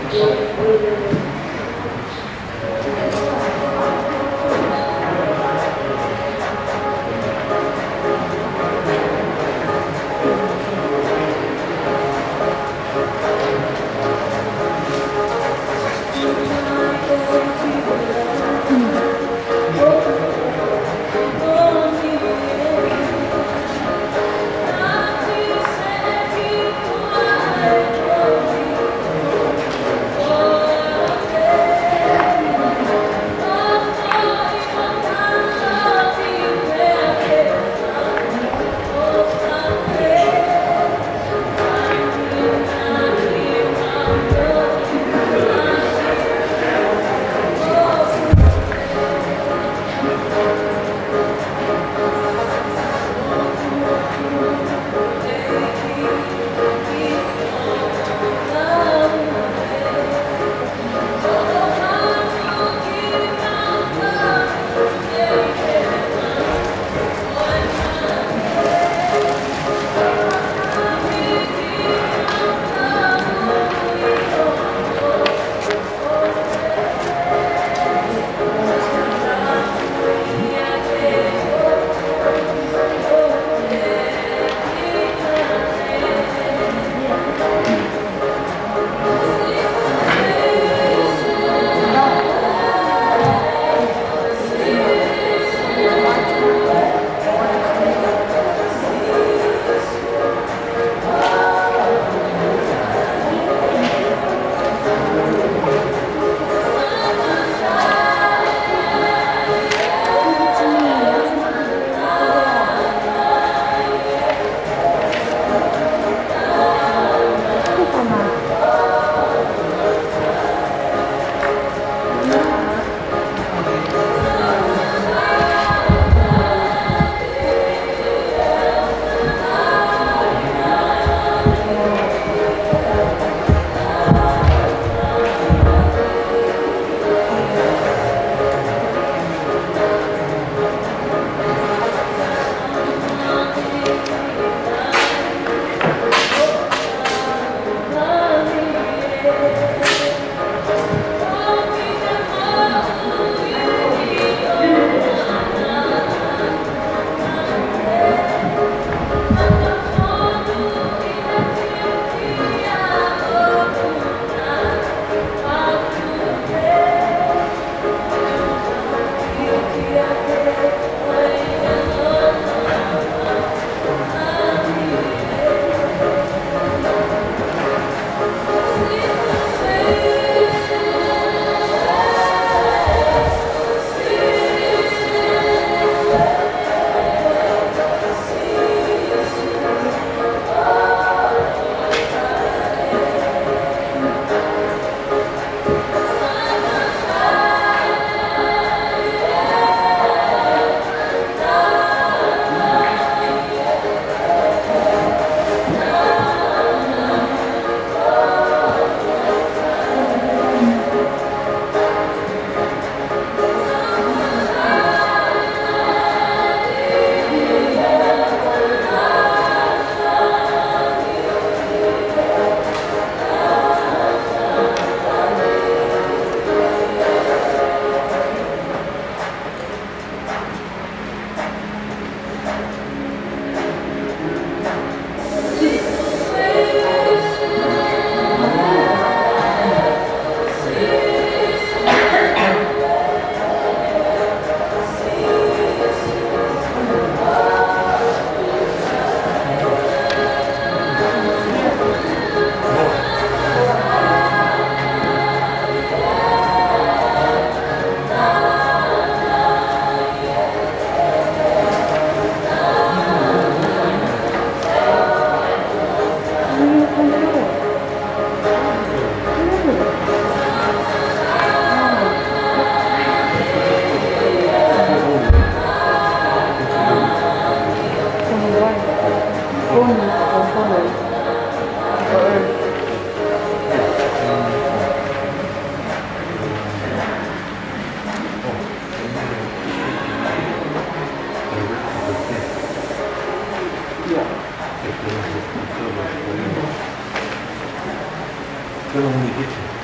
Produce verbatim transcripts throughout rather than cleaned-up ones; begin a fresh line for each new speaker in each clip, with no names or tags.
Quello non mi piace.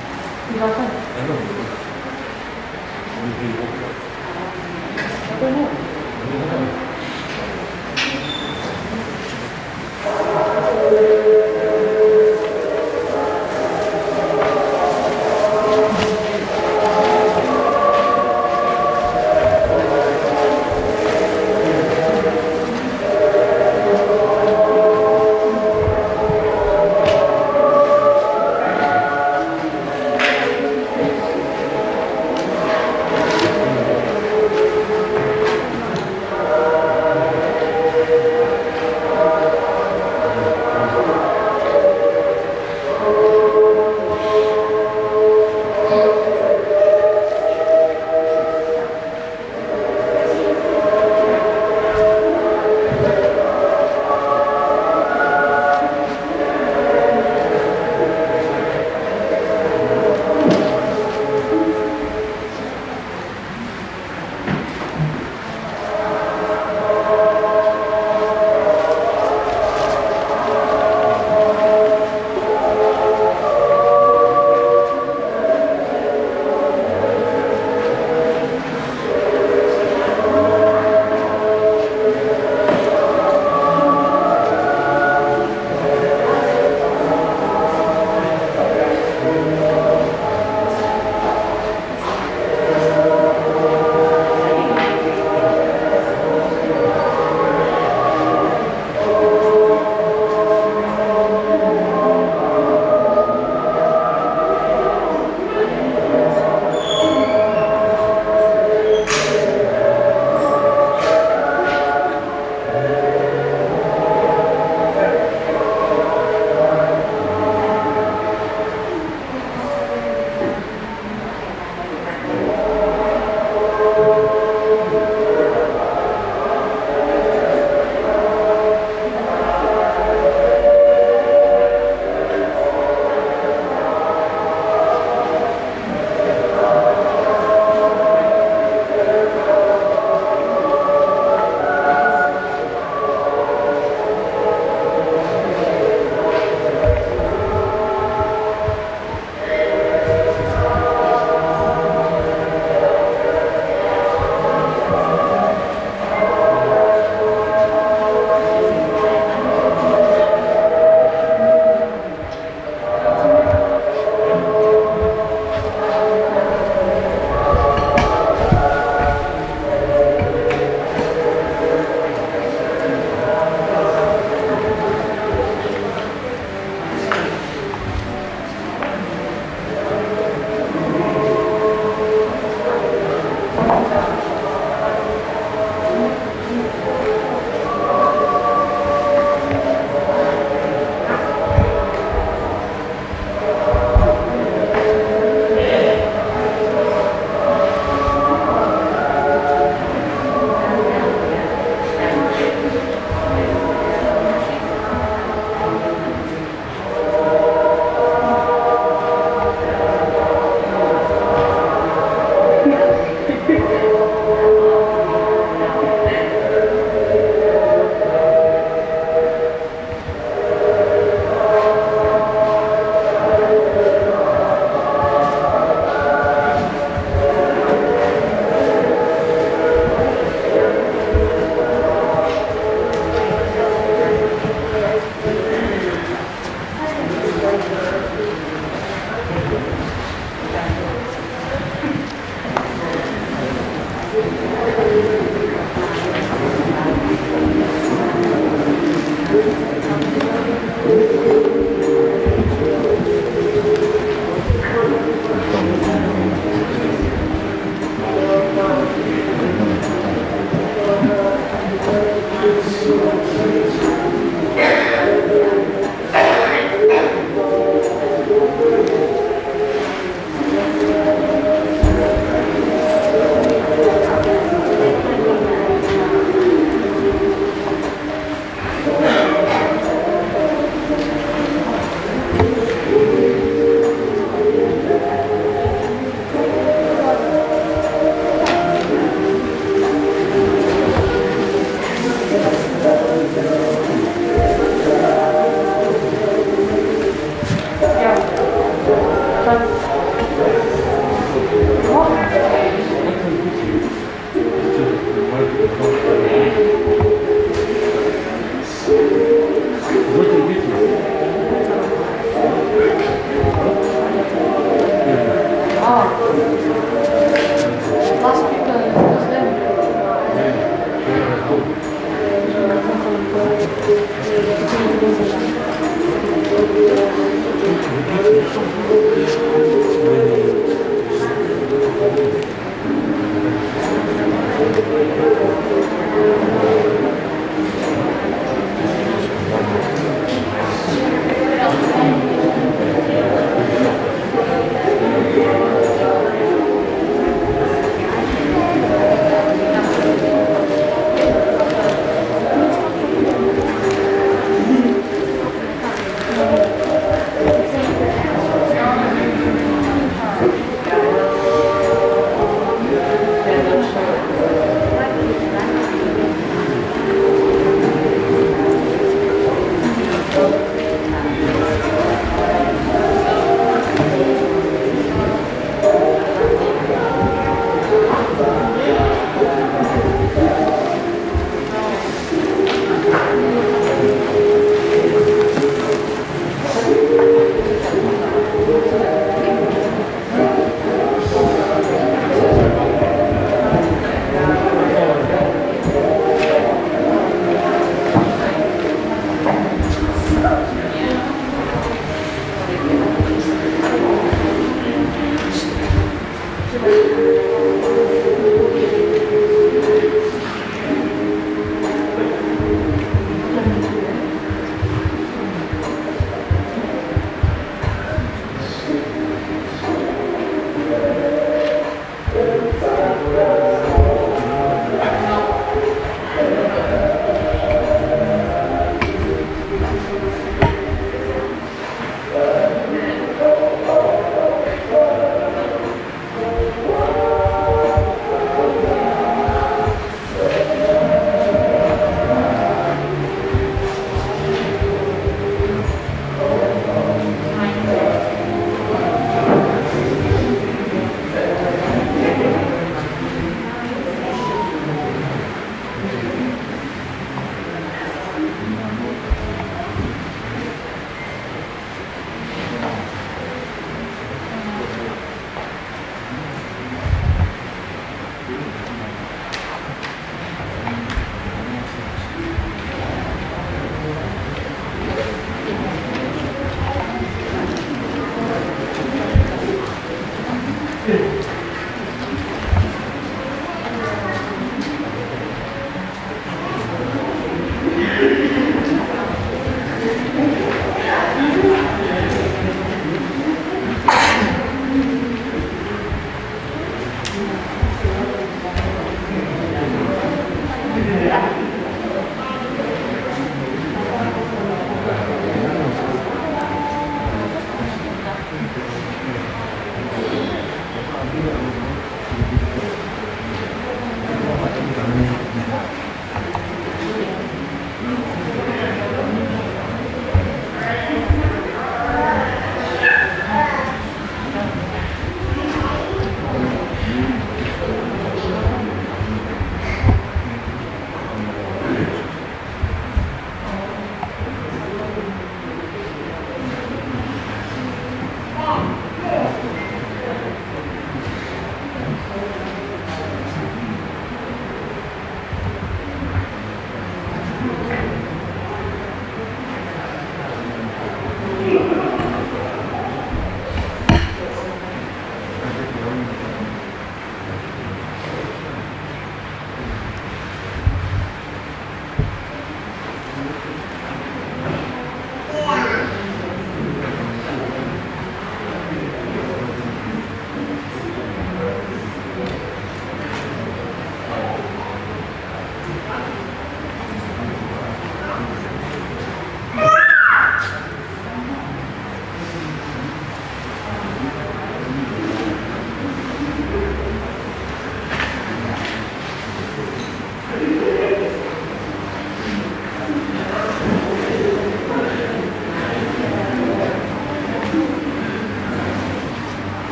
Silakan. Apa ni?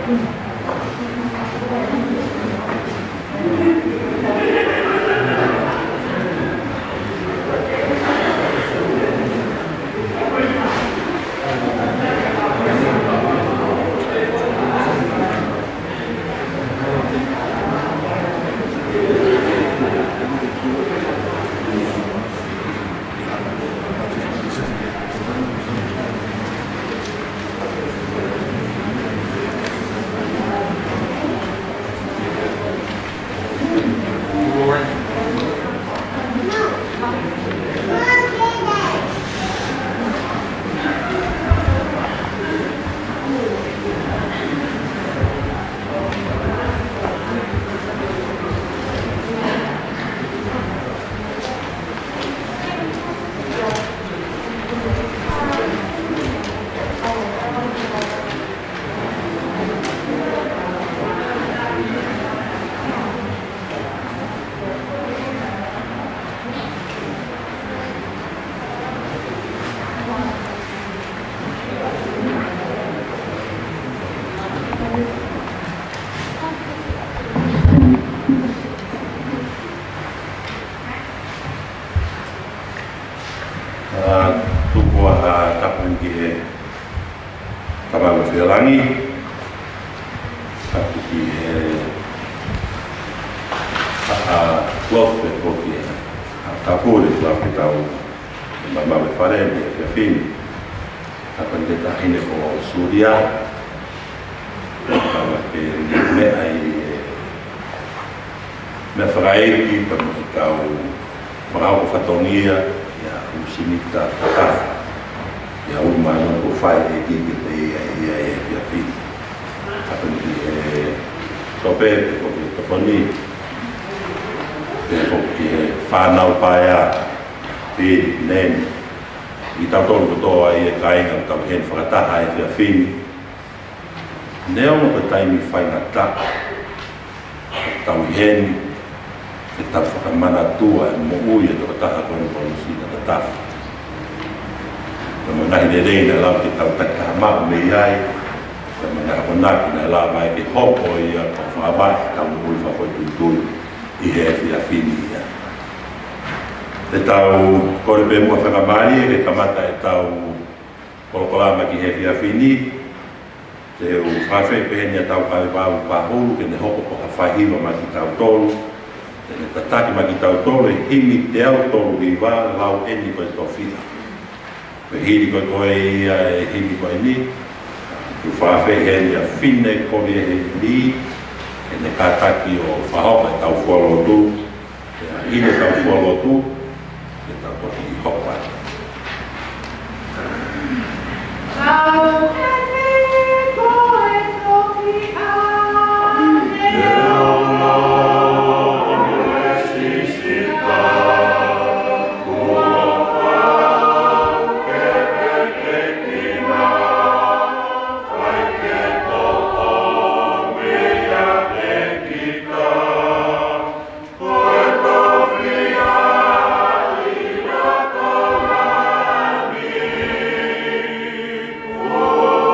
Langi tapi ki e a close pe poki a tapure la que tau ma ma me fare e fin a quando ta ine ko suria ma che me ai me farai ki per tau para o fatonia ya usimita ta ya un mano ko fai e ki ki te ia e ia fi apa ni e sope ko ko poni e ko ki fa na pa ya ti nen i ta to to ai e kai ngam ta hen fa ta ai ia fi neo mo tai mi fai na ta ta hen e ta fa mana tua mo ui e to ta ko ko si ta ta Mana ide dei na lau ki tau taka ma me ai ta mana ko na ki na la mai ki hopo ia ko fa ba ka mo fa ko tu tu i he fi a fini ia te tau ko le be mo fa mari e ka mata e tau ko ko la ma ki he fi a fini te u fa fe pe nya tau ka ba pa hu ke ne hopo ko fa hi ma ki tau tolu te ne tataki ma ki tau tolu e himi te au tolu i va lau eni ko to fina pe hiri ko koe ia e hiri koe ni tu whawhe he nia whine kore he ni e ne kātaki o whahopa e tau whualotu e a hine tau whualotu e tau toki i hopa
Oh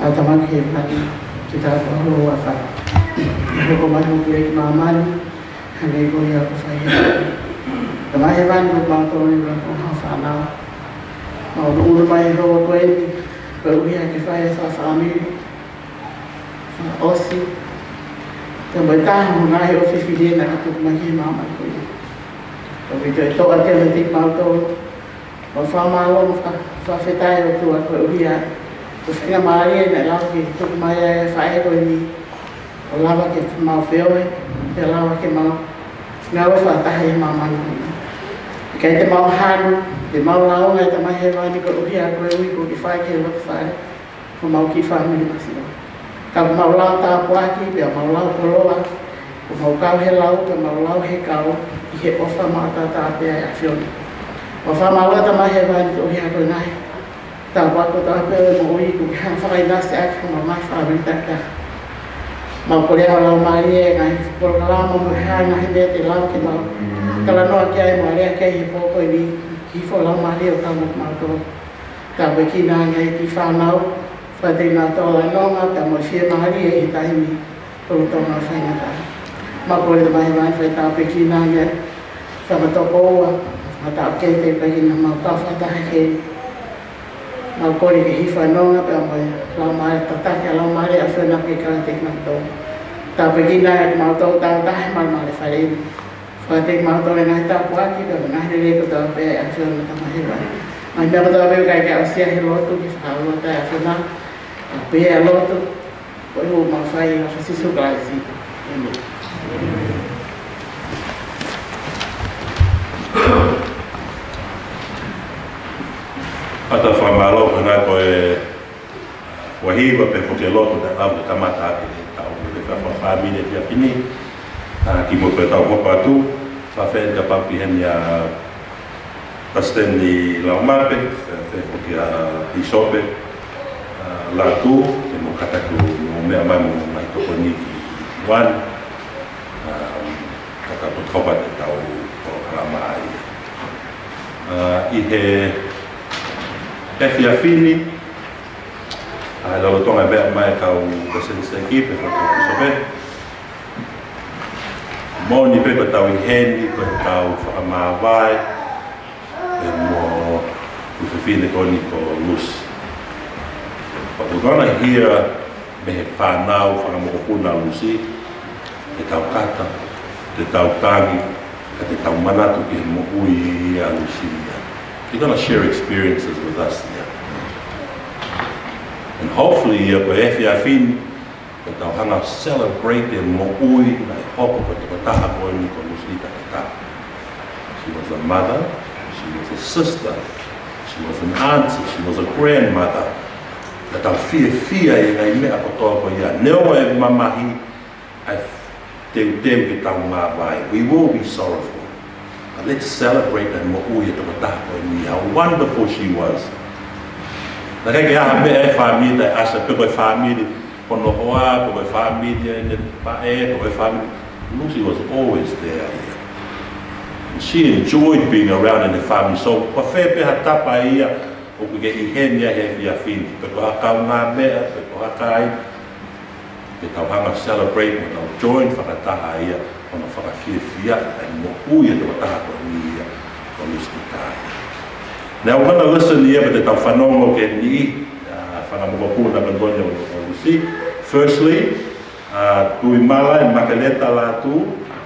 a tamaki he mani ki tā kōhoro a whai. Hoko manu ki eki māmani, hanei koi a ko whai he. Tamai he wani ko mātou ni rako ha whanau. Ma o unu mai roa koe ni, koe uhi a ke whai e wha whamiri, wha osi. Te mai taha mo ngahe o whiwhiri na ka tuku mai he māmani koe ni. Ko vi toi toa te me tik mātou, o whamalo wha whetai o tua koe uhi a. Ko whina maari e na lau ki tuku mai e whae koe ni, o lawa ke mau whioe, te lawa ke mau ngā o whataha i māmani koe ni. Kei te mau hanu, te mau launga e te mai he wani ko uhi a koe ui ko ki whae ke loka whae, ko mau ki whamiri masiro. Ka mau lau tā puaki, pia mau lau koloa, ko mau kau he lau, ka mau lau he kau, i he ofa mata tā pia e a whioni. O whamaua te mai he wani ko uhi a koe nai, tā wako tā pia e mo ui ko ki hana whakai nasi ake ko mau mai whamiri taka. Mau korea lau maari e ngai, koro ka lau mau hea ngahi mea te lau ke mau. Kala noa ki ai moa rea kei he pōko i ni ki fo lau maari o tau mok mātou. Tā koe ki nā ngai ki whanau, whaitei nā tō lai nonga, tā mo whia maari e hi tahimi, koro tō ngā whainga tā. Mau kore te mahi mai whai tā koe ki nā ngai, whamatoko oa, whatau kei te peki na mau kau whatahe kei. Mau kore ke hi whanonga, pia mo lau maari, tataki a lau maari a whanau ke kara tekna tō. Tā koe ki nā ngai mau tō tāu tahe mai maari whareini. Whatek mātou e ngai tāpu aki, ka ngahi rei ko tāu pēr e awhiona na tamahewa. Mai mea ko tāu pēr kai ke asia he lotu ki whakaua tai awhiona, a pēr e lotu, ko iho mau whai a whasisu klaisi.
Ata whamalo ka nā koe wahiwa pe ko ke lotu ta au te tamata ake e tau ke whawha whamine pia pini. Ki mo pe tau hopa atu, whawhen ka papi hen ia pasten ni Laumape, pe hoki a Isope, la tu, te mo kataku mo mea mai mo mai toko ni ki wan, kata po hopa te tau o kalama ai. I he Efi Afini, ai lau tonga bea mai kau kasense ki, pe hoki Isope, Moni pe ko tau i heni, ko tau whakamawai, e mo uwhiwhine koni ko lus. But we're gonna hear me he whanau whakamokopuna lusi, te tau kata, te tau tangi, ka te tau manatu ki he mo ui a lusi. You're gonna share experiences with us here. And hopefully, ko Efi Afini, ko tau hanga celebrate e mo ui na e hoko ko te kataha koe ni ko Musita kata. She was a mother, she was a sister, she was an auntie, she was a grandmother. Na tau fia fia e ngai mea ko toa ko ia. Neo e mamahi ai teu teu ki tau mawai. We will be sorrowful. But let's celebrate and mo ui e te kataha koe ni. How wonderful she was. Na kei ke aha mea e whamiri, asa pe koe whamiri, Kono hoa, koe whamiri, e ne pae, koe whamiri. Lucy was always there. And she enjoyed being around in the family. So, ko whē peha tapa ia, o kuke i henia he Efi Afini. Pe ko hakau ngā mea, pe ko hakai, pe tau hanga celebrate, mo tau join whakataha ia, kono whakawhiawhia, ai mo ui e te wataha ko ni ia, ko Lucy tai. Now, we're going to listen here, but te tau whanongo ke ni, whanamokopuna kantonia o Lucy. Firstly, uh, tui mala e makaleta la tu.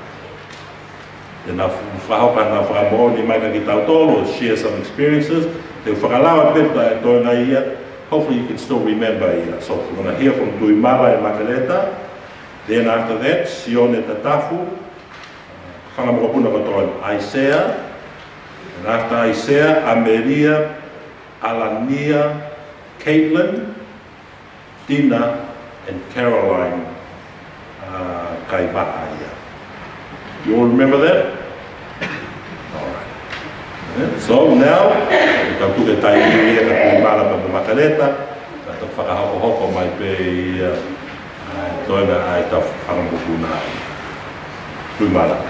E na whahoka na whakamooni mai ka ki tau tolo, share some experiences. Te whakalawa peta e toina ia. Hopefully you can still remember ia. So we're going to hear from tui mala e makaleta. Then after that, Sione Tatafu. Whanamokopuna kantonia Isaiah. And after Isaiah, Ameria, Alania, Caitlin, Dina, and Caroline uh, Kaivahaya. You all remember that? All right. Yeah. So now, we can put the time here at the Mala of the Makaleta, at the Whakahoko mai pe toina ai ta whangamukuna ai. Tui Mala.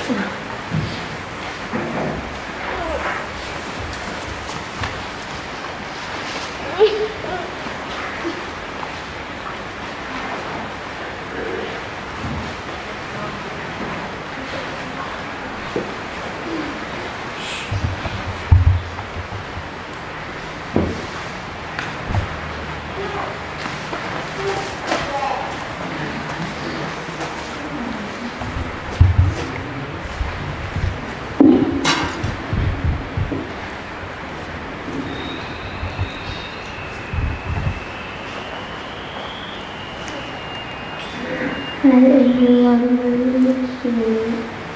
Hi everyone, my name is Sue.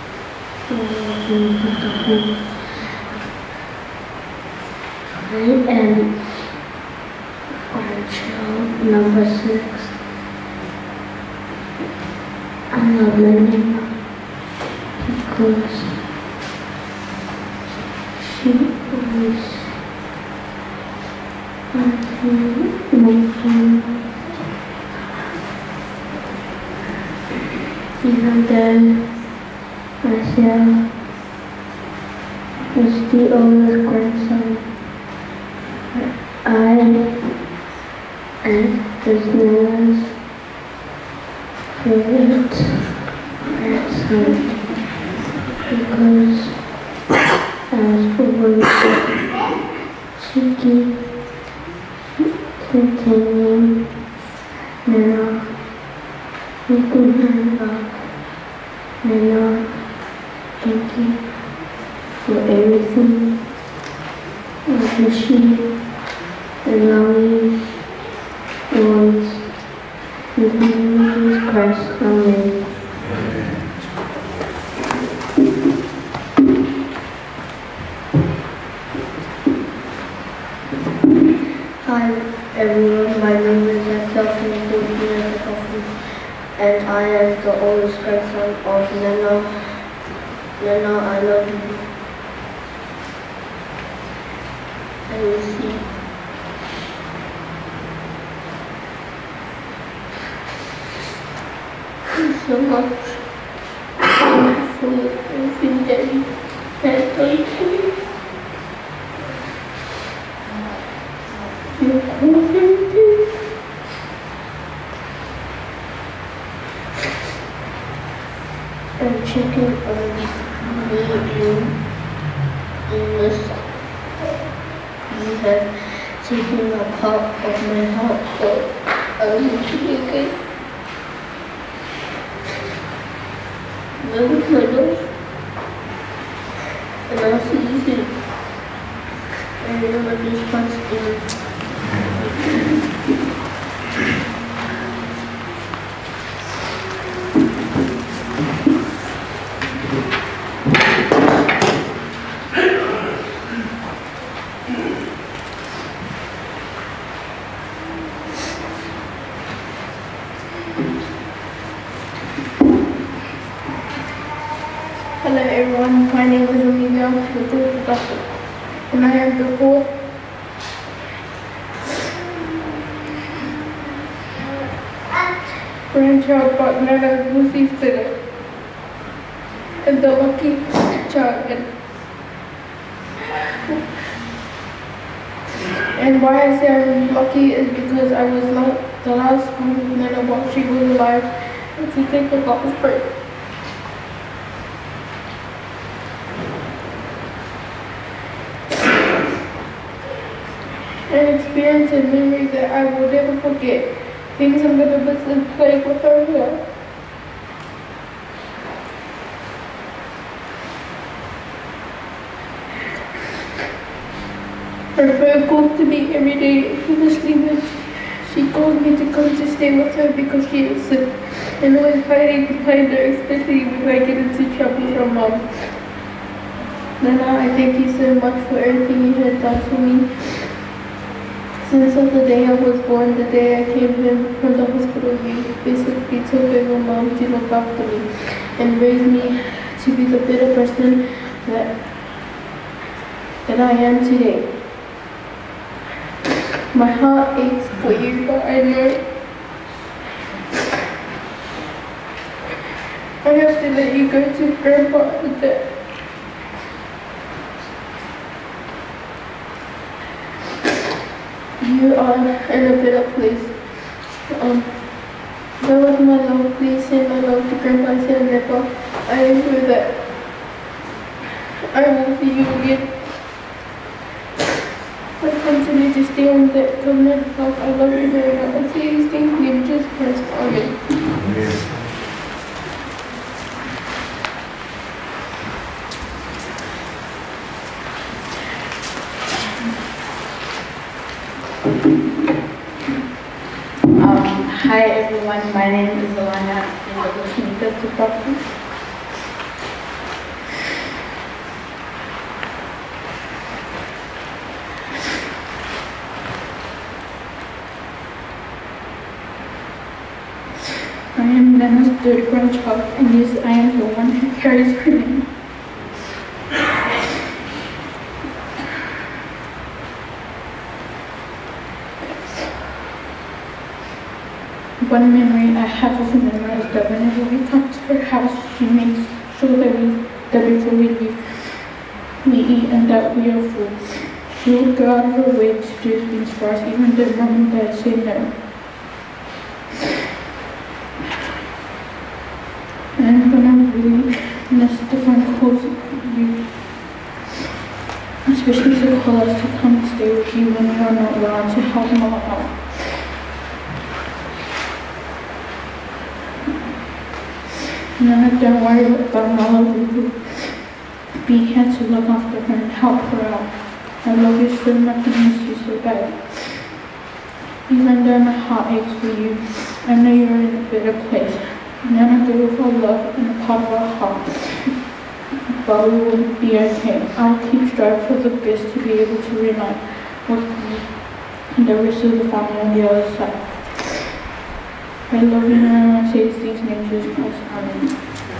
I am on child number six. I love my name because she always wants me to make fun. Even though myself was the oldest grandson, I am Nana's favorite grandson because I was always cheeky, containing Nana, making her laugh. Nana, thank you for everything. I appreciate allowing me always with Jesus Christ. Amen. Hi everyone, my name is Asaf and I am the oldest grandson of Nana. Nana, I love you. I will see. Thank you so much for everything that you have done for me. You're cool. I'm checking on me in, in the sun. You have taken a part of my heart, but I want to be good. Love my love. And I'll see you soon. I remember this past in.
Hello everyone, my name is Amelia, the fourth doctor, and I am the fourth grandchild of Nana Lucy Spirit, and the lucky child. And, and why I say I'm lucky is because I was not the last one with Nana while she was alive, and to take the God's break. An experience and memory that I will never forget. Things I'm gonna miss and play with her here. Her phone calls to me every day, especially when she calls me to come to stay with her because she is sick. And always hiding behind her, especially when I get into trouble with her mom. Nana, I thank you so much for everything you have done for me. Since the day I was born, the day I came home from the hospital, you basically took over mom to look after me and raised me to be the better person that, that I am today. My heart aches for you, but I know I have to let you go to Grandpa and Dad. You are in a better place. Um, that was my love. Please send my love to Grandpa and Nepal. I am sure that I will see you again. I continue to stay on that covenant path. I love you very much. I say these things in Jesus Christ. Amen. Amen.
Um, hi everyone, my name is Alana and you're listening to Property. I am Nana's third grandchild, and yes, I am the one who carries her name. One memory I have of Nana is that whenever we come to her house, she makes sure that we that before we leave, we eat and that we are full. She would go out of her way to do things for us, even though Mom and Dad say no. And when I really miss the phone calls you, especially to call us to come and stay with you when you are not around to help Mom out. Nana, don't worry about Mama. We will be here to look after her and help her out. I love you so much and miss you so bad. Even though my heart aches for you, I know you're in a better place. Nana gave us our love and a part of our heart. But we will be okay. I'll keep striving for the best to be able to reunite with you and the rest of the family on the other side. I love you, Nana, and I say these things in Jesus Christ. Amen.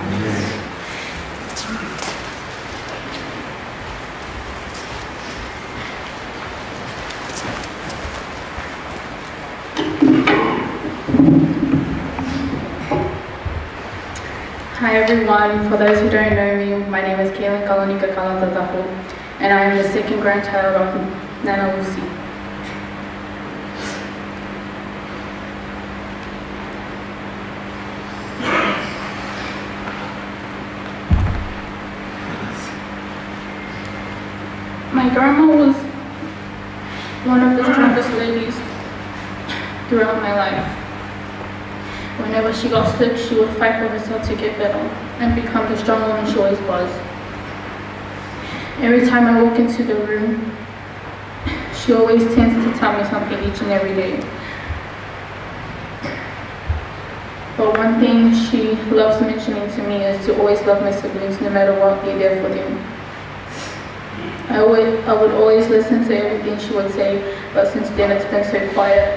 Hi everyone, for those who don't know me, my name is Kaylin Kalonika Kalatatapu, and I am the second grandchild of Nana Lucy. My grandma was one of the strongest ladies throughout my life. Whenever she got sick, she would fight for herself to get better and become the strong woman she always was. Every time I walk into the room, she always tends to tell me something each and every day. But one thing she loves mentioning to me is to always love my siblings, no matter what, be there for them. I would, I would always listen to everything she would say, but since then it's been so quiet.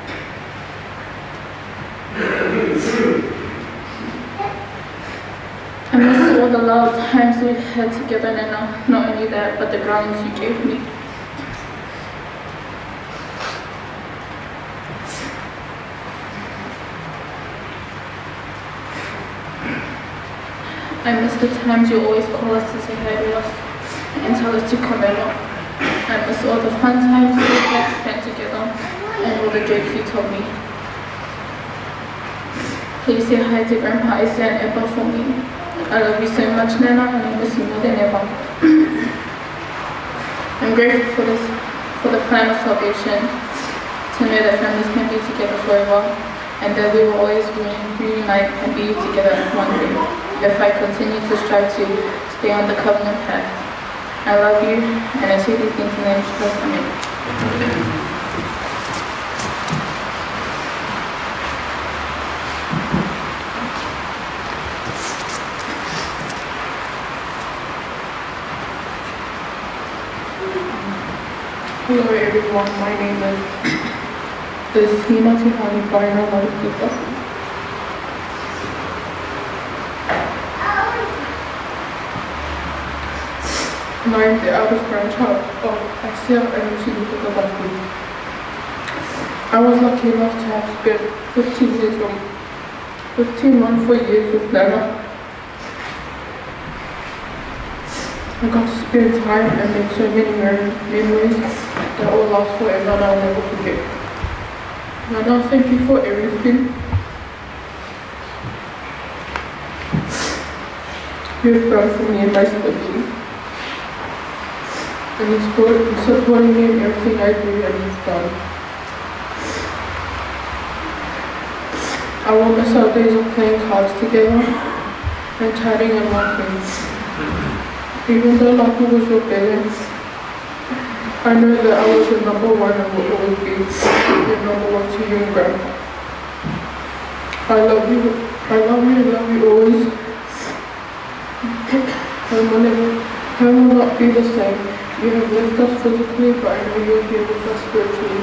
I miss all the love times we had together, and not only that, but the groundings you gave me. I miss the times you always call us to say hi to us and tell us to come over. I miss all the fun times we had spent together and all the jokes you told me. Please say hi to Grandpa Isa and Eva for me. I love you so much, Nana, and I miss you more than ever. I'm grateful for this, for the plan of salvation, to know that families can be together forever, and that we will always reunite and be together as one day, if I continue to strive to stay on the covenant path. I love you, and I say these things in the name of Jesus. Amen.
Hello everyone, my name is is Hina Tihani Baira Marikita. I am the eldest grandchild of Asia and Lucy Katabaku. I was lucky enough to have spent fifteen years of fifteen wonderful years with Nana I got to spend time and make so many memories that will last forever and I'll never forget. And I thank you for everything. You've done for me and my stability. And it's for supporting me in everything I do and you've done. I won't miss our days of playing cards together and chatting and laughing. Even though life was your balance, I know that I was your number one and will always be your number one to you and Grandpa. I love you, I love you, and love you always. And whenever, home will not be the same. You have left us physically, but I know you're here with us spiritually.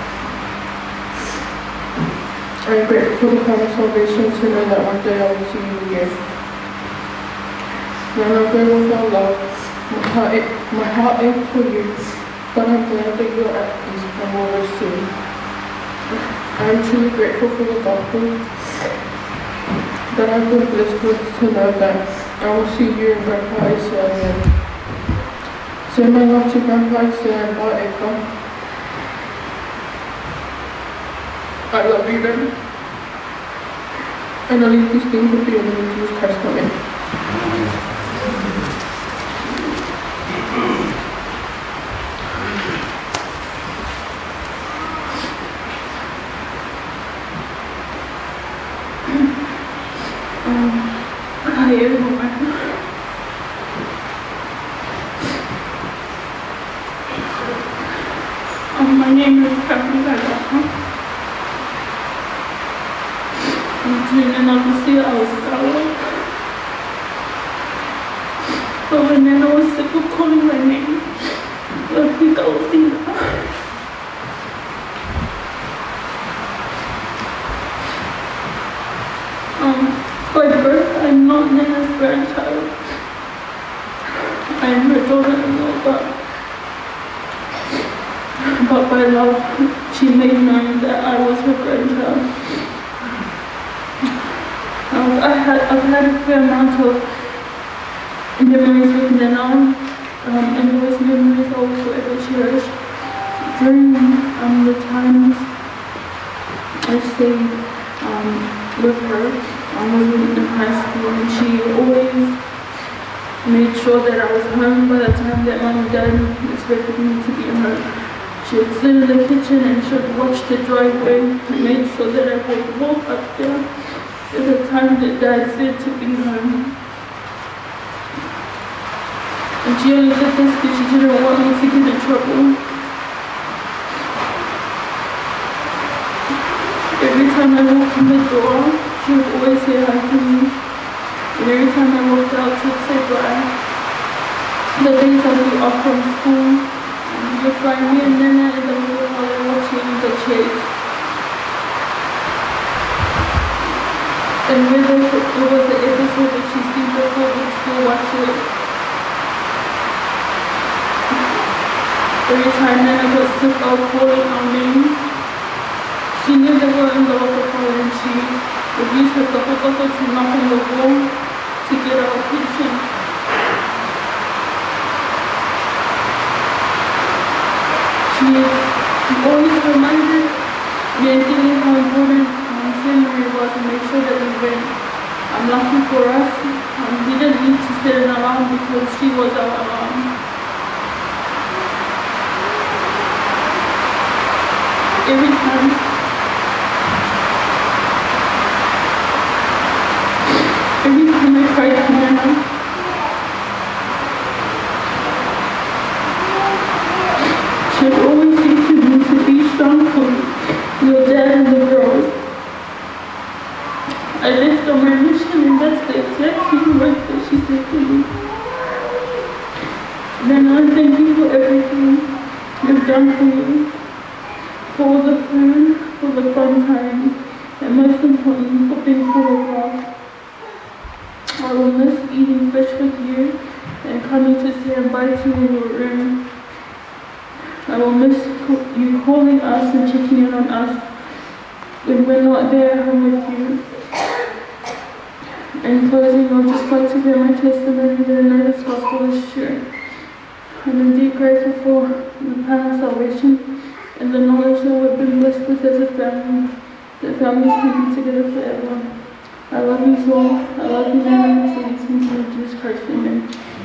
I am grateful for the kind of salvation to know that one day I will see you again. When I go without love, my heart, my heart aches for you, but I'm glad that you're at peace and will rest soon. I am truly grateful for the gospel that I've been blessed with to know that I will see you and Grandpa Isa again. Send my love to Grandpa Isa and Pa Eka. I love you then. And I leave these things with you in the name of Jesus Christ. Amen.
Hi everyone. Um, my name is Camila. I'm doing obviously I was a girl. But when Nana was sick of calling my name, I think I was in there. Um, by birth, I'm not Nana's grandchild. I'm her daughter-in-law, but, but by love, she made known that I was her grandchild. I've, I had, I've had a fair amount of memories with Nana, um, and those memories I will forever cherish. During um, the times I stayed um, with her, I was in high school, and she always made sure that I was home by the time that Mom and Dad expected me to be home. She would sit in the kitchen and she would watch the driveway and made sure that I would walk up there at the time that Dad said to be home. And she only did this because she didn't want me to get in trouble. Every time I walked in the door, she would always say hi to me. And every time I walked out, she would say bye. The days I would be off from school, you'd find me and Nana in the middle hallway watching the chase. And whether it was an episode that she's seen before, we'd still watch it. Every time Nana got sick of calling our names, she knew they were in the waterfall and she would use her toko-toko to knock on the wall to get our attention. She always reminded me and Tilly how important um, ceremony was and make sure that we went. I'm lucky for us, um, we didn't need to set an alarm because she was our alarm. Every time Every time I cried to Nana, she would always say to me to be strong for your dad and the girls. I left on my mission and that's the exact same words that she said to me. Nana, thank you for everything you've done for me, for all the food, for the fun times, and most importantly, for being full of love. I will miss eating fish with you and coming to say bye to you in your room. I will miss you calling us and checking in on us when we're not there at home with you. In closing, I'd just like to give my testimony that I know this gospel is true. for the plan of salvation and the knowledge that we've been blessed with as a family. The families can be together forever. I love you all. I love you, man. I say these things in Jesus Christ. Amen.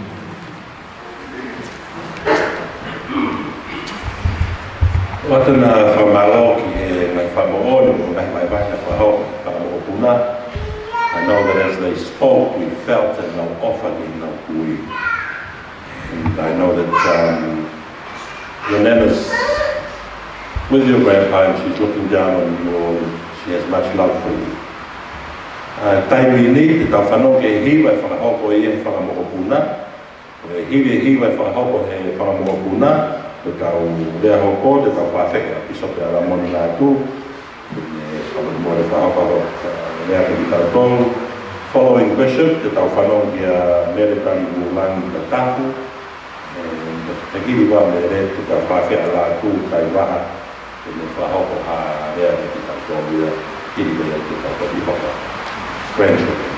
Watana whamalo ki e mai whamoonu o mai mai waka whahau whamao puna. I know that as they spoke, we felt that no offer in no kui. And I know that um, your Nana's with your grandpa and she's looking down on you and she has much love for you. Uh, Taimi ni, te tau whanau ke hiwa e whakahoko i e whakamoko puna. E hiwi e hiwa e whakahoko he whakamoko puna. Te tau rea hoko, te tau whawheka piso te ara moni nā tū. E whakamoko e whakahoko rea ke ki tau tōru. Following Bishop, te tau whanau ki a mere tani mūlangi ka tahu. Te hiwi wā me re, te tau whawheka lā tū kai waha. Te me whakahoko a rea ke ki tau tōru rea. Kiri rea ke tau tōru hoka. Grandchildren.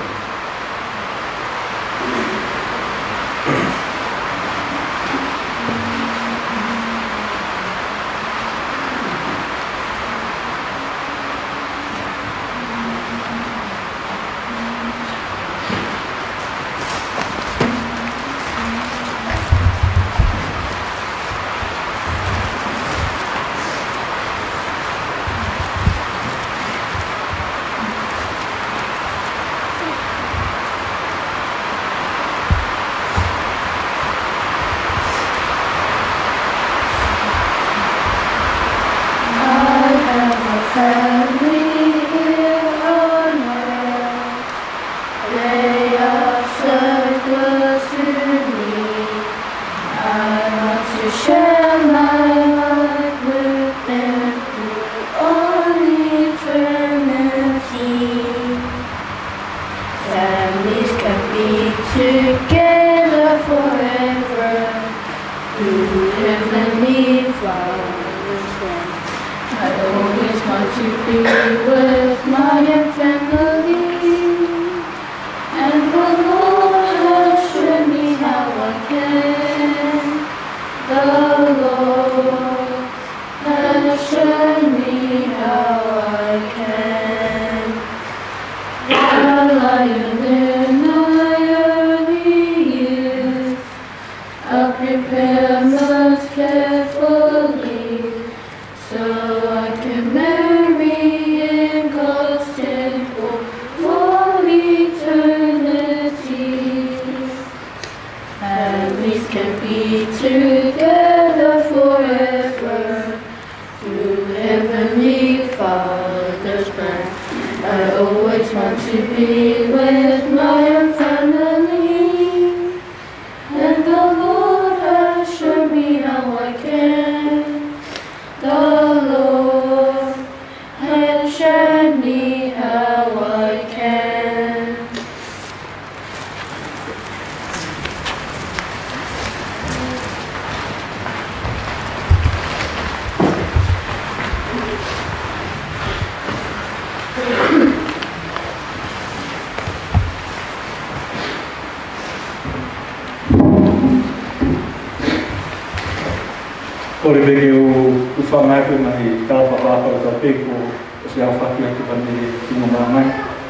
Kore peke o whamaiku mai tāwha pāpau tau peko o se au whaki atu pande tino māngai.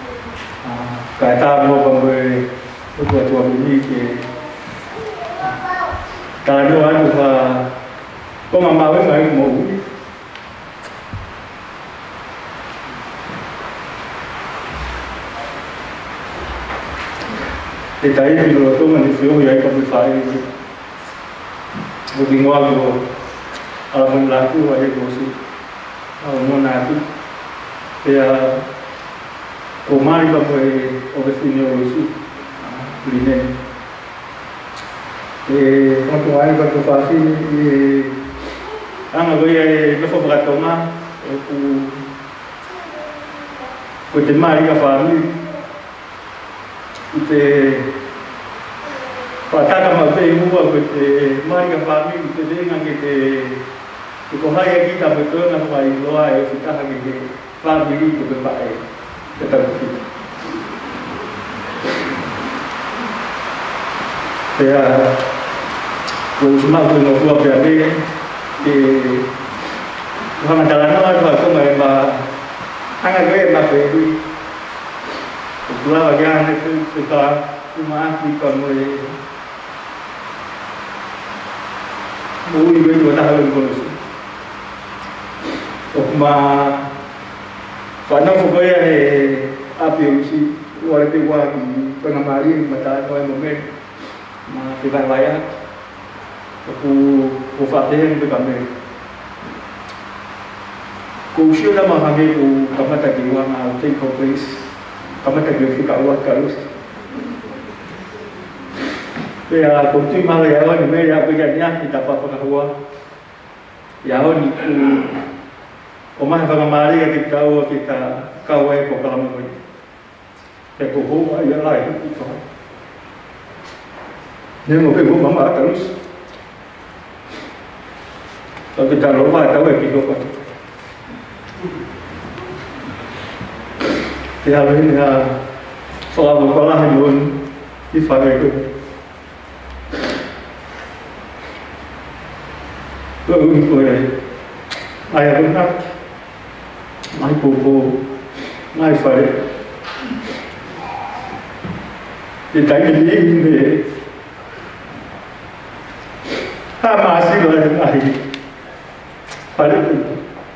Ka e tāpua pamwe utu atu aku ni ke tā reo anu wha konga mawe mai mo ui. Te tai pilo tonga ni whio iai kapu whae o kingoa ko ala mon latu wa e gosi ala mon latu te a o mari pa po e o vestine o isu line e quanto ai pa to fasi e anga go e me fo pra toma o ku ko te mari ka fami te pataka ma pe mua ko te mari ka fami te venga ke te ke ko hai ki ta beto na mai loa e fita ha ke fami ko pe pa e te ta ko te a Kau semua kau nak buat berapa? Di Muhammad Jalana tu aku main bah, angkat gue bah gue. Pulau bagian itu suka cuma di kamu mui gue juga tahu polisi. Cuma Padahal supaya api usi walaupun wah di pengamari mata kau yang mungkin masih layak aku ufatnya itu kami kau sudah memahami ku kamu tak diuang atau take place kamu tak diuang kau kalus ya kau tu malah ya orang ni ya begini kita apa apa kau ya orang itu Omah pengamari ketika kita kawai kau kalau mau, aku bawa ya lain itu. Ni mungkin aku mama terus. Kalau kita lupa kawai kita apa? Tiada ini ya soal berkolah pun difakai tu. Lalu itu ayah benar. Mai popo, mai fare. Kita ini ini, ha masih ada lagi. Fare itu.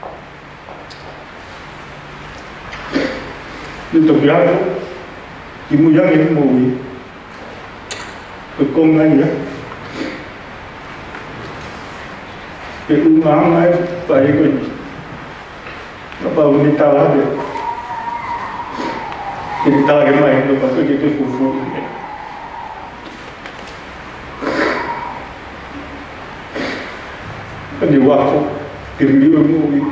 Itu biar, ibu yang ini mau, kekongan ya. Keungan mai fare itu. Apa wanita lah dia, kita lagi main tu pasal itu fufu. Kan di waktu diri dia mui,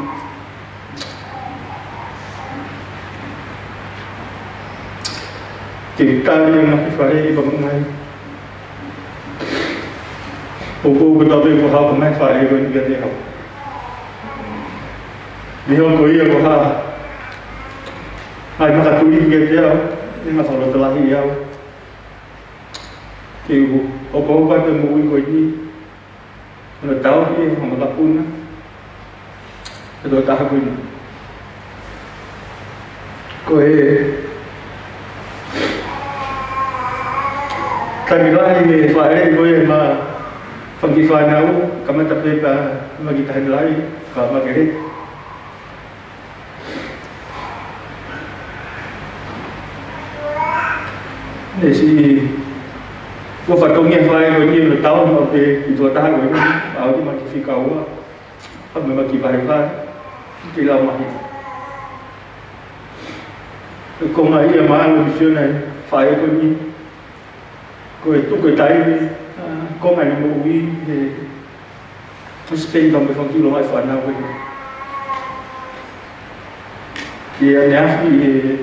kita yang nak faham bangun main. Pokok kita tu kau main faham kan dia dia. Dia kau iya kau ha, hai maka tu ini dia, ini masalah telah ia. Kau apa apa tu mui kau ini, kalau tahu ni orang tak pun, itu tak pun. Kau eh, tapi lagi faham kau yang ma, pergi faham, kamu tak boleh bagi tahan lagi, kamu kerja. Jadi, gua patungnya file gua ni udah tahu mau ke itu tahan gua ni, awak ni masih fikau, apa memang kibai file, kira mah. Kau mai yang mana mesti ni file gua ni, gua itu gua tahu, kau mai mau ui, Spain kamu berfungsi lomai file nak gua ni. Dia ni asli.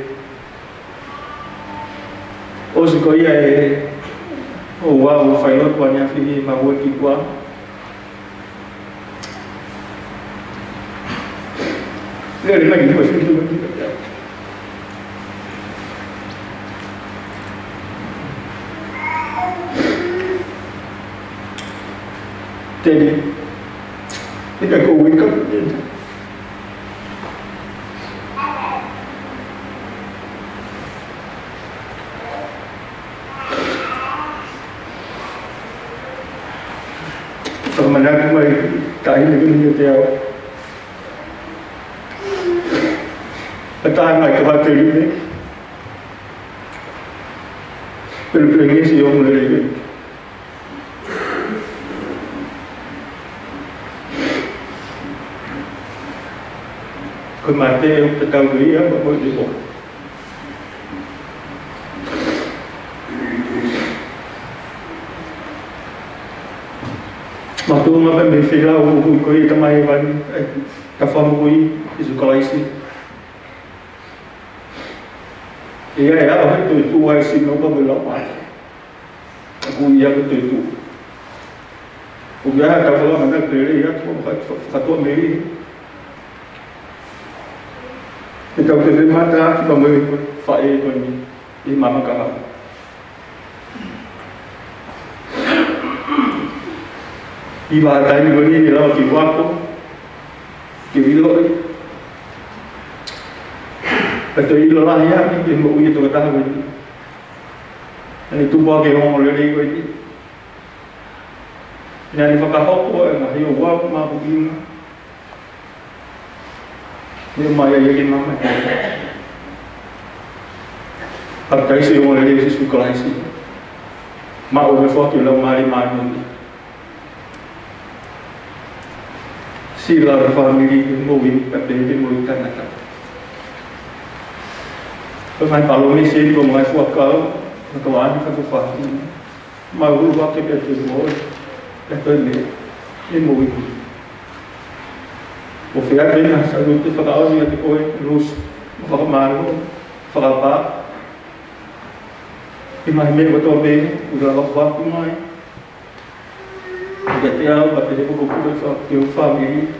Oh sekolah eh, oh wow, file tuanya sini mahu kita. Lihat lagi macam itu lagi. Jadi, kita kau wake up. Menang mai kai ni ni dia. Petang mai ke hati ni. Pelpelnya si orang lagi. Kemati petang dia bawa dia. Waktu apa berfirau buku koi kemai ban kafam koi isu kalaisi. Iya ya, apa tu tu wajib nopo berlapan. Aku iya betul tu. Ubiah kafam mana kiri ya, tu satu meri. Kita terima tak memberi faedah tu ni imam kaham. I wa tai mi goni ni la ki wako. Ki wilo i. Pato i lo la ya mi ki mo uye to ta ha ni. Ani tu ba ke ho le ri ko i. Ni ani fa ka ho ko e ma hi wa ma bu i. Ni ma ya ye ki ma ma. Pakai si mo le ri si su ko lai si. Ma o me fo ki lo ma ri ma ni. Sila family moving at the moving Canada. Pemain palu ni sih kau mengai suak kau, kau ani kau faham. Mau buat kerja tu boleh, lepas ni ni moving. Ofiat ni nak satu tu fakau ni ada kau rus, fakau malu, fakau apa. Imai me betul be, udah kau buat imai. Jadi ya, bapa dia buku buku so dia family.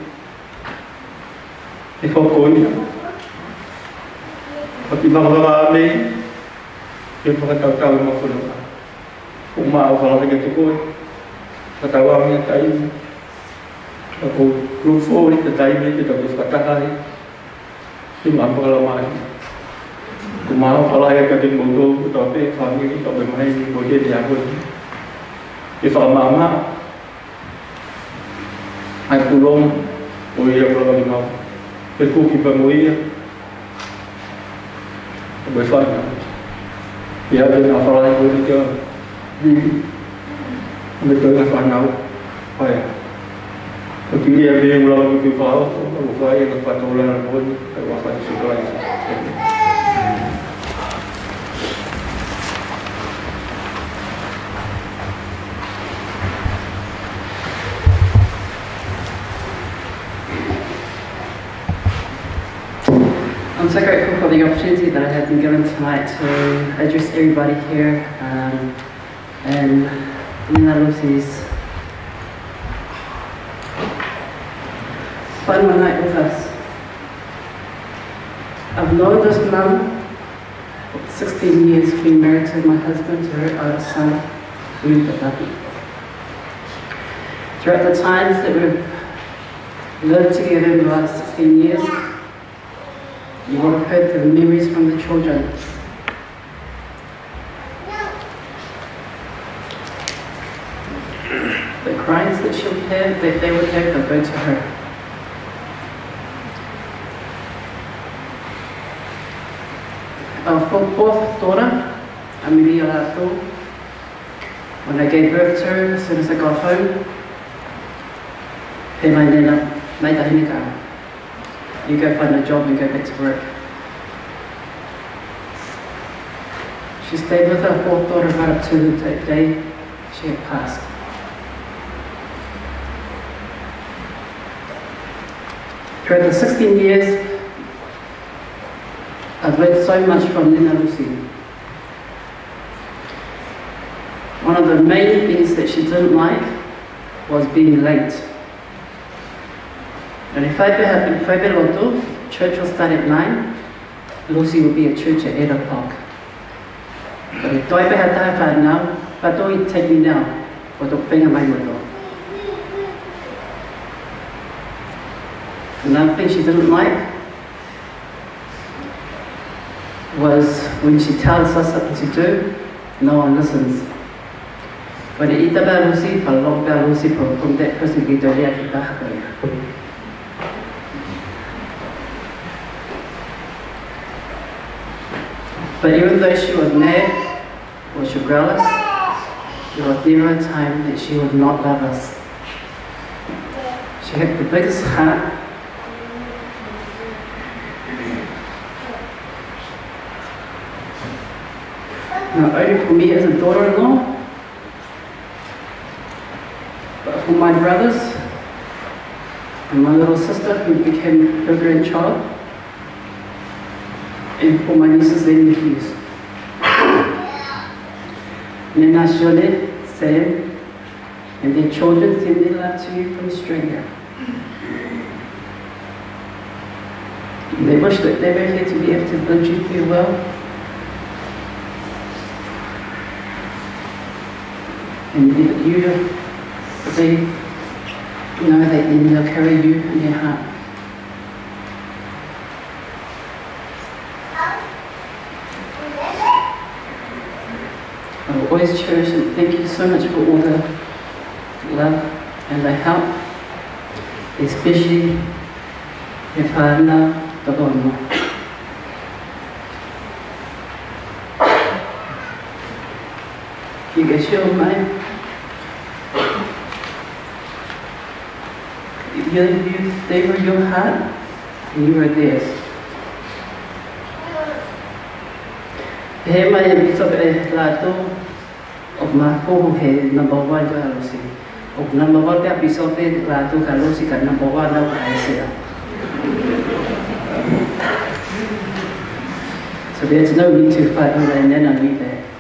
Ikut kau ni. Tapi bapa ni, dia pakai tahu tahu macam mana. Umma orang lagi tu kau, kata orang yang tahu. Aku lupa ni kata ini kita boleh kata hari. Ini mampu kalau mahu. Umma orang yang kata bodoh, tapi family tak boleh main bodoh dia pun. If mama ai pulong o ia pro di mau per cui per noi vuoi fare ya ben a fare quello che di come per fare now poi perché lì abbiamo un lavoro che fa lo fai e lo fatto la noi per fare sicurezza.
I'm so grateful for the opportunity that I have been given tonight to address everybody here um, and Nina Lucy's final night with us. I've known this mum for sixteen years, been married to my husband, to her eldest son, Ruth Babi. Throughout the times that we've lived together in the last sixteen years, you will have heard the memories from the children. The cries that she'll hear, that they would hear, they'll go to her. Our fourth daughter, Amelia Lato, when I gave birth to her, as soon as I got home, he made nena, made the hinika. You go find a job and go back to work. She stayed with her fourth daughter right up to the day she had passed. Throughout the sixteen years, I've learned so much from Nina Lucy. One of the main things that she didn't like was being late. And if I had been Loto, church will start at nine, Lucy will be at church at eight o'clock. But if I had time now, but don't take me now, or don't finger my window. Another thing she didn't like was when she tells us something to do, no one listens. When it eat about Lucy, for a long about Lucy, from that person, we don't have to back away. But even though she was mad or she growled us, there was never a time that she would not love us. She had the biggest heart. Not only for me as a daughter-in-law, but for my brothers and my little sister who became her grandchild, and for my nieces and nephews. Nena Shirley, Sam, and their children send their love to you from Australia. They wish that they were here to be able to bid you farewell. And that you, they know that then they'll carry you in their heart. I will always cherish and thank you so much for all the love and the help, especially e whāna takono. You get your mind. You, you, they were your heart, and you were theirs. He mai e miso e lato o mako he number one ka losi. O number one ka piso pe lato ka losi ka number one na ka ese. So there's no need to fight over and then I leave that.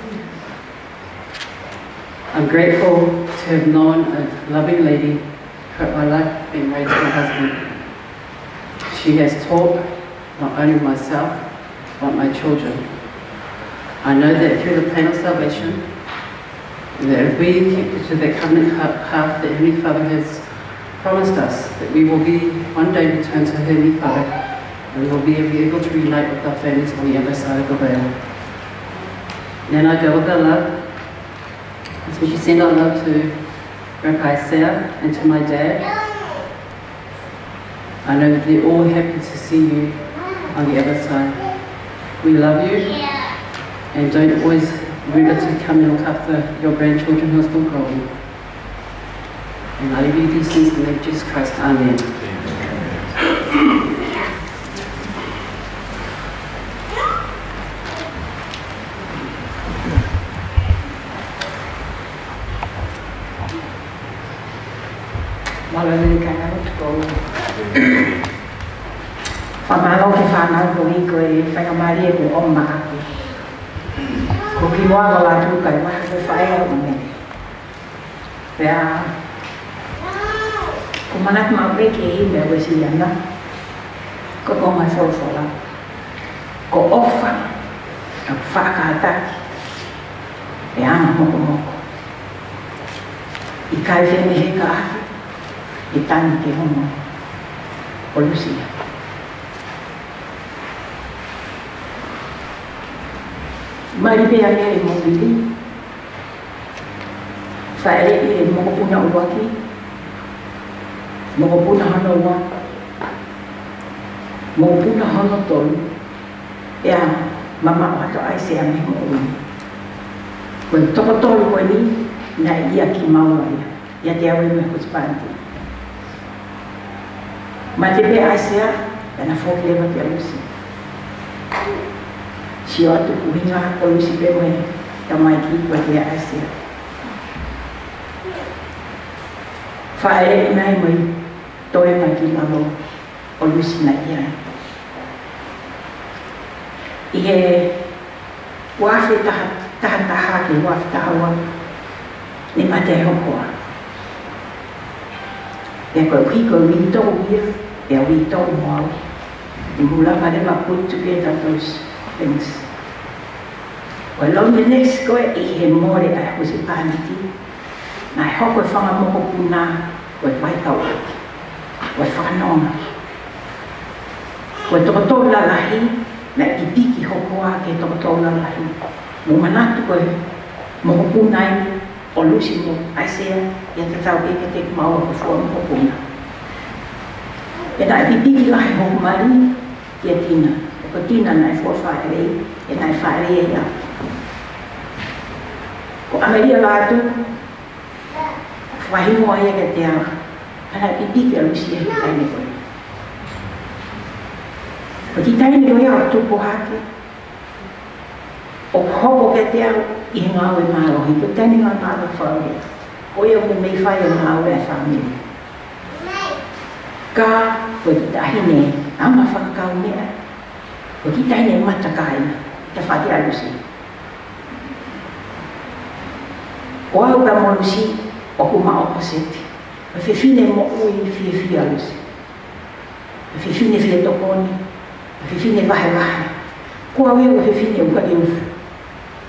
I'm grateful to have known a loving lady throughout my life, being raised by my husband. She has taught not only myself, but my children. I know that through the plan of salvation, that if we keep to the covenant path that Heavenly Father has promised us, that we will be one day returned to Heavenly Father, and we will be able to relate with our families on the other side of the veil. Then I go with our love. Especially send our love to Grandpa Isaiah and to my dad. I know that they're all happy to see you on the other side. We love you, and don't always remember to come and look after your grandchildren who are still growing. And I leave you these things in the name of Jesus Christ. Amen.
Malalai ka na ko. Whamalo ki whanau ko i koe whangamari e ko oma aku. Ko ki moa la tu kai waha ko whae au me. Pea, ko manak ma breke i me we si yana. Ko ko mai whawhawha. Ko ofa, ka whakaataki. E ana moko moko. I kai whene he ka aki. I tani te hono o Lucia. Mari pea mea e mobili. Whaere i e moko puna uwaki. Moko puna hana ua. Moko puna hana tolu. Ea mama o hato ai se a me mo ui. Koe toko tolu koe ni, na ia ki maua ia. Ia te awe me kuspanti. Ma te pe Aisea, tana whoki lewa te alusi. Si o atu kuhinga o lusi pe moe, ta mai ki kua te Aisea. Whaere i mai moe, toe mai ki malo o lusi na ia. I he wafe taha taha taha ke wafe taha wa, ni mate hokoa. E koe kui koe wi tau ia, e wi tau moau. I mula pare ma put together those things. Koe lau me next koe i he more ai hosi pāniti. Nai hoko e whanga moko puna, koe waikau aki. Koe whanonga. Koe tokotau la lahi, na i piki hoko a ke tokotau la lahi. Mo manatu koe moko puna i, o lusi mo Aisea, ia te tau eke te maua ko fua mo puna. E nai pipiki lahi hoku mari, ia tina. E ko tina nai fua whaerei, e nai whaerei e ia. Ko Ameria lātu, wahimo a ia ke te awa, ana pipiki a lusi e taine koe. Ko ti taine koe a tupo hake, o hoko ke te au, i he ngāwe mārohi, ko tēne ngā māro whaore. O ia mo mei whai o ngāwe a whamiri. Ka, koe ki tahine, ama whakakau mea. Koe ki tahine matakaina, te whati alusi. O au ka molusi, o ku ma opposite. O whiwhine mo ui fie fie alusi. O whiwhine fie tokoni, o whiwhine wahe wahe. Ko au e o whiwhine uka i ufu.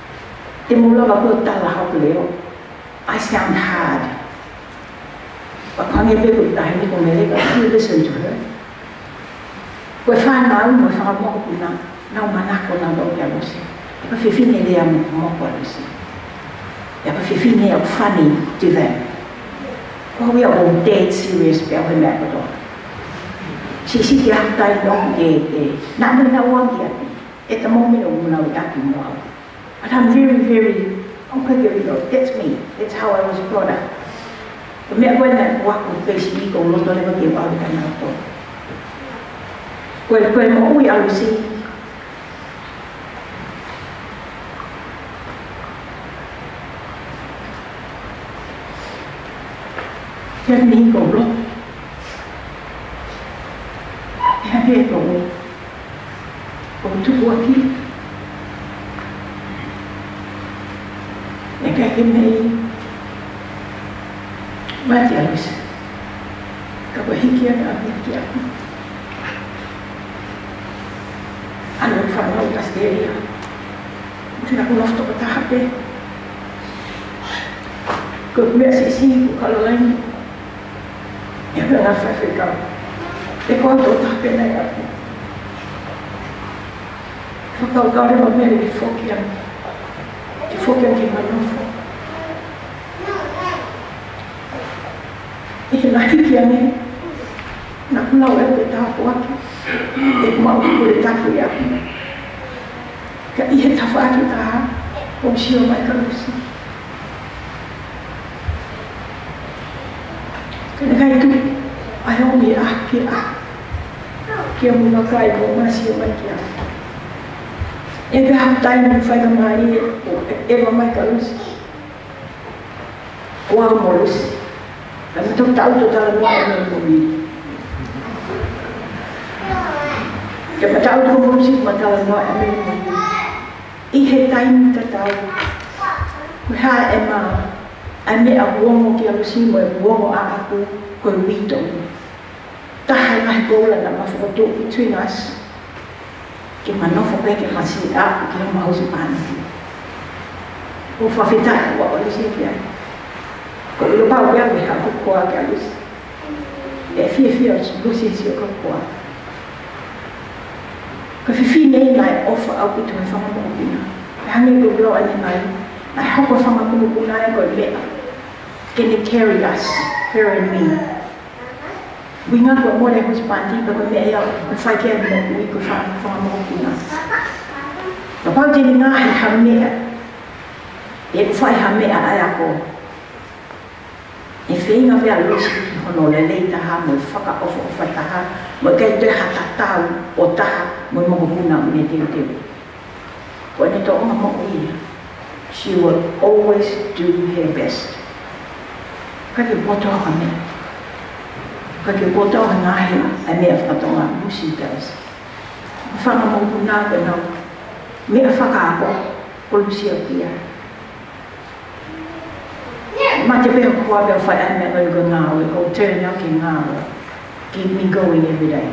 Te mula wa kua tala hau leo. I sound hard.
But when you people die, you go make it, you listen to her. We find out, we find more kuna, now manako na do ya lusi. But if you need them more policy, but if you need funny to them, well, we are all dead serious about the matter. She said, "You have died long day, day. Now we know one yet. At the moment, we know that you know. But I'm very, very, I'm quite very good. That's me. That's how I was brought up. But when that walk with basically go, don't ever give out the kind of thought. Well, when we are see, tell me go look. Have you go? Go to work here. Like I can make my jealous. Go here, go here. Ano fa no Castelia. Sina ko lofto ko tahape. Ko me sisi ko kalolain. Ya na fa Afrika. E ko to tahape na ya. Fa ka ka re mo me di fokian. Di fokian ki manofo. E la hikiane. Na kula we ta ko aki. E mau ko le tapu ya. Ka ihe tafa ki ta o sio mai ka lusi. Ka kai tu ai o mi a ki a. Ki mo na kai mo ma sio mai ki a. E be ha tai mo fai ka mai e ba mai ka lusi. O a mo lusi. Ka tu tau tu ta mo mo mi. Ke matau ko mo si matau no e I he taimi ka tau. Ko ha e ma a me a uongo ki a lusi mo e uongo a aku ko i wito. Taha ngai kola na mawhakato between us. Ke manofo pe ke masi a ki a mahusi pani. O whawhitai wa o lusi ki ai. Ko ilo pau kia me ha kukua ki a lusi. E fia fia lusi si o kukua. Ka whiwhi nei nai ofa au ki tui whangamukuna. E hangi ko bro ane nai, nai hoko whangamukuna e koe mea. Kene carry us, her and me. Winga ko mo le husbandi ka koe mea iau, ko whai kia mo kui ko whangamukuna. Ka pau tini ngahi ha mea, e ko whai ha mea ai ako. E whinga mea lusi ki hono le lei taha mo whaka ofa ofa taha, mo kei te hata tau o taha mo mokopuna me teo teo. Ko ne to onga mo ia, she will always do her best. Ka ke poto ha mea. Ka ke poto ha ngahi a mea whakatonga Lucy does. Whanga mokopuna ka nau, mea whaka ako, ko Lucy au kia. Ma te pēho kua pēho whai ane o ko ngāwe, ko turn out ki ngāwe. Keep me going every day.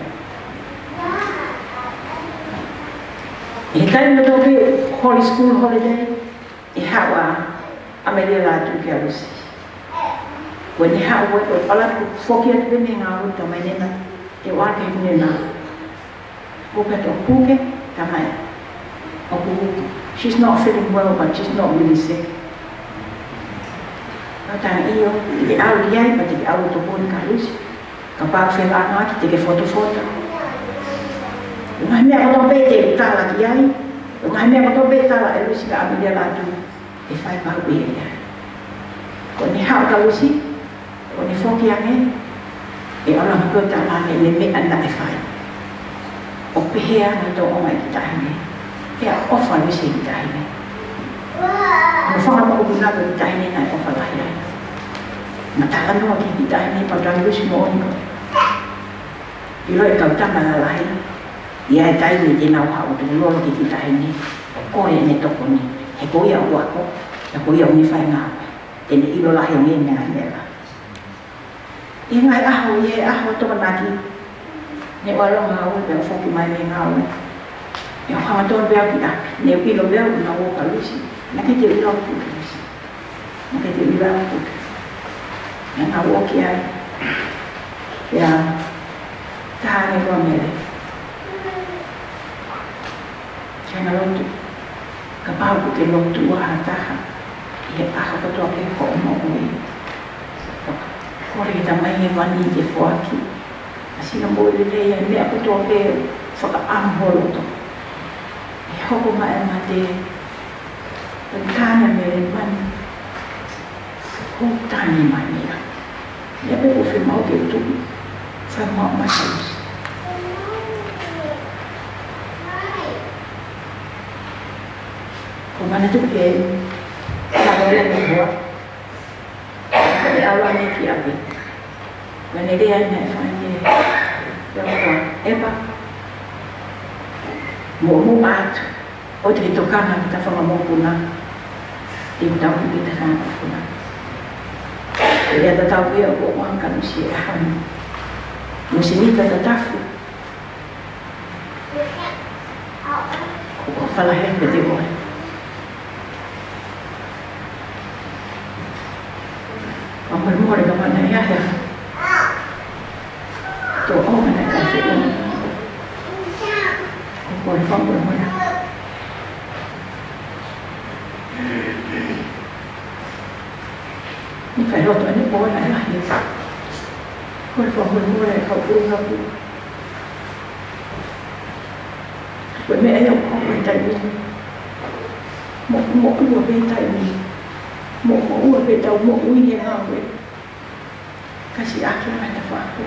E kai mo tō pē holy school holiday, e hawa a me rea lātu ki a Lucy. Ko ni hawa ko pala ku whoki atu pēne ngāwe ta mai nena, e wāke nena. Ko pēto kuke, ta mai. O kuke. She's not feeling well, but she's not really sick. Tang iyo, i au liai, pa te au to poni ka Lucy. Ka pāu whenga ngā ki te ke foto-foto. Ngai mea koto pe te tala ki ai. Ngai mea koto pe tala e Lucy ka amilia lātu. E whai pāu e ai. Ko ni hao ka Lucy, ko ni whoki ange, e ona hako tala ne me mea na e whai. O pehea na tō o mai ki tahine. E a ofa Lucy ki tahine. Ano whanga mo ko nako ki tahine na e ofa lahi ai. Matala no ki ki tahine pa tau Lucy mo oniko. I roi kau tama na lahi. Ia e taini te nau hao tu lolo ki ki tahine. Ko e ne toko ni. He ko ia ua ko. He ko ia uni whai ngāwe. Tene ilo lahi o nge ngai mera. I ngai aho i e aho toka naki. Ne walo ngāwe pe o whoki mai me ngāwe. E o whangaton bea ki api. Ne ilo bea u na woka Lucy. Nake te ilo puke Lucy. Nake te ilo puke. Nga ngā woki ai. Ya, tahan ni kau mele. Jangan lotu. Kapal ku ke lotu wah tahan. Ia ah aku tu aku kau mau ni. Kau kita main ni mani je fuaki. Asyik nak boleh dia ni aku tu aku faka amhol tu. Ia aku main mati. Tahan mele mani. Kau tahan ni mani lah. Ia aku film mau ke tu. Saya mau macam Kemana tu ke? Kalau dia ni buat, kalau awak ni kiapi, mana dia ni faham dia, dia apa? Mau mau mat, oh jadi tu kan kita faham mau punah, dia tahu kita kan punah. Dia tak tahu dia buat makan siapa. Musim ini tak tahu. Kau falah yang betul. Kamu mau ke mana ya? Tu orang mana kasih ni? Kau faham mana? Ni kalau tu ni boleh lah ya. Kau faham mana? Kau pun kau. Bởi mẹ em không phải tại vì một mỗi một bên tại vì một mỗi một bên đầu một uy hiểm nào vậy cái gì ác là phải phá của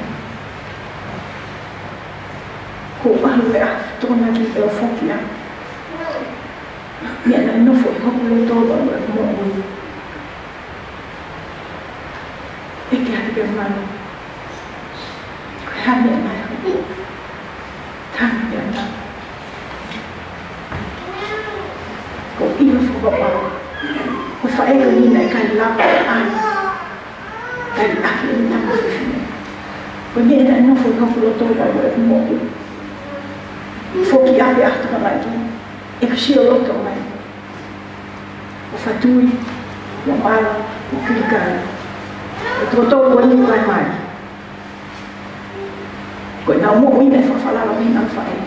của anh vậy à tôi nói cái đầu phong kia mẹ lại nó phổi không lên tôi bảo là mọi người cái kia thì cái mà cái hai mẹ này không thằng mẹ này cũng yêu phụ bảo có phải cái gì này cái làm ăn cái ác lên năm mươi có nghĩa là nó phụ không phụ tôi bảo vệ một phụ kia ác ác tôi lại thôi em siêu lắm tôi này có phải tôi làm ăn một cái cái tôi tôi muốn như vậy mà cái nào mỗi này phải phải làm mình ăn phải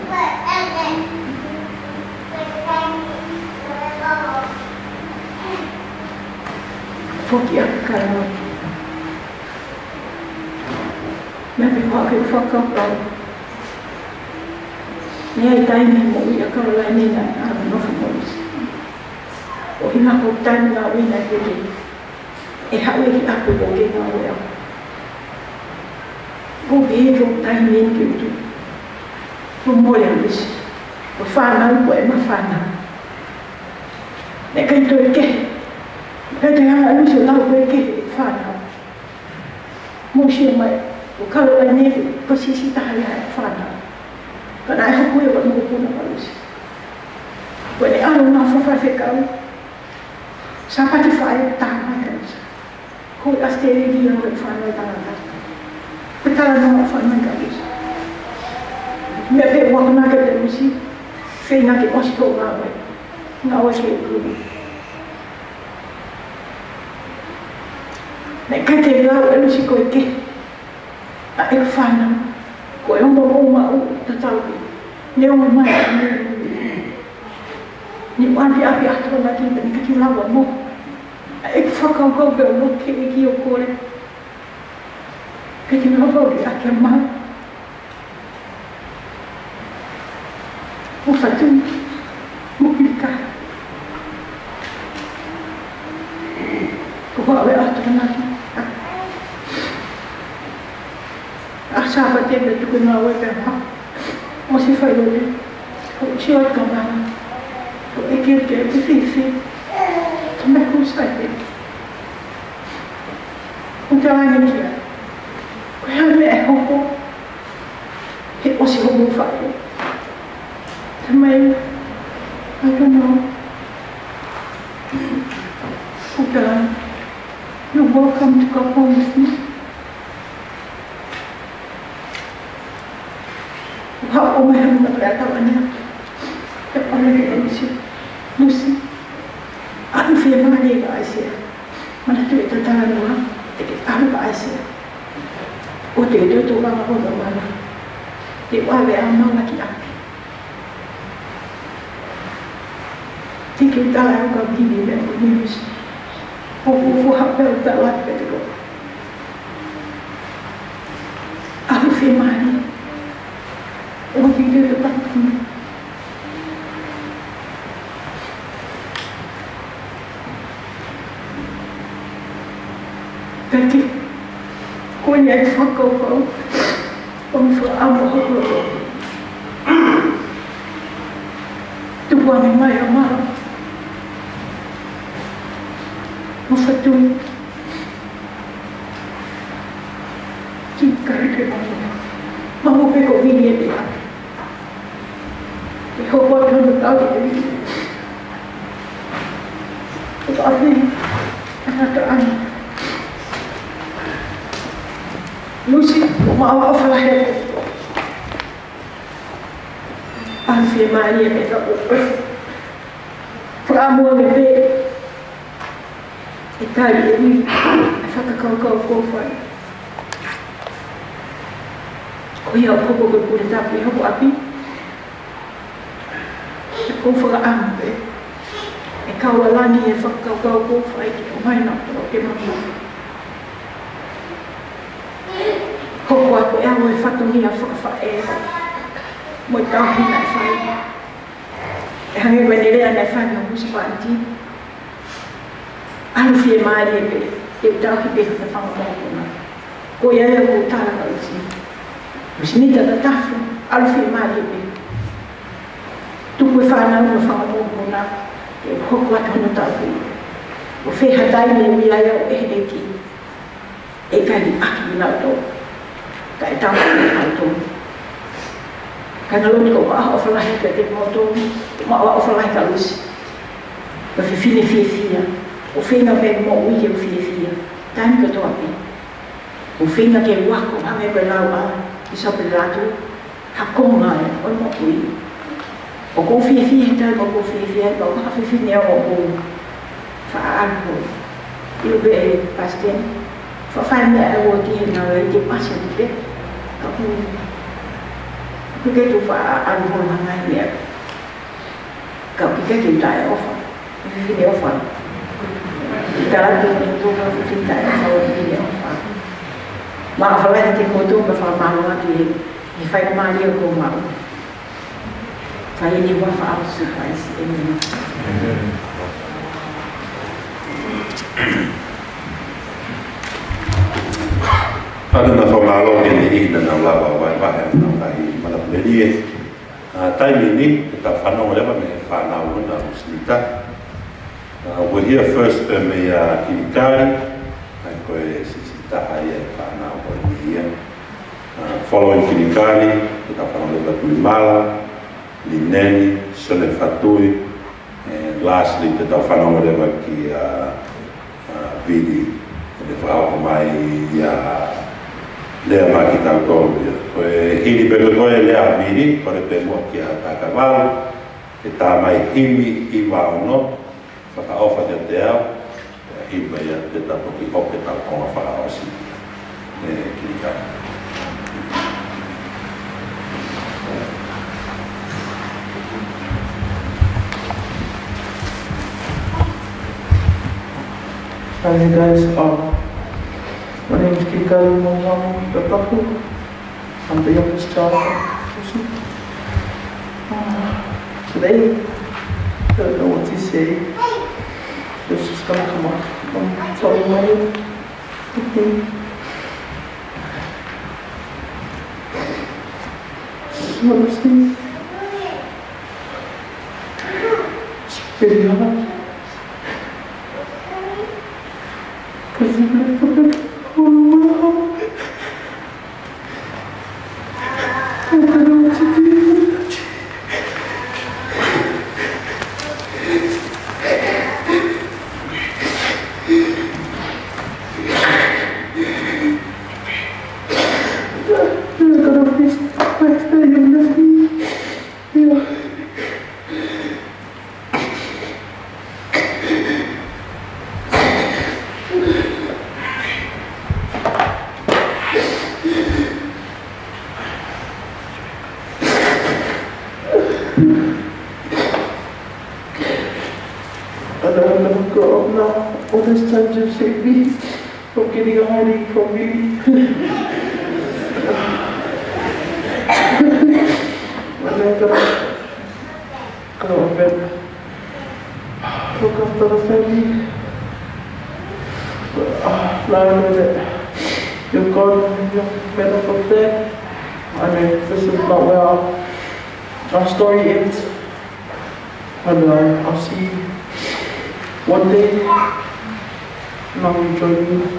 Phúc kia cả rồi mẹ bị họ cái phúc không đâu nghe tay mình mũi ở câu lại nên là nó không mũi ôi mà hộp tay nó bên này cái gì em hãy lấy cái áp của cái nó rồi cô biết hộp tay mình kiểu tu cô mua làm gì cô pha nó của em mà pha nó để cái tôi kể cái thứ hai là sự đau với cái phản nào một chuyện mà kalau là như có sĩ sĩ ta là phản nào còn ai không quên vẫn một cuốn nào luôn vậy nên anh nó phải phải cao sampai di phải tăng mai kan kau asteri dia yang phản này tăng tăng perkara nó phản này kan mẹ bé waktu nak kerja mesti saya nak ke Oslo ngawai ngawai ke dulu Nek kata lau elu si koe ke a e whana koe omba o mau tatau ni o mai ni wani api atro na ki ni kati lau mo a e whakau kau ke o ke e ki o kore kati lau kau ki a ke mau o whatu mo pilika ko hawe atro na ki sahabat dia betul benar awak berapa masih file ni, siapa kamu? Ikut ke sisi, sampai kusai. Untuk orang ini, kau ni eh hobo, hit masih hobo file. Sampai, I don't know. Bukan, you welcome to Kampung ni. Họ ôm em một cái tao anh em, cái con này cái Lucy, Lucy, anh phía mà đi vào Asia, mà nó tụi tao tao nữa, thì cái tao vào Asia, O te te tu kanga o na mana. Te wawe a mauna ki api. Te ki utala au ka bini me o nimis. O fufu hape o ta lape te roa. Alu whi mani. O te te te pakuna. Peki, ko ni ai whakau o mi whaamu hoko. Tupua me mai a mara. Mo whatui. Ki karike mai. Mamu pe ko vini e te api. Te hoko a tonu tau e vini. O ta api, anata ana. Lucy, o maawa o whalahe ko. Pahawhia maani e me ka o ofu. Whakamua me pe. E tai e ui. E whakakaukau kōwhai. Ko ia o koko koe kore tapu e hoko api. E kōwhaka amu pe. E kaua langi e whakakaukau kōwhai ki o mai napa o te mamua. Hoko ako e awa e whatungi a whakawha e mo i tauhina e whai. E hangi wene rea nei whai o husi whanti. Anu fie maari e pe, e u tauhi pehu te whangamokona. Ko ia ea ko tāra ka usi. Usi nita ta tafu, alu fie maari e pe. Tuku e whanau no whangamokona, e hoko atu hono tauhi. O whehatai me mia ea o eheneki. E kai aki minau tō. Ka e tau ki hau tōnu. Ka ngaloni ko maa o whalahi ka te mō tōnu, maa o whalahi ka lusi. Ka whiwhine fie fia, o whenga me mō ui e o fie fia, taimi ka tō api. O whenga ke wako hange koe lau a, i sape rātu, ha konga e, o mō ui. O kou fie fia he tai mō kou fie fia, o ka whiwhine o mō wha āruho. I ube e pasten, wha whai mea e o tia nā e te pasa ni pe. Ka hui. Ku ke tu wha anu hoi hangai mea. Ka ki ke ki tae ofa. Ki ne ofa. Ki ka ratu ni tu ka ki tae ofa o ki ne ofa. Ma a whawai te koto ka wha malu atu e. Ni whai ka maari o ko mau. Whai ni wa wha au surprise. Amen.
Ana na whamalo ke ni ina na lawa wai wahe na kai malapleri e. Taimi ni, e ta whanau rewa me whanau na usinita. We're here first pe me a Kirikari, ai koe sisita ai e whanau koe ni ia. Following Kirikari, e ta whanau rewa tui mala, Lineni, Sole Fatui, and lastly, te ta whanau rewa ki Vidi. E whao mai ia lea maki tau tōpia. Koe hini peko koe lea vini, kore pe mua ki a tākawaru, e tā mai himi i wauno, whaka ofa te te au, e hima ia te tapo ki ope tau konga whaka osi. E Kirikari.
Hi guys, um, my name is Kirikari Momamu Tapaku. I'm the youngest child of uh, Today, I don't know what to say. It's just gonna come up. I'm telling my okay. Honestly, it's pretty hard. Because I'm not going to go home. I don't know what to do. I'm going to face the fact that you left me. Yeah.
from getting a headache from me. When I gotta go to bed, look after the family. Uh, now I know that you've gone, you've medical care. I mean, this is not where our, our story ends. And uh, I'll see you one day. Now you join me.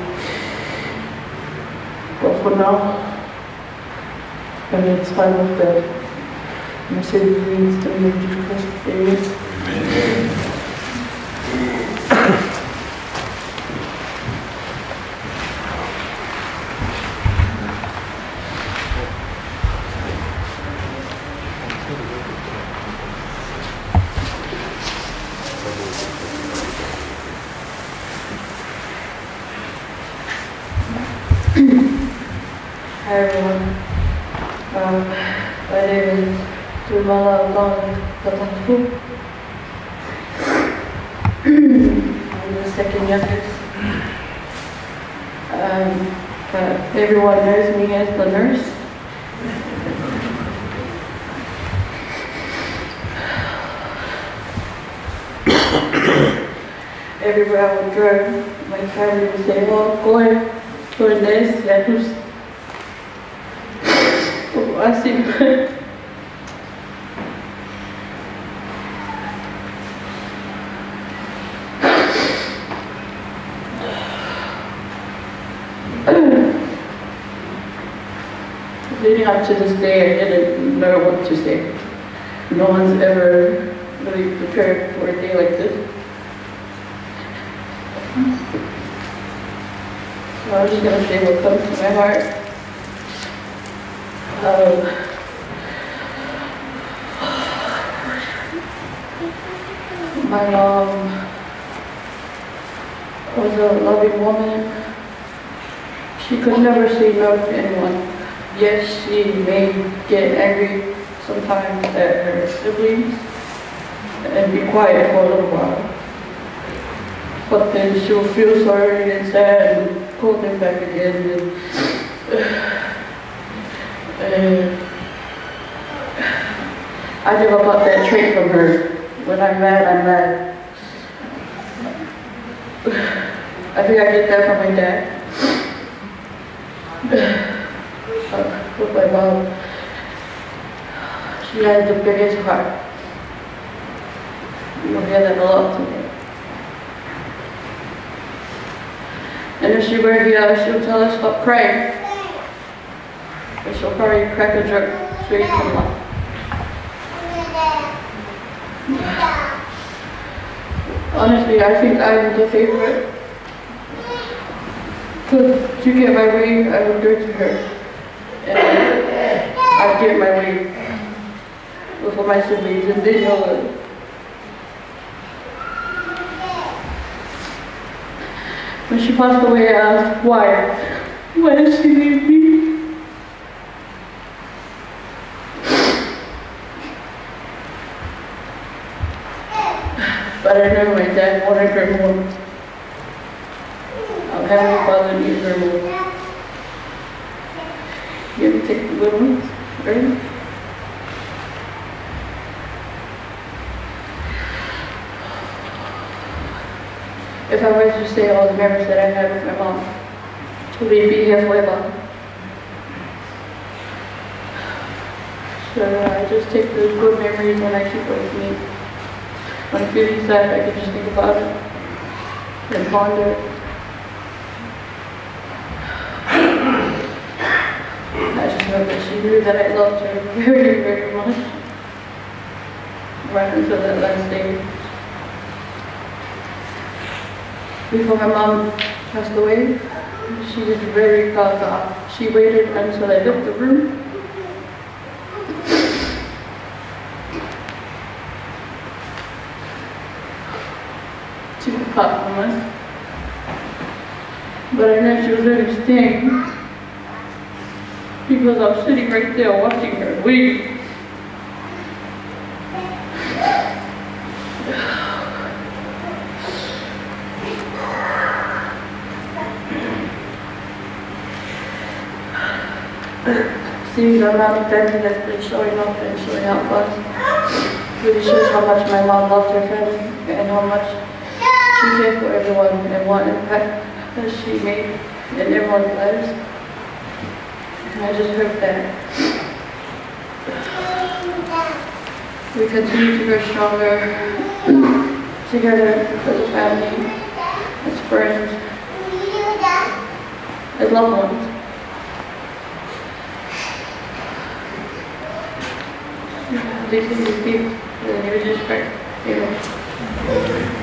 But for now, and it's time of death. My Savior means the name of Jesus Christ. Amen. Amen.
Hi everyone. Um, my name is Tumala Long Katanfu. I'm the second youngest. Um, but everyone knows me as the nurse. Everywhere I would go, my family would say, "Oh, go ahead, go ahead, nurse, yeah, who's I see." Leading up to this day, I didn't know what to say. No one's ever really prepared for a day like this. So I'm just going to say what comes to my heart. Um, my mom was a loving woman. She could never say no to anyone. Yes, she may get angry sometimes at her siblings and be quiet for a little while. But then she'll feel sorry and sad and pull them back again. And, And I never got that trait from her. When I'm mad, I'm mad. I think I get that from my dad. Uh, with my mom, she has the biggest heart. You'll hear that a lot today. And if she were here, she'll tell us stop crying. But she'll probably crack a joke so you can laugh. Honestly, I think I'm the favorite. Because to get my way, I would go to her. And I'd get my way before my siblings, and they know it. When she passed away, I asked, why? Why did she leave me? But I know my dad wanted her more. Our Heavenly Father needs her more. You ever take the little ones, right? If I were to say all the memories that I had with my mom, we'd be here forever. So I just take those good memories when I keep it with me. When I'm feeling sad, I can just think about it and ponder it. I just know that she knew that I loved her very, very much. Right until that last day. Before my mom passed away, she was very gaga. She waited until I left the room. To depart from us. But I know she was really staying because I was sitting right there watching her waiting. seeing the amount of family that's been showing up and showing out for us really shows how much my mom loved her family and how much she cared for everyone and what impact that she made in everyone's lives. And I just hope that we continue to grow stronger together as a family, as friends, as loved ones. These things we speak in the name of Jesus Christ. Amen.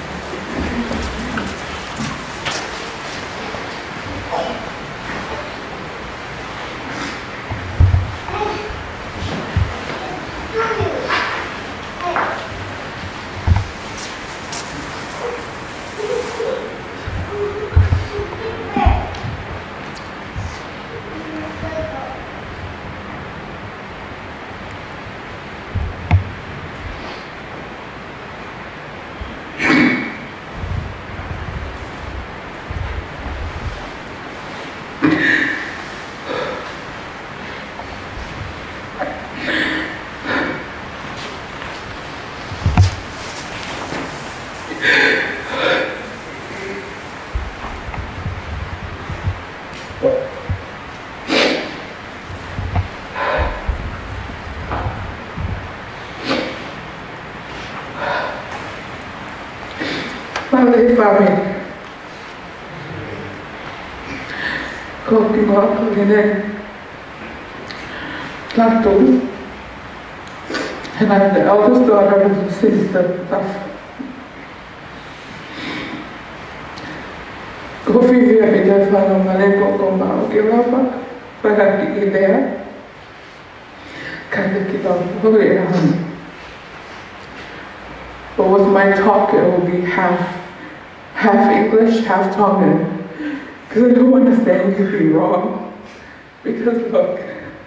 Family, family. Cooking up, cooking in. Plato. And I'm the eldest daughter of the sister of Kofi via bida fano maleko koma okilapa. Pagaki idea. Kanda kita huli aham. But with my talk, it will be half, half English, half Tongan, because I don't want to say anything wrong. Because look,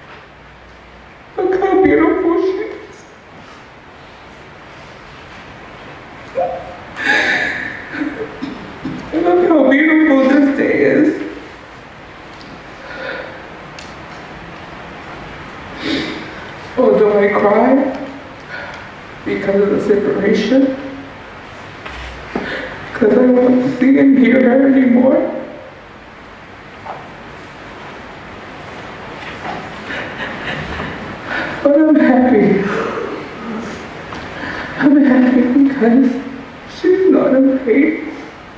look how beautiful she is. And look how beautiful this day is. Although I cry because of the separation, because I won't see and hear her anymore. But I'm happy. I'm happy because she's not in pain.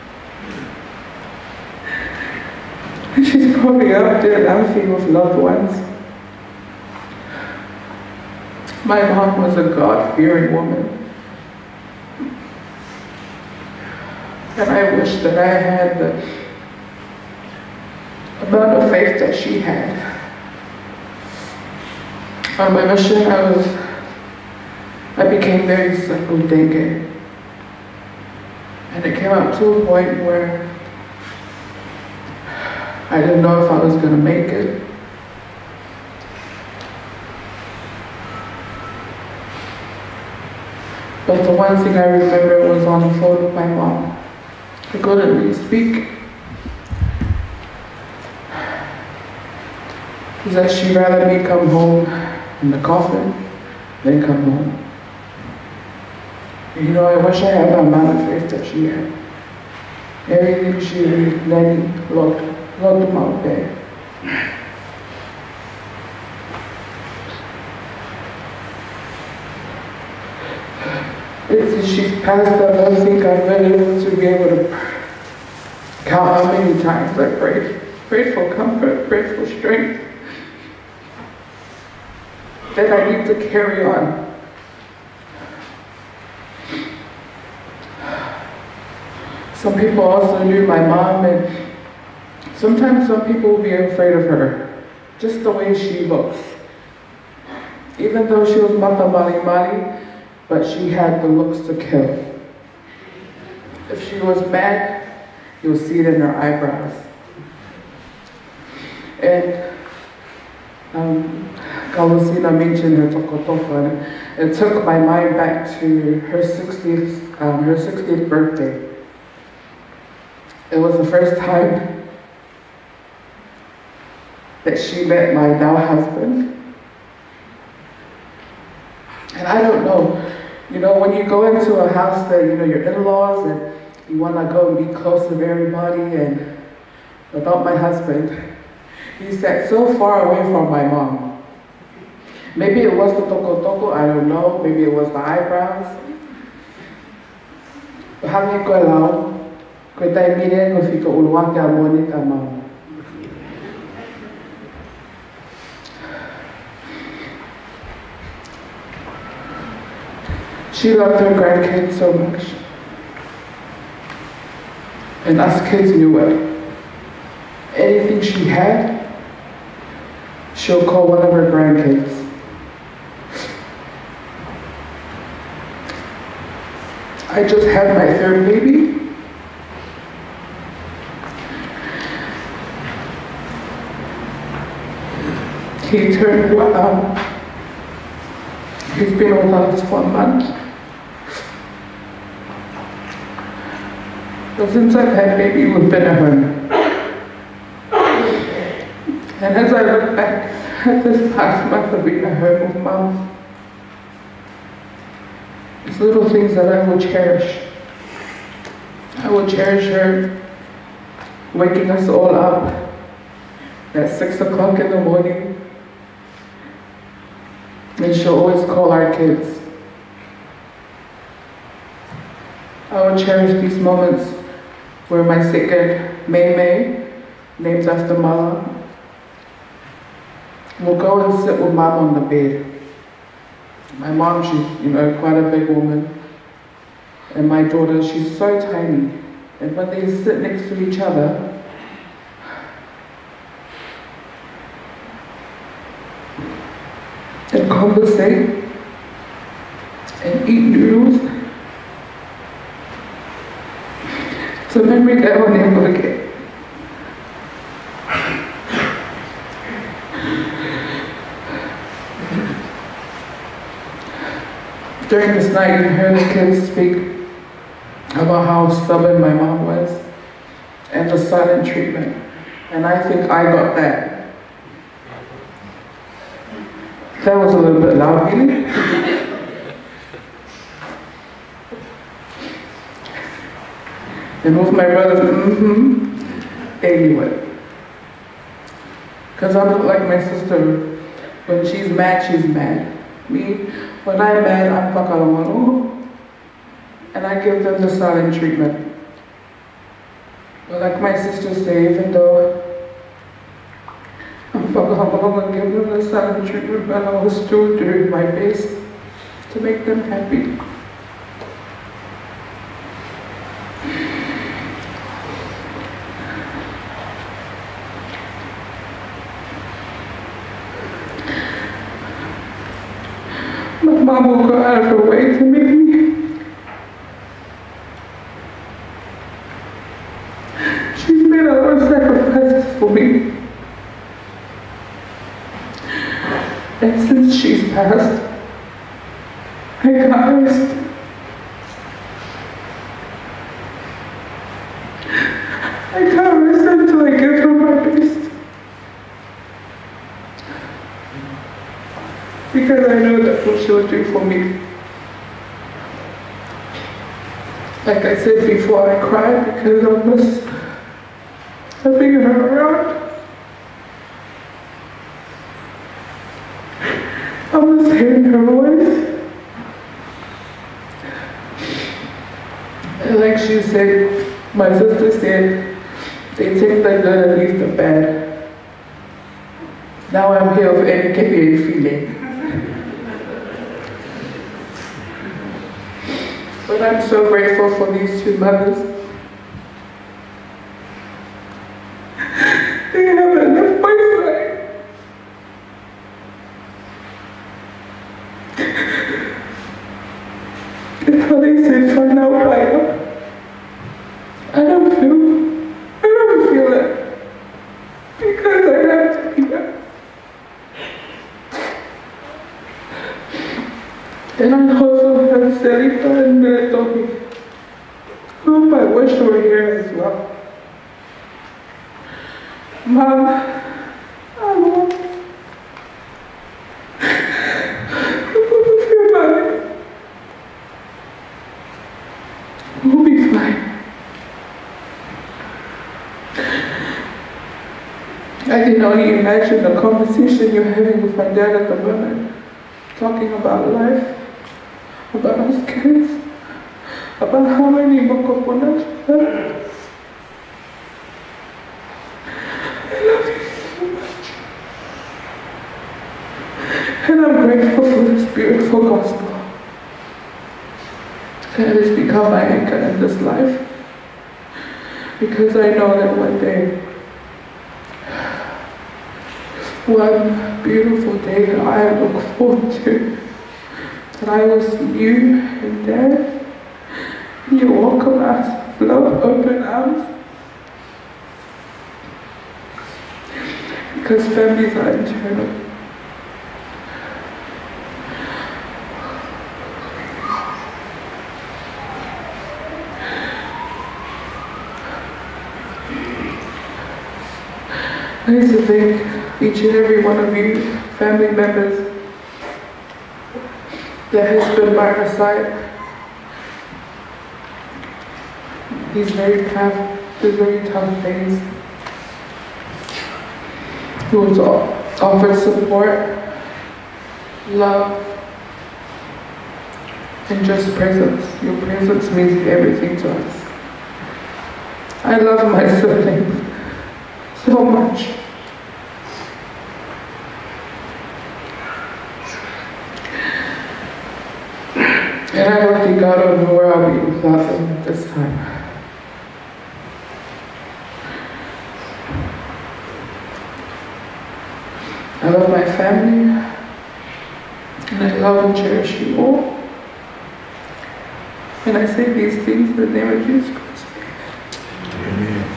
And she's probably out there laughing with loved ones. My mom was a God-fearing woman. And I wish that I had the amount of faith that she had. On my mission, I was, I became very simple thinking. And it came up to a point where I didn't know if I was going to make it. But the one thing I remember was on the phone with my mom. I couldn't really speak. She said she'd rather me come home in the coffin than come home. And you know, I wish I had the amount of faith that she had. Everything she did, Lenny, looked, looked them out there. Since she's passed, I don't think I've been able to be able to count how many times I prayed. Prayed for comfort, prayed for strength. That I need to carry on. Some people also knew my mom, and sometimes some people will be afraid of her, just the way she looks. Even though she was Mata Mali Mali, but she had the looks to kill. If she was mad, you'll see it in her eyebrows. And um, Kalusina mentioned her tokotoko, and it took my mind back to her sixtieth, um, her sixtieth birthday. It was the first time that she met my now husband. And I don't know, you know, when you go into a house that, you know, your in-laws and you want to go and be close to everybody, and about my husband, he sat so far away from my mom. Maybe it was the toko toko, I don't know, maybe it was the eyebrows. But how many go along? Ko tai mire ko fika uluang ka moni ka mama. She loved her grandkids so much. And us kids knew it. Anything she had, she'll call one of her grandkids. I just had my third baby. He turned one. He's been with us for a month. But since I've had baby, we've been at home. And as I look back at this past month of being at home with Mom, it's little things that I will cherish. I will cherish her waking us all up at six o'clock in the morning. And she'll always call our kids. I will cherish these moments where my second May May, named after Mala, will go and sit with Mom on the bed. My mom, she's, you know, quite a big woman. And my daughter, she's so tiny. And when they sit next to each other, and conversate, and eat noodles, it's a memory that I'll never forget. During this night, you heard the kids speak about how stubborn my mom was and the silent treatment. And I think I got that. That was a little bit loud, really. And with my brothers, mm-hmm, anyway. Because I look like my sister. When she's mad, she's mad. Me, when I'm mad, I'm whakarongo. And I give them the silent treatment. But like my sisters say, even though I'm whakarongo and give them the silent treatment, but I will still do my best to make them happy. Mom will go out of her way to make me. She's made a lot of sacrifices for me. And since she's passed, I can't rest. I can't rest until I give her my best. Because I know that's what she'll do for me. Like I said before, I cry because I miss having her around. I miss hearing her voice. And like she said, my sister said, they take the good and leave the bad. Now I'm here with any Kefian feeling. But I'm so grateful for these two mothers. They haven't left my side. And how they said, find out why. I don't feel, I don't feel it. Because I have to be there. And I also have Selita and Melatobi, whom I wish were here as well. Mom, I I can only imagine the conversation you're having with my dad at the moment, talking about life, about us kids, about how many Mokoponas have. I love you so much. And I'm grateful for this beautiful gospel. That has become my anchor in this life. Because I know that one day, one beautiful day that I look forward to, that I will see you and Dad, and you welcome us with love, open arms. Because families are eternal. I used to thank each and every one of you, family members, that has been by our side. These very tough, these very tough days. Who has offered support, love, and just presence. Your presence means everything to us. I love my siblings so much. And I don't think I don't know where I'll be without them at this time. I love my family, and I love and cherish you all. And I say these things in the name of Jesus Christ. Amen.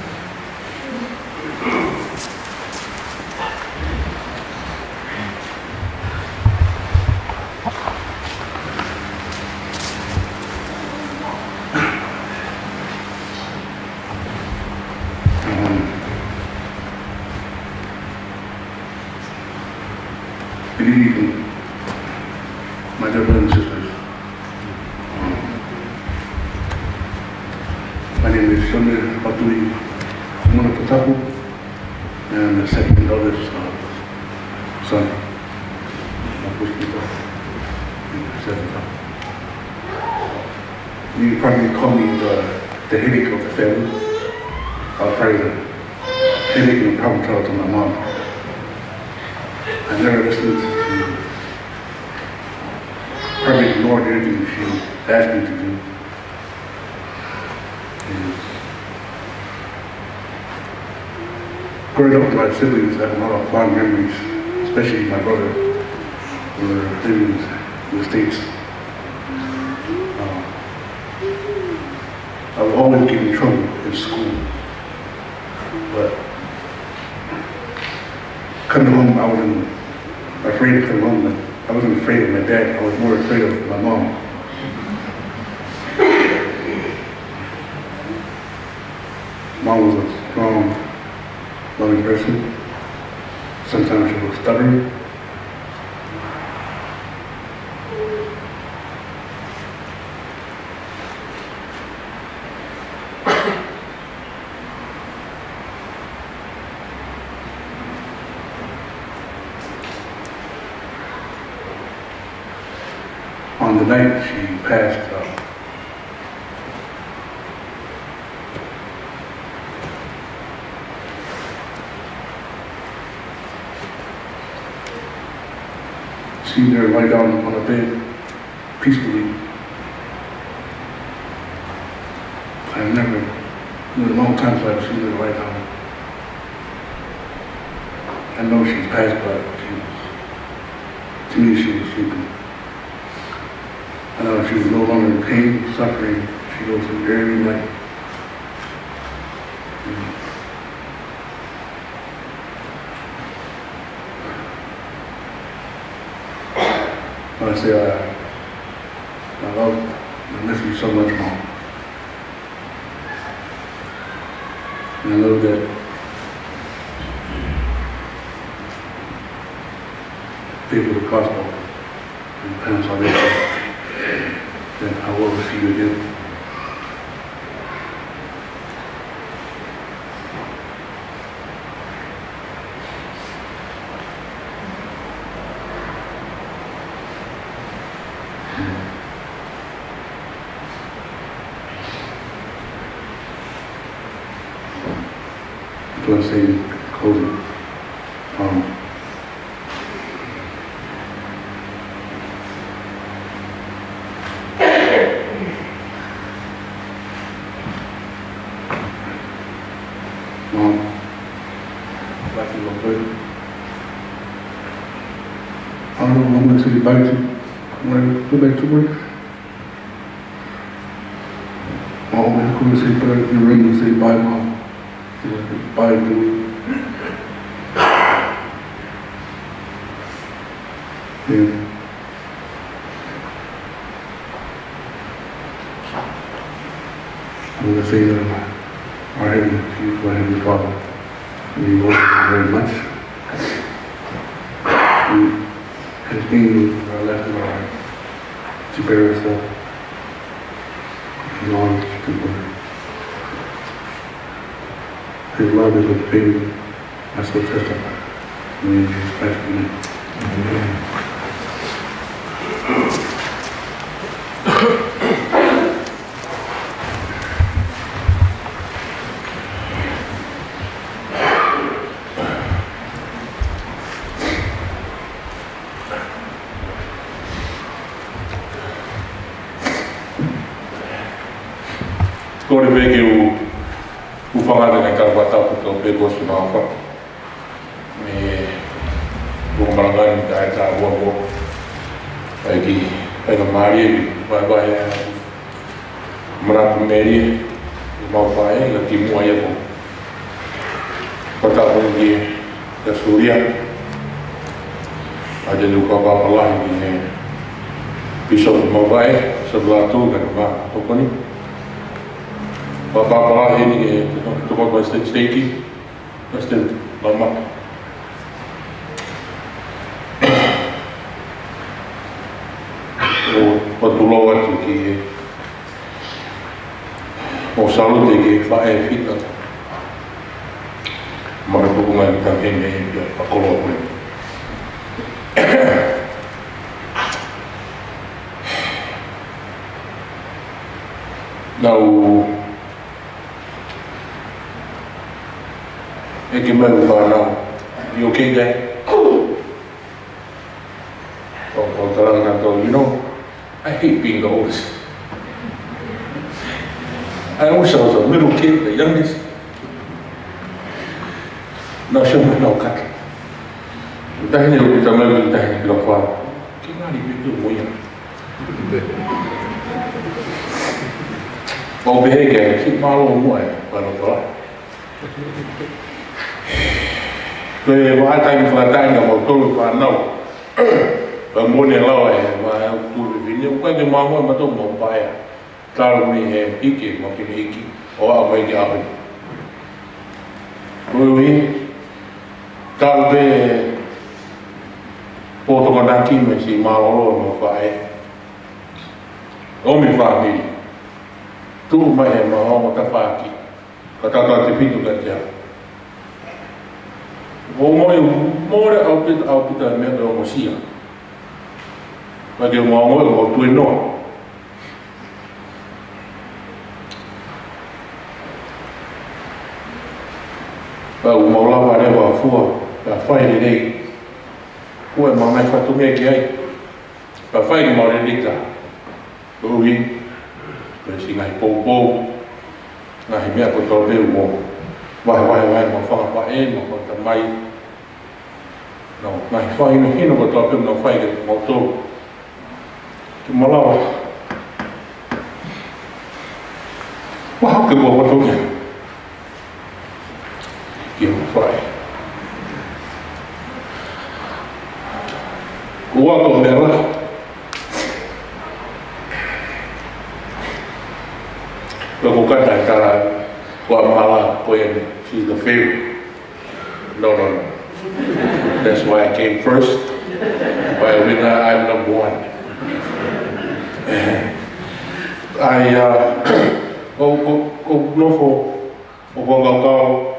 Good evening, my dear brothers and sisters. Um, my name is Shonda Batui Kumuna Pataku, and I'm the second eldest uh, son of Pushkita in Seventh. You probably call me the, the headache of the family. I was probably the headache and the problem child to my mom. I never listened to, probably ignored anything she asked me to do. And growing up with my siblings, I have a lot of fond memories, especially my brother, who were living in the States. Um, I would always get in trouble in school, but coming home, I wasn't afraid to come home. I wasn't afraid of my dad. I was more afraid of my mom. Mom was a strong, loving person. Sometimes she was stubborn. On the night she passed, uh, seen her lie down on a bed peacefully. I've never, in a long time since I've seen her lie down. I know she's passed, but she was, to me she was sleeping. I know she was no longer in pain, suffering. She goes through every night. When I say I, I love, I miss you so much, Mom. And I know that people of the gospel and plan salvation, then I will see you again. want to say in closing. Um, Mom, if I can go through. I don't know, I'm going to say bye to you. I'm going to go back to work. Mom, I'm going to say bye to the ring and say bye, Mom. Bye to you. Yeah. I'm going to say that our Heavenly, our Heavenly Father, we love you very much. We continue our left and our right to bear us up in knowledge and word. His love is a favor, I so testify. In Jesus Christ's name. Amen.
Kore peke u u whangata nei karawatau tau peko su mga wha. Me buka marangani ta e ta ua ua. Pai ki pai ka maari e vai vai e marapu meri e mau whae la ki mua ia ko. Kota pun ki ka suria. Aja luka wapalahi ki ne pisau mau vai sebelah tu kan ma tokoni. Papa ini tu kau pasti steaky, pasti lama. Oh, waktu lawan tu ki, oh selalu tu ki faham kita. Maka hubungan kami ini dia kalau pun. Now. E ke mau whanau, you okay there? Oh, oh, taranga tau, you know, I hate being the oldest. I always was a little kid, the youngest. Nā shama nau kake. Tahine o kita mau ki tahine ki la whāra. Ki ngāri pitu moia. O beheke, ki mālo mua e, whanau tala. Koe wātai mi whakatainga mō tolu whanau. Wa mone lau e, wa tūru vini. O koe ke māmoe mato mō paia. Tāru mi he ike, mō kine iki. O a mai ki ahui. Koe ui, tāru pe pōtoko naki me si mālolo mō whae. O mi whāmiri. Tūru mai he mā hongo ta whāki. Ka tātua te whitu ka te au. O moi more au pita au pita me o mo sia. Ma ke mo mo o tu no. Ba o mo la va re va fu. Ba fai ni nei. O ma mai fa tu me ke ai. Ba fai ni mo re dita. O wi. Ba si ngai po po. Na hi me ko to ve mo. Vai vai vai mo fa pa e mo ko ta mai. No, mai fai no hino ko to pe no fai ke mo to. Ki mo lawa. Wa ha ke mo ko to ke. Ki mo fai. Wa ko me ra. Ko ka ta ka Guatemala, she's the favorite. No, no, no. That's why I came first. By a winner, I'm number one. I, uh, go, go, go, no for, go, go, go,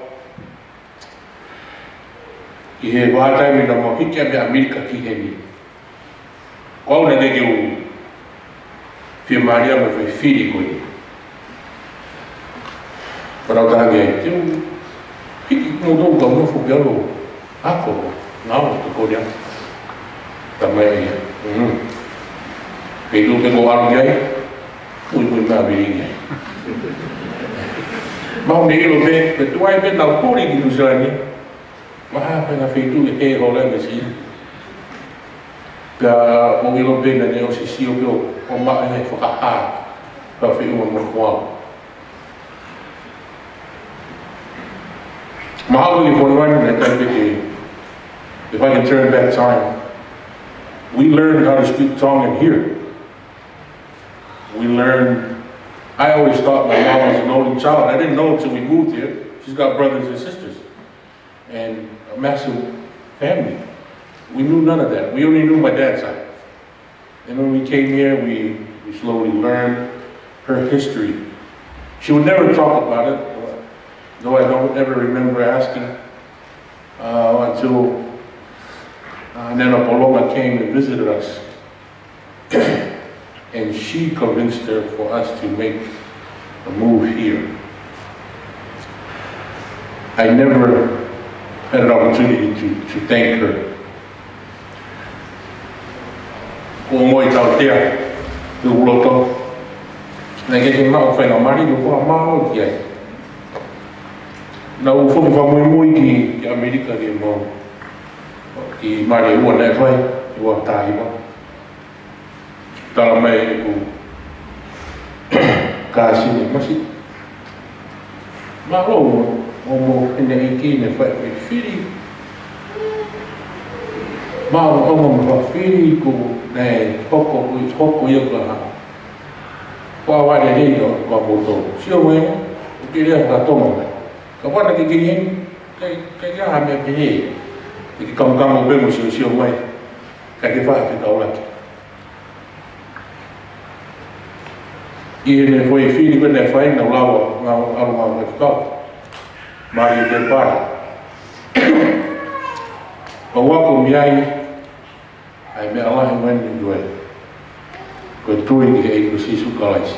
I he wātai mi na mo hiki a me Amerika ki he ni. Kau na nege u whia Maria me whai whiri koe. Parau tānge, te u hiki
Mo do ko mo fu bialo. Ako, ngau to ko dia. Tamai. Hmm. Itu ke ko alu gai. Ui ui ma bi ngai. Mau ni lo be, pe tuai be na puri ki usani. Ma pe na feitu e ho le mesi. Ka mo ilo be na ne o si si o o ma ai fo ka a. Ka fe o mo ko. Mahalo i for running that kind of if I can turn back time, we learned how to speak tongue in here. We learned, I always thought my mom was an only child. I didn't know until we moved here. She's got brothers and sisters and a massive family. We knew none of that. We only knew my dad's side. And when we came here, we, we slowly learned her history. She would never talk about it, though I don't ever remember asking uh, until uh, Nana Paloma came and visited us. And she convinced her for us to make a move here. I never had an opportunity to, to thank her. Ko moi tau tea, tu uloto. Nai ke ke mao whainga mari, ko a mao ki ai. Na u whumu wha mui mui ki, ki Amerika ki mo. Ki mari ua nei whai, ua tahi mo. Tala mai ku kāsini masi. Ma o o mo ene iki ne whai me whiri. Ma o o mo mo whiri ku nei hoko ui hoko i oka ha. Kua wale rei o kua moto. Sio mai mo, o ki rea ka tonga mai. Ka wana ki kiri heni, kai kai ka ha mea ki hei. Ki kamu kamu bemo sio sio mai. Kai ki wha ki kaulaki. I ene foi whiri wene whai na ulawa ngā aru ngā mai whakau. Mari e te pare. Pa wako miai, ai mea alahi wani due. Ko tui ki e ko sisu kalaisi.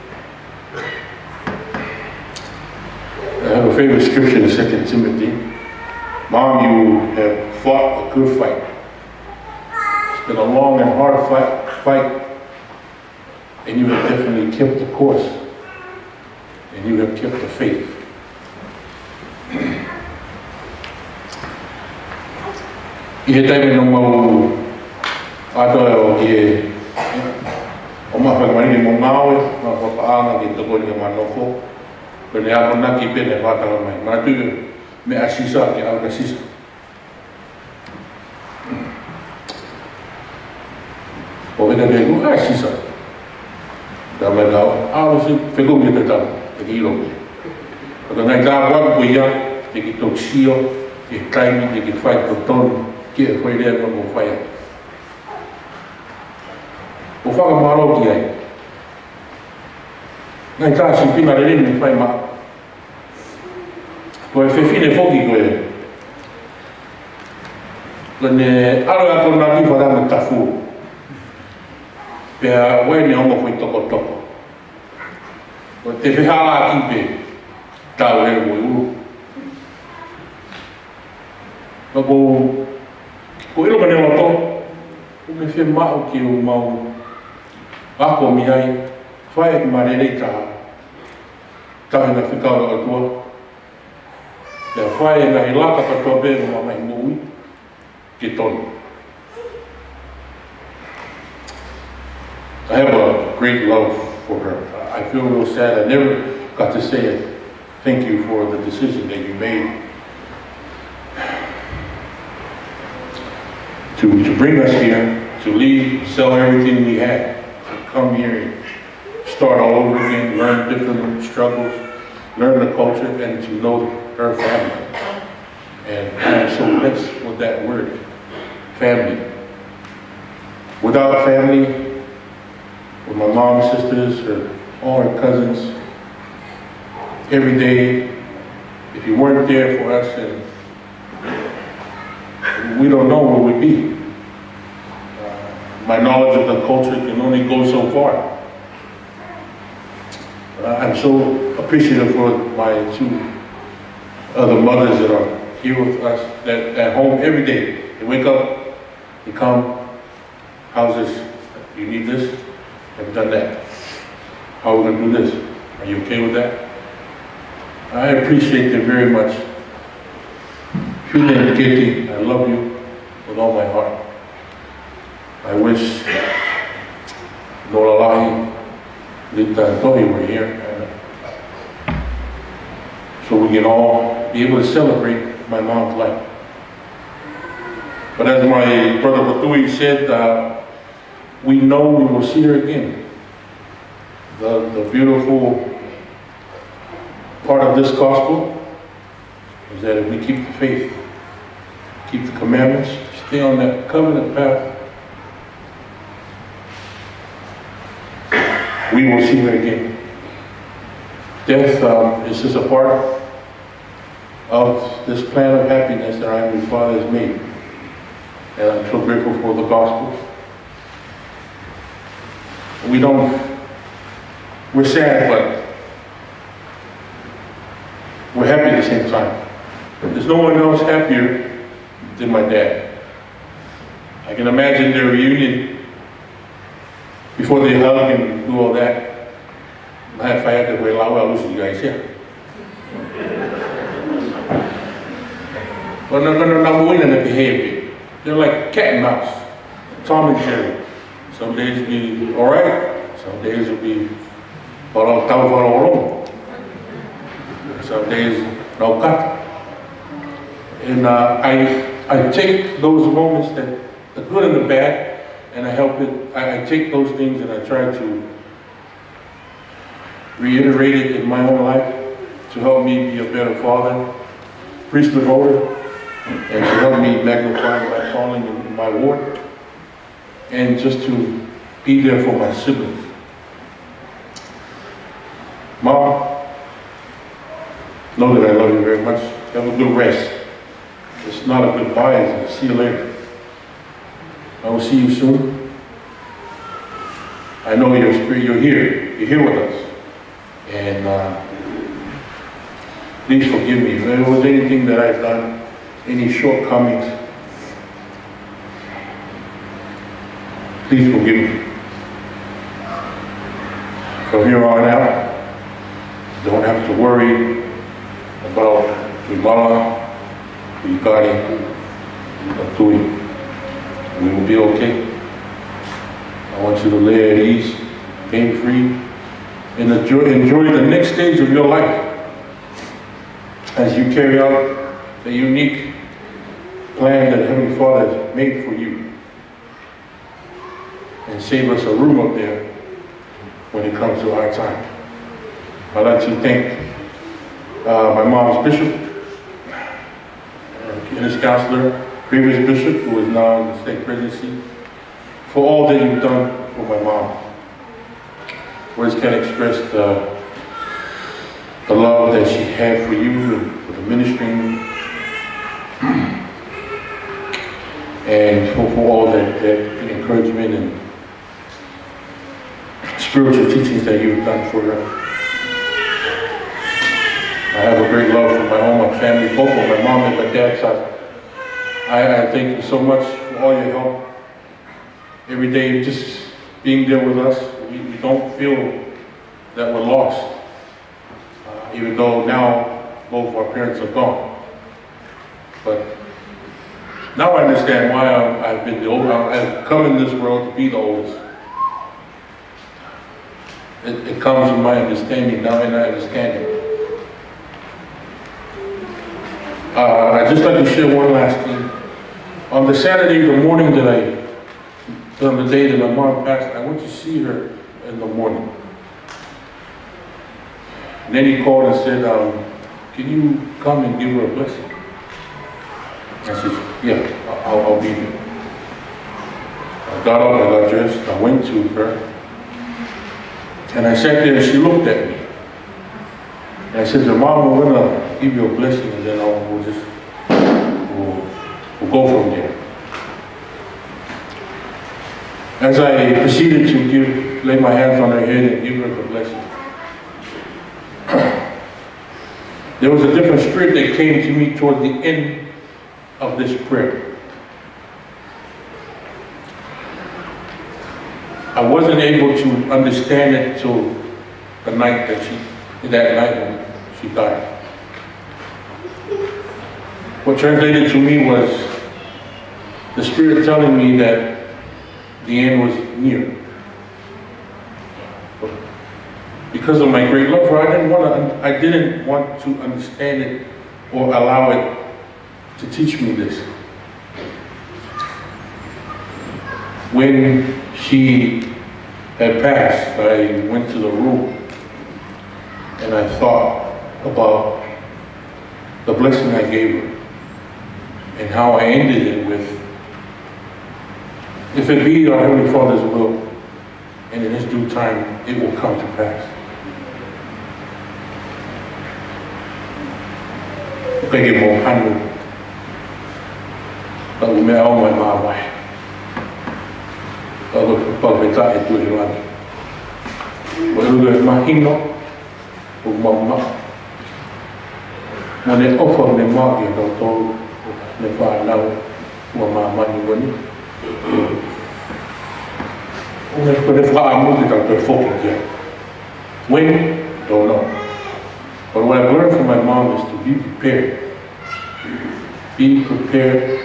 I have a favorite scripture in Second Timothy. Mom, you have fought a good fight. It's been a long and hard fight, fight. And you have definitely kept the course. And you have kept the faith. I he taime no mau atoe o i e o mawhakamari mo ngawe, ma whapaanga ki toko ni ma noko. Kone ako naki pene whatala mai. Mana tu me asisa ki au kasisa. O vena me ku asisa. Da me dao, au si wheku mi te tau, te ki ilo me. Kata ngai ka wak kuia, te ki tok sio, te taimi, te ki whai to tonu, ki e whai rea mo whai atu. O whakamaro ki ai. Ngai ka si pina re rini whai maa. Ko e whewhine whoki koe. Kone aro a kona ki wharama tafu. Pea wene ongo whai toko toko. Ko te whihala ki pe tau e mo uru. Ko ko ko ilo mane loto. Ko me whi mao ki o mau. Ako mi ai. Whai e marere ta. Tahi na whikaura o tua. Pea whai e ngahi laka katoa bēro ma mai nui. Ki tonu. I have a great love for her. I feel real sad. I never got to say it. Thank you for the decision that you made to, to bring us here, to leave, sell everything we had, to come here and start all over again, learn different struggles, learn the culture, and to know her family. And I'm so blessed with that word, family. Without family, with my mom's sisters, her, all her cousins, every day, if you weren't there for us, and we don't know where we'd be. Uh, my knowledge of the culture can only go so far. Uh, I'm so appreciative for my two other mothers that are here with us, that at home every day. They wake up, they come, how's this? You need this? I've done that. How are we gonna do this? Are you okay with that? I appreciate them very much. Julie and Kitty, I love you with all my heart. I wish Nolalahi, Lita and Tohi were here, and so we can all be able to celebrate my mom's life. But as my brother Batui said, uh, we know we will see her again. The, the beautiful part of this gospel is that if we keep the faith, keep the commandments, stay on that covenant path, we will see her again. Death um, is just a part of this plan of happiness that our Heavenly Father has made. And I'm so grateful for the gospel. We don't, we're sad, but we're happy at the same time. There's no one else happier than my dad. I can imagine their reunion before they hug and do all that. I have fired the way I lose you guys here. But they're going to win in the behavior. They're like cat and mouse, Tom and Jerry. Some days will be all right, some days will be some days no cut. And uh, I, I take those moments, that the good and the bad, and I help it, I, I take those things and I try to reiterate it in my own life to help me be a better father, priest devoter, and to help me magnify my calling in my ward, and just to be there for my siblings. Mom, know that I love you very much. Have a good rest. It's not a goodbye, it's a see you later. I will see you soon. I know you're, you're here, you're here with us. And uh, please forgive me if there was anything that I've done, any shortcomings. Please forgive me. From here on out, don't have to worry about Imala, Ikari, Atui. We will be okay. I want you to lay at ease, pain-free, and enjoy, enjoy the next stage of your life as you carry out the unique plan that Heavenly Father has made for you, and save us a room up there when it comes to our time. I'd like to thank uh, my mom's bishop, and his counselor, previous bishop, who is now in the state presidency, for all that you've done for my mom. Words can't express the, the love that she had for you and for the ministry, and for, for all that, that encouragement and spiritual teachings that you've done for her. I have a great love for my home, my family, both of my mom and my dad's side. I, I thank you so much for all your help. Every day, just being there with us, we, we don't feel that we're lost. Uh, even though now both our parents are gone. But now I understand why I'm, I've been the oldest. I've come in this world to be the oldest. It, it comes from my understanding now, and I understand it. Uh, I'd just like to share one last thing. On the Saturday, the morning that I, on the day that my mom passed, I went to see her in the morning. And then he called and said, um, can you come and give her a blessing? I said, yeah, I'll, I'll be there. I got up, I got dressed, I went to her, and I sat there and she looked at me. And I said, Mom, we're gonna give you a blessing, and then I'll, we'll just, we'll, we'll go from there. As I proceeded to give, lay my hands on her head and give her the blessing,
there was a different spirit that came to me towards the end of this prayer. I wasn't able to understand it till the night that she, that night when she died. What translated to me was the Spirit telling me that the end was near. Because of my great love for her, I didn't want to, I didn't want to understand it or allow it to teach me this. When she had passed, I went to the room and I thought about the blessing I gave her and how I ended it with, if it be our Heavenly Father's will, and in His due time, it will come to pass. Pege mo hanu, ta ume au mai mawai. Ta ko paveta e tu e wani. Wa ulu e mahino, o mamma. Ma ne ofa me magi e tau tau, ne whanau, ua mamani wani. O ne ko ne whaamu te tau tau whoki kia. When? Don't know. But what I've learned from my mom is to be prepared. Be prepared.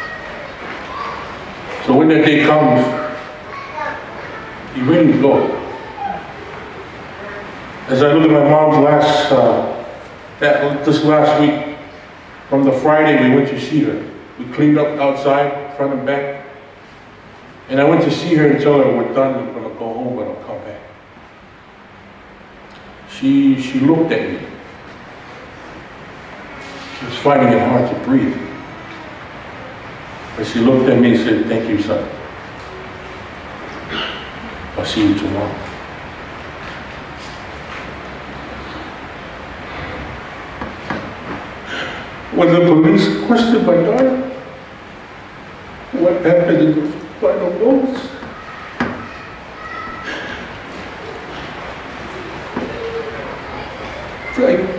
So when that day comes, you really go. As I look at my mom's last, uh, that, this last week, from the Friday we went to see her. We cleaned up outside, front and back. And I went to see her and tell her, we're done, we're gonna go home, but I'll come back. She, she looked at me. She was finding it hard to breathe. But she looked at me and said, thank you, son. I'll see you tomorrow. When the police questioned my daughter, what happened in the final moments, like,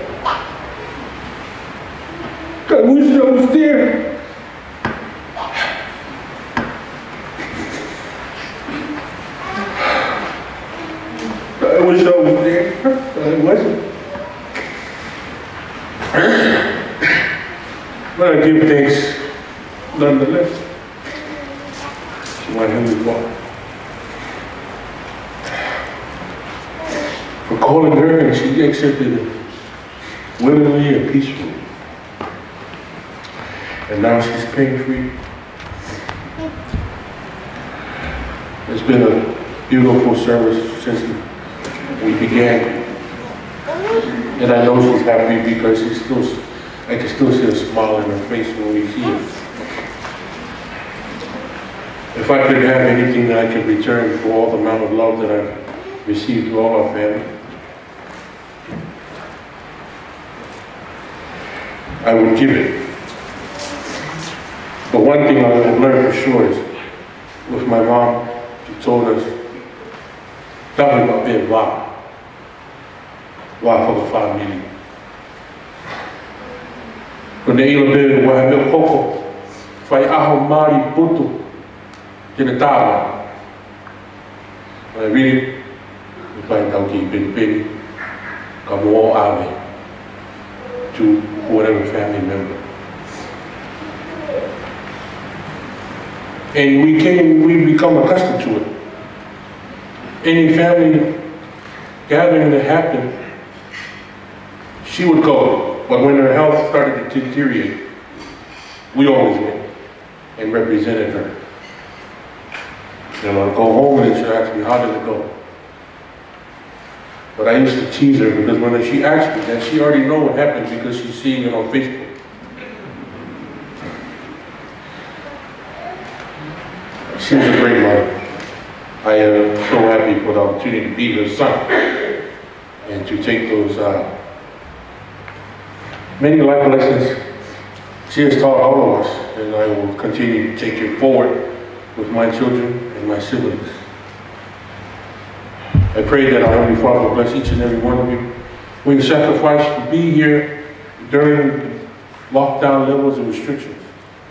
I wish I was there. I wish I was there. I wasn't. But I give thanks nonetheless to my Heavenly Father for calling her, and she accepted it willingly and peacefully. And now she's pain-free. It's been a beautiful service since we began. And I know she's happy because she's still, I can still see a smile in her face when we see her. If I could have anything that I could return for all the amount of love that I've received through all our family, I would give it. But one thing I have learned for sure is, with my mom, she told us, talking about being wow. Wow for the family. When the ilo be wa me koko, fai aho mari putu, tena tawa. When I read it, we find out ki ben ben, ka mo ame, to whatever family member. And we came, we become accustomed to it. Any family gathering that happened, she would go. But when her health started to deteriorate, we always went and represented her. And I'd go home and she'd ask me, how did it go? But I used to tease her because when she asked me that, she already knows what happened because she's seeing it on Facebook. She was a great mother. I am so happy for the opportunity to be her son and to take those uh, many life lessons she has taught all of us, and I will continue to take it forward with my children and my siblings. I pray that our Heavenly Father will bless each and every one of you. We sacrifice to be here during lockdown levels and restrictions.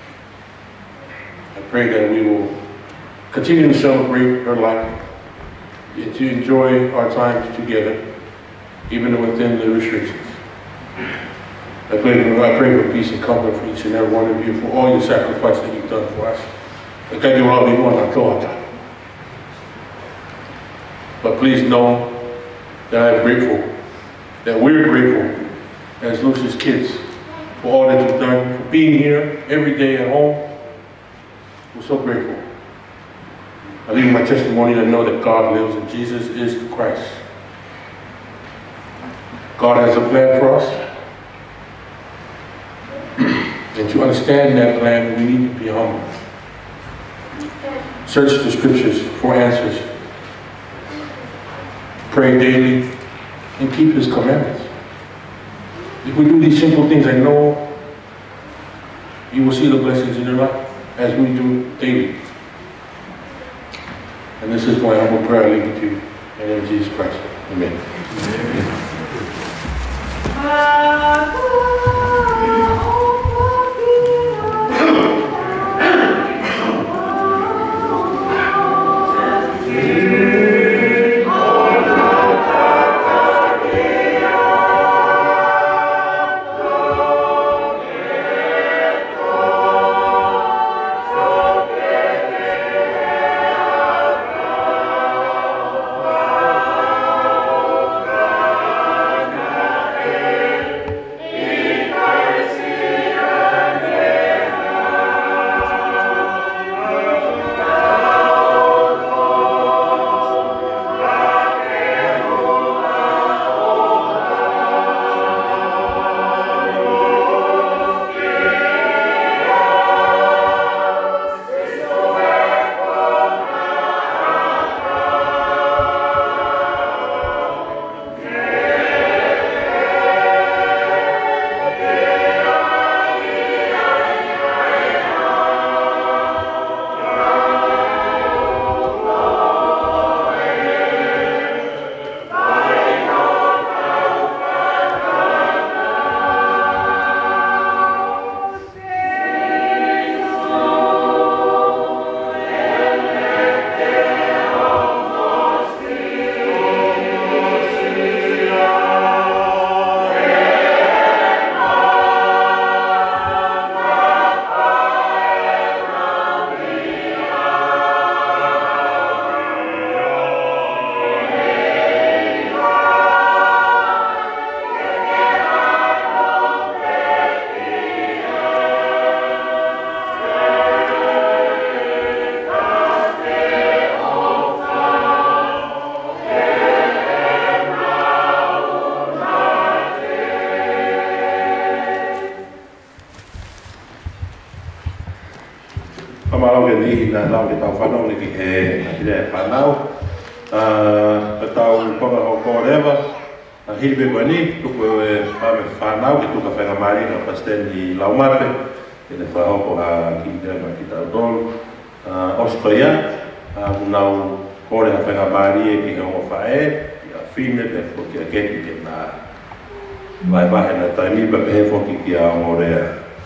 I pray that we will continue to celebrate her life and to enjoy our time together, even within the restrictions. I pray, I pray for peace and comfort for each and every one of you, for all your sacrifice that you've done for us. But please know that I'm grateful, that we're grateful as Lucy's kids for all that you've done, for being here every day at home. We're so grateful. I leave my testimony to know that God lives and Jesus is the Christ. God has a plan for us. And to understand that plan, we need to be humble. Search the scriptures for answers. Pray daily and keep his commandments. If we do these simple things, I know you will see the blessings in your life as we do daily. And this is my humble prayer I leave with you. In the name of Jesus Christ. Amen. Amen.
Na lau ke tau whanau ni ki he na hire e whanau. Ka tau konga o kōrewa, na hiribe koe ni, tuku e whame whanau, ki tuka whenga mari na pasten i Laumate, e ne whahoko a ki Ndema ki tau tolu. Osko ia, munau kore ha whenga mari e ki he ongo whae, i a whine pe whoki a keti ke nā vai wahe na taimipa pe he whoki ki a ongo rea.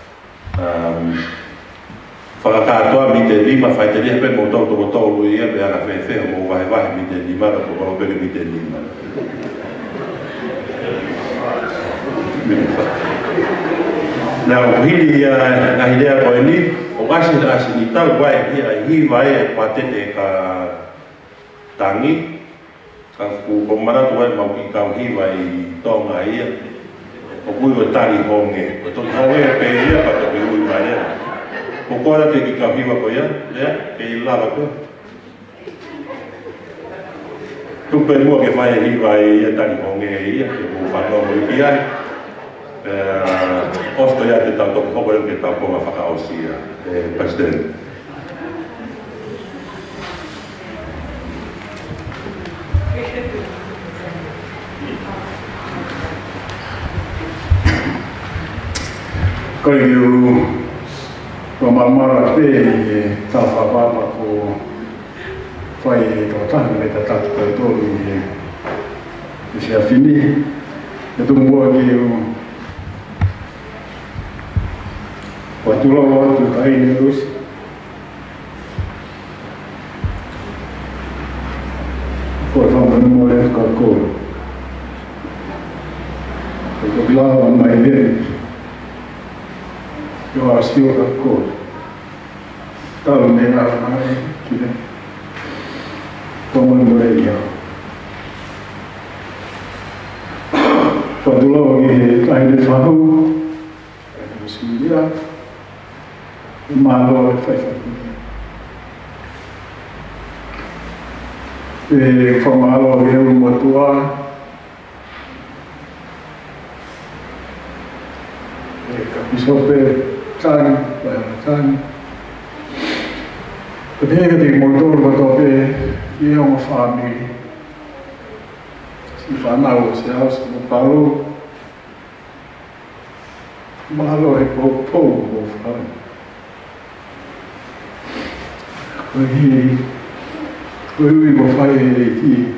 Whakakātoa mi te lima, whai te rea pe mō tau tō tōru ia, pe ana whewheho mō wahe wahe mi te lima, ka tō whakapere mi te lima. Nā o hiri ngā hirea koe ni, o kasi na asi ni tau wai hia i hi vai e pātete ka tangi, ka ku komaratu wai mau ki kau hi vai tōnga ia, o kui o tari honge, o tō honge e pe ia, pa tō ki ui vai ia. Ko kora te ki ka hiwa ko ia, lea, ke i lava ko. Tupe mua ke whae hiwa i ia tani honge e ia, ke mō whanau mo i ki ai. Osto ia te tau toko hoko e ke tau konga whakaosi ia, e President.
Koe iu ko mamara te i tā whapapa ko whai e tō tāna me tā tātu koe tōru i e sea whini. E tō mua ki
Watula watu kaini Lucy. Por favor, no moleste com a cor. Eu estou lá na igreja. Eu acho que eu a cor. Tal me na mãe que é. Como eu morei eu. Quando logo que ainda falou, eu se virar. O malo faz e formalo eu no tua e capisope tan tan perché di motor dove io ho una famiglia si fa malo si ha un palo malo e poco poco fa quindi lui lo fa chi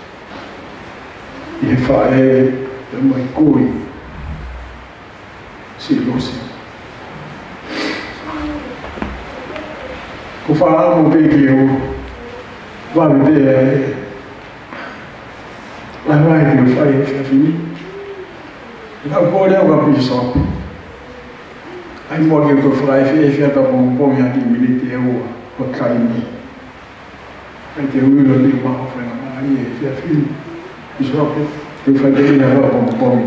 e fa è mai cui si lo sa lo fa un video va a vedere la vai che fa e finì la vuole un capisco hai morto che fai e fai dopo un po' mi ha diminuito ora o traini e che lui lo dice ma fa una maria e fai film so che fai bene a dopo un po'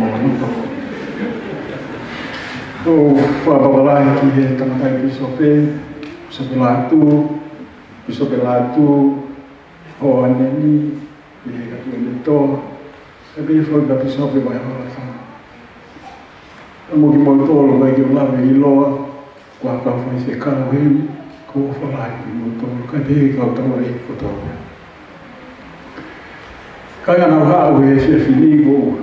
o fa parlare che è tanto che so che sebelah tu sebelah tu o aneni e che tu e che fa da so che vai a fare mo che molto lo vai che la ve lo qua qua fa se caro ko falai molto che che altro è foto kaya na ha we se finigo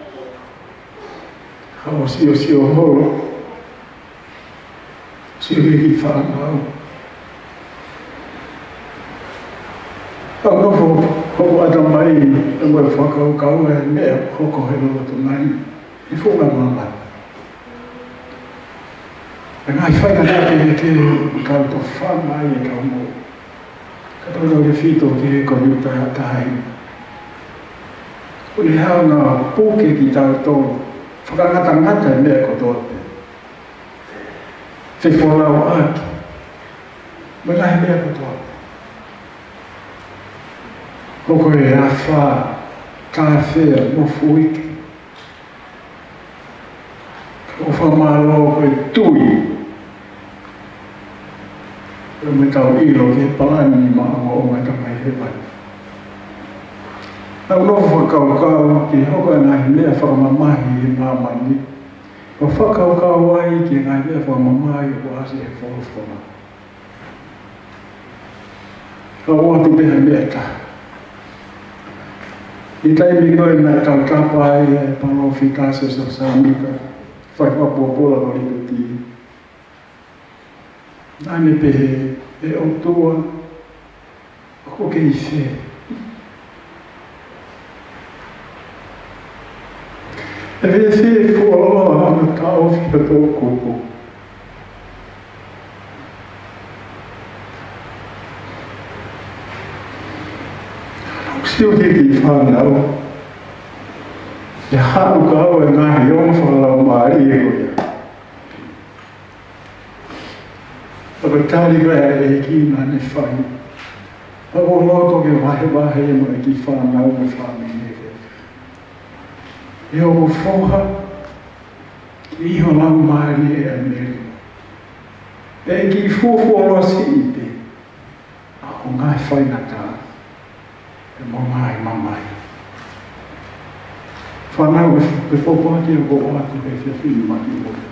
ha si o si o ho si ri fa na no ho ho ada mai mo fa ka ka we me ho ko he lo to mai i fu na mama e hai fai da te che tanto fa mai e calmo che non ho riuscito che con ta tai uli ha na poche che tanto fa na tangata me ko to se fola o anche ma dai me ko to poco e a fa caffè mo fui o fa malo e tui me tau ilo ke palani ma o mai ka mai he mai au no fa kau kau ki hoka na me fa ma mai ma mani o fa kau kau ai ki na me fa ma mai o asi e fo fo ma ka o tu be me ta i tai mi ko na ka ka pai pa no fita se sa sa mi ka fa pa popola ko li ti Ane pe e o tua o che i se e vede se fu allora hanno tao fino a tuo corpo non si o che ti fanno e hanno cavo e nai io fa la maria Perché tali che chi non ne fa, avevo notato che vai vai ma chi fa non fa niente. Io ho fatto io non mai a me. E chi fu fu lo sente, non mai fai nada, e non mai mai. Fa mai per poco che ho fatto che si filma che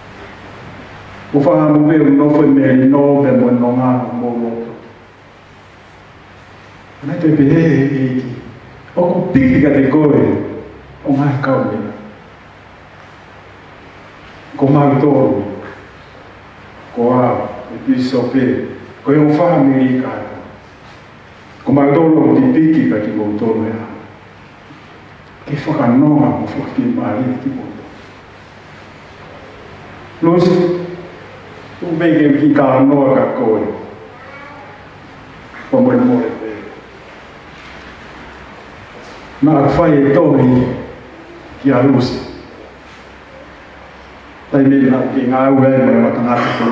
o fa mo be no foi me no be mo no nga mo mo na te be e o ko piki ka te koe o nga ka o me ko ma to ko a e pi so pe ko e o fa mi ka ko ma to lo di piki ka ti mo to me ke fa ka no ma mo fa ti ma ri ti mo lo
Ubege ki ka no ka ko. Po mo mo. Na fai to hi ki a luz. Tai me na ki nga u e mo ta na ko.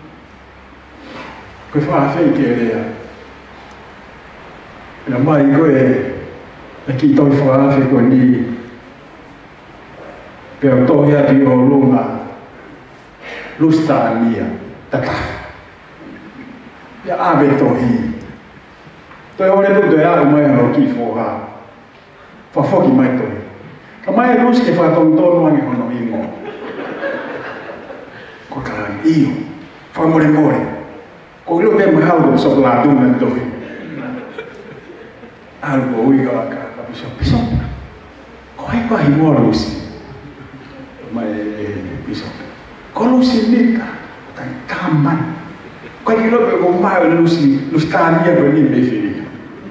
Ko fa fe ke re. Na mai ko e ki to fa fe ko ni. Pero to ya di o lunga. Lusta mia tata ya ave tohi to e ore do ya mai no ki fo ha fa fo ki mai to ka mai lus ke fa ton ton wangi hono ingo ko ka io fa more more ko lo be mai algo so la du men to algo ui ga ka ka piso piso ko ai ko ai mo lus mai piso Kolusi mika, tai taman. Kau ni lo be gomba lusi, lustani ya bani mefiri.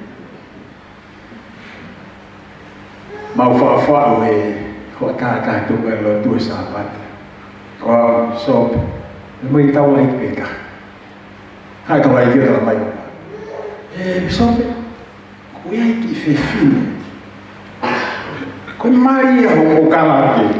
Mau fa fa we, ko ta ta tu be lo tu sahabat. Ko sop, mo itaw lai peka. Hai ka lai kira mai. Eh, sop. Ko ya ki fe fin. Ko mai ya ho kala ki.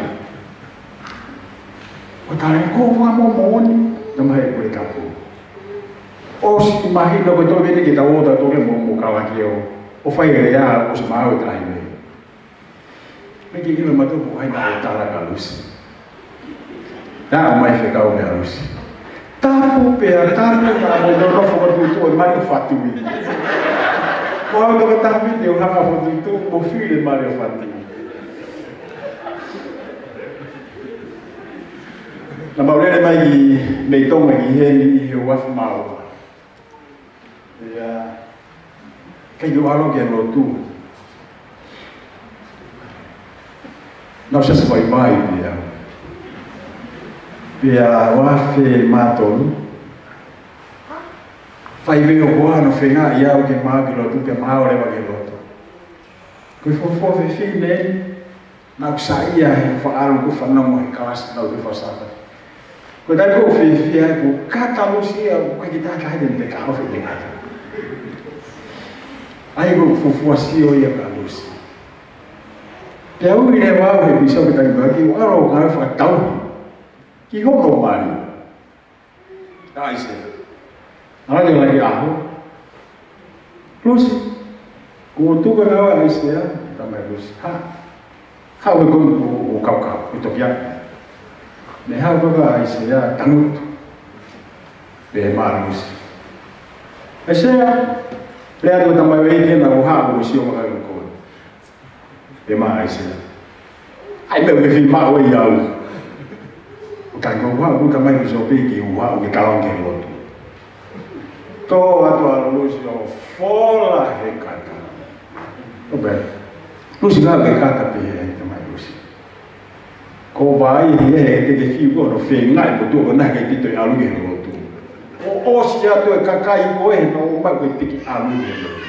O tare ko wa mo mo ni na mai ko ka po o si mai no ko to veni ki ta o ta to le mo mo ka wa ki o o fai re ya o si mai o trai me me ki ni ma to ko ai na ta la ka luz da mai fe ka o me luz ta po pe a ta no ka mo no fo ko tu o mai fatti mi ko ko ta mi de o ha fo tu mo file mai fatti na maulele mai ki me tonga ki heni i o wafu mau. Ia kai yo alo ke lo tu. Na se vai mai dia. Pia wafe maton. Fai ve o boa no fenga ia o ke mau ki lo tu pe mau le ba ke lo tu. Ko fo fo fe fine na saia he fa alo ku fa no mai kalas na ku fa sa. Ko dai ko fi fi ai ko kata lusia ko kita ka den de ka ofi de kata. Ai ko fu fu asi o ia ka lusia. Te au ile wa o biso ka ta ki wa ro ka fa tau. Ki ho no mari. Ai se. Ara de la ki aho. Lusi. Ko tu ka na ai se ta mai lusi. Ha. Ha o ko o ka ka utopia. Me hau baba ai se ya tanut be marus ai se ya le ado tama we ke na ha ko si o ma ko be ma ai se ai me we fi ma we ya o ka ko wa ku ka mai so pe ki wa o ke ka on ke lo to ato a lo si o fola he kata o be lu si la ke kata pe ai tama lusi ko vai he he te fi ko no fe ngai ko tu na ke pito alu ge no tu o o si ya to ka kai ko e no ma ko piki alu ge no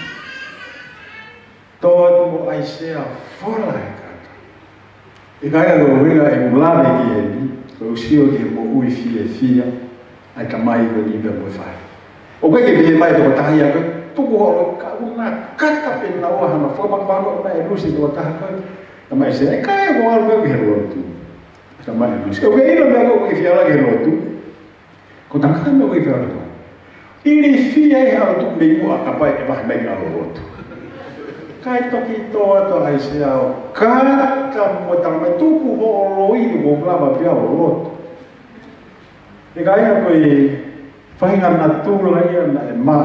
to mo ai se a fora ka e ga no venga e mula de ki ni ko si o ke mo ui fi e fia ai ka mai ko ni be mo fa o ko ke be mai to ta ya ko tu ko ka una ka ka pe na o ha no fo ba ba no e lu si to ta ka ta mai se ka e ko alu ge no tu sama ni se o que ilo me hago que fiala que no tu con tan cara me voy a fiala tu ili fia e ha tu me mo acaba e vai me ao outro kai to ki to to ai se ao ka ka mo ta me tu ku ho lo i mo bla ba pia o outro e kai na ko e fai na na tu lo ai na e ma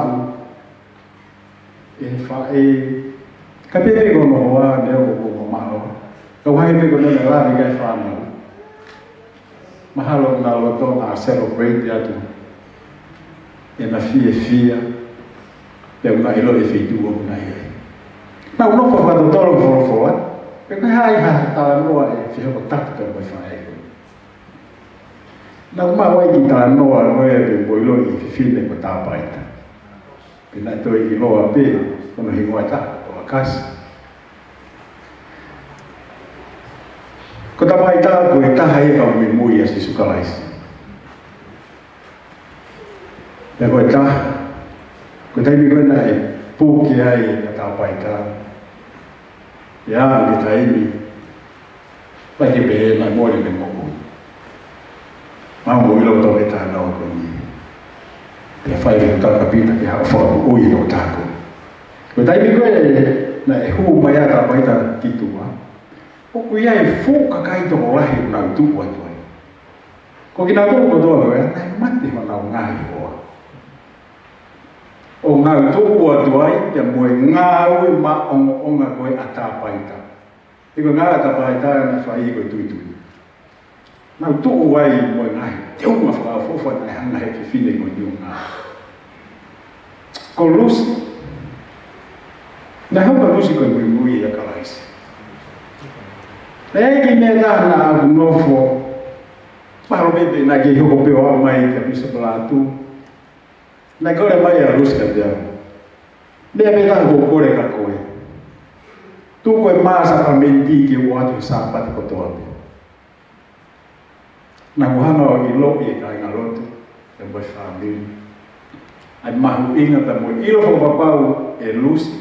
e fa e ka pe pe ko no wa ne o ko ma o ka wa pe ko no la ni kai fa no mahalo na loto na celebrate ya tu e na fia fia e una ilo e feitu o na e ma uno fa fa tolo fo fo e ka hai ha ta no e fia ko tak to fa e na ma wa ki ta no a no e pe boilo i fine ko ta pa ita pe na to i lo a pe ko no hingwa ta o akas ko ta mai ta ko ta hai ka mi mui asi sukalais Pea koe tā, koe taimi koe nai pūki ai a tā pai tā. Ia ki taimi, pai te pehe nai mōre me moku. Mau mo ilo tō e tā nao koe ni. Pea whai ki tāka pita ki hao whao ui no tāko. Koe taimi koe nai hū mai a tā pai tā titua. O kui ai fō kakai toko lahi o nau tuku atu ai. Ko ki nā tōku kotoa koe, nai mati ho nau ngāhi hoa. O ngau tuku atu ai, te moe ngāui ma onga onga koe a tā paita. Te koe ngā a tā paita na whai koe tui tui. Nau tuku ai moe ngāhi, te unga whakao fofa nai hanga he ki whine koe ni o ngā. Ko lusi, nai hauka lusi koe mui mui e a kalaisi. Nei ki mea tāna aku nofo, paro bebe na ki hoko peo au mai ki a pisa palatu. Nei kore mai a ruska te au. Mea me tāna ko kore ka koe. Tu koe māsa pa menti ki watu i sāpati kotoa pe. Na kuhanga o i lo i ka inga lotu, e moi whaamiri. Ai mahu inga ta moi ilo fo papau e lusi.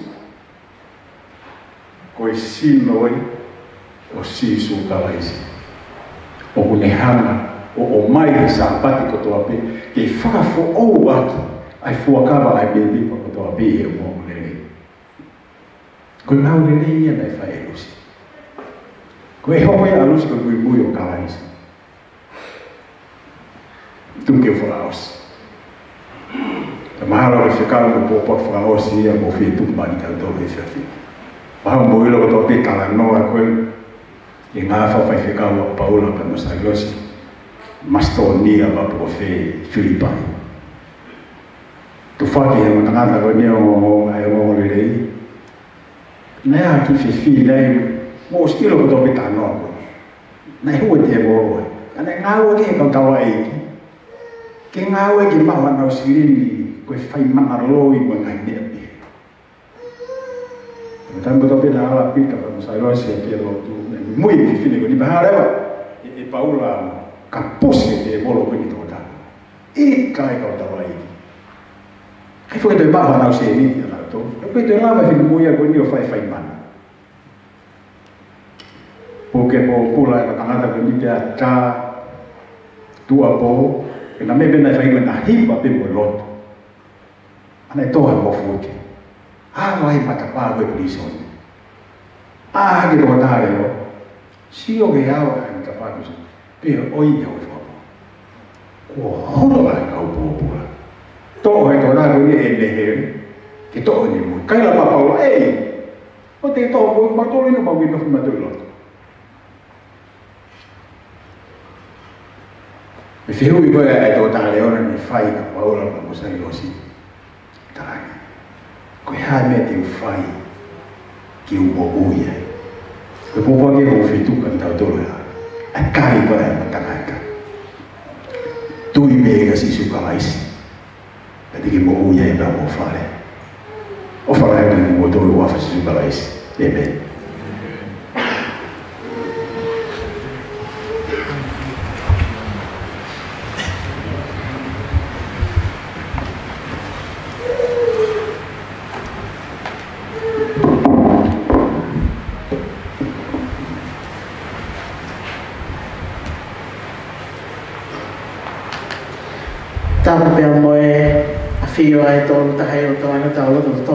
Koe sinoi o sisu kalaisi. O kune hanga, o o mai e sāpati kotoa pe, ke whakafo ou atu, ai fuakawa ai me lipa kotoa pe e o mōmu lere. Koe mau lere ia nei whai e lusi. Koe hoko ia a lusi koe mui mui o kalaisi. Tuke o whakaosi. Ta mahalo e whikau ko pōpot whakaosi ia mo whi tukmani tau tō e whiawhi. Mahalo mo ilo kotoa pe kala noa koe, e ngā whawhai whekau a Paula pa no Sailosi, masto nia pa po whē Filipai. Tu whaki e mo tangata koe nea o ngai o ngore rei. Nea ki whiwhi nei, mō skilo ko tōpi tā noa koe. Nei hua te e mōroe. Kane ngā ua ke kau tawa eiki. Ke ngā ua ke maua nau sirini, koe whai mana loi mo ngai nea pe. Tanto topi na ala pita pa Sailosi e kia lotu. Mui ki whine ko ni paha rewa e Paula ka pose te bolo ko ni tō tāna. I kai kau tawa iki. Kai whai toi maha nau se ni tia nau tō. Kai toi lama whine mui a ko ni o whai whai mana. Poke po pula e ka tangata ko ni tia tā tua po e na me bena whai koe na hipa pe mo loto. Ana e toha mo fuke. Hawa hi matapā koe polisoni. Ah, ki tō tāre o. Si o ke awa e ka pākusa, pēr oi hau e whapo. Kua horo ai kau pōpura. Tō hei tō nā koe ni e nehere, ke tō ni mui. Kaila pa paula, ei! O te tō koe, ma tō rino pa wino whima tui loto. Me whihui koe e tō tāre ora ni whai ka paula pa mo Sailosi. Tārangi. Koe hae mea te u whai ki u mo uia. Koe pōpua ke o whituka ki tau tolo ea. Ai kari koe e matanga eka. Tui me eka si suka laisi. Pati ki mo uia e pēr mo whare. O whare eka ni mo tōi wafa si suka laisi. Amen.
Tāma pēr moe a whio ai tōru tahai o tō ana tau loto tō.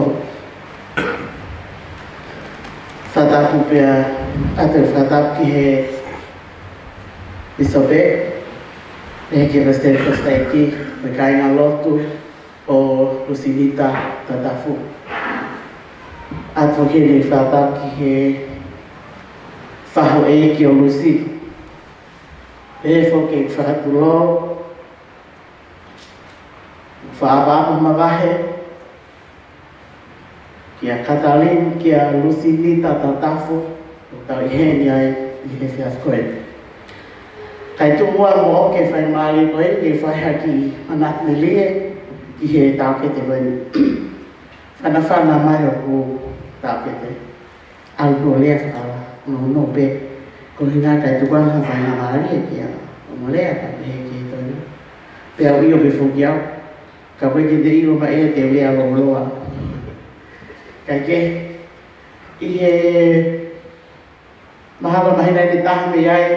Whatapu pēr atu whatapu ki he isope. Me heke wasteri whastaiki, me kainga lotu o Lucinita Tatafu. Atu hene whatapu ki he whaho e ki o Lucy. E whoke whatu lo, whaapapa mawahe, kia Katalin, kia Lucinita Tatafu, o tau i heni ai i he whiaf koe. Kai tūmua mo ke whai maari koe, ke whai haki manat me lie, ki he tākete koe. Whana whana mai o ku tākete. Alko lea whakala, no no pe. Ko hinga kai tūkanga whai na maari e kia, o mo lea ka me he ki toina. Pea io pe whuki au. Ka koe ki te iro ma e te wea loa. Kai ke, i he mahalo mahina i te taha me ai,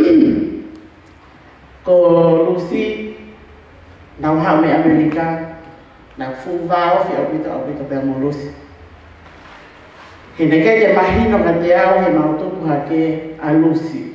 ko Lucy, nau hao me Amerika, nau fu vā ofi au pita au pita pēr mo Lucy. He ne kei te mahino ka te au he mautuku ha ke a Lucy.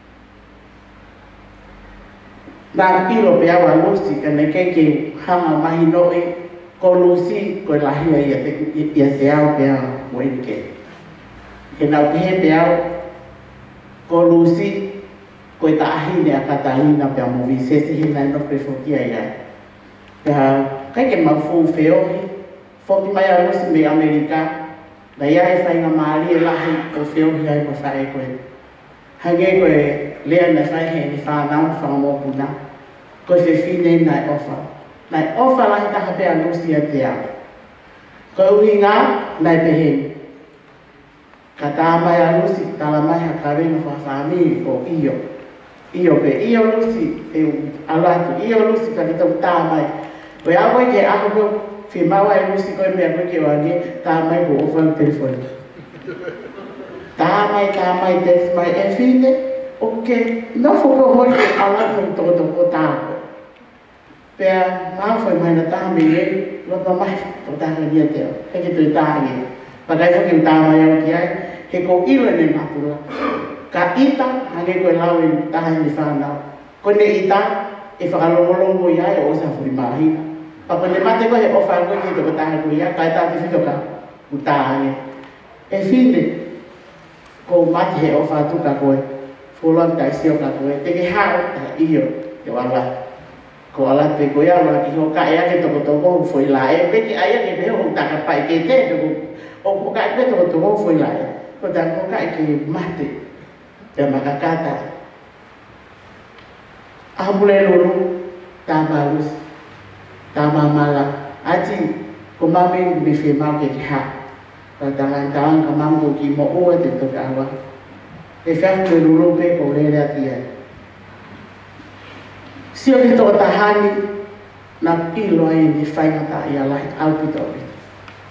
Nā pilo pe au a Lucy, ka ne kei ke hanga mahino e ko Lucy, ko lahia ia te, ia te au pe au mo inke. He nau pehe pe au, ko Lucy, ko e taahine a Katarina pe a mo visesi he nai no prefokia ia. Pea, kai ke mafu feohi, foki mai a Lucy me Amerika, na ia e whainga maari e lahi o feohi ai ko whae koe. Hange koe lea na whae he ni whanau whangamokuna, koe se fine nai ofa. Nai ofa lahi taha pe a Lucy a te au. Koe uhi ngā, nai pehe. Ka tā mai a Lucy, tala mai ha kareno whawhami o iyo. Iyo pe, iyo Lucy, e alatu, iyo Lucy ka ki tau tā mai. Koe a koe ke ako koe, whi maua e Lucy koe mea koe ke wage, tā mai ko ofa o telefoni. Tā mai, tā mai, text mai, e whine, oke, no whoko hoi ke alatu i toko toko tā koe. Pea, ngā whai mai na tā me e, lopa mai, toko tā ka nia teo, heke tui tā nge. Pakai whaki u tā mai au ki ai, he ko ilo ne mapura. Ka ita, hange koe lau e taha ni whanau. Ko ne ita, e whakalongolongo i ai o sa furi mahina. Papa ne mate koe he ofa koe ki toko taha koe ia, kai tāti whitoka u tā hange. E whine, ko mate he ofa tuka koe, wholon tai sio ka koe, teke hao ta iyo, te wala. Ko ala te koe awa ki ho ka ea ke toko toko hu fwoi la e, peki aia ke peho hu taka pai ke te, o ko ka e pe toko toko hu fwoi la e, ko ta ko ka e ke mate. Te makakata. Ahapule lulu, tā malus, tā mamala. Ati, ko mami me whi mau ke ki ha. Ka tangan tangan ka mango ki mo ua te toka awa. E whiahapule lulu pe ko lere ati ai. Sio ki toka tahani, na pilo ai ni whaingata i alahi au pito o pito.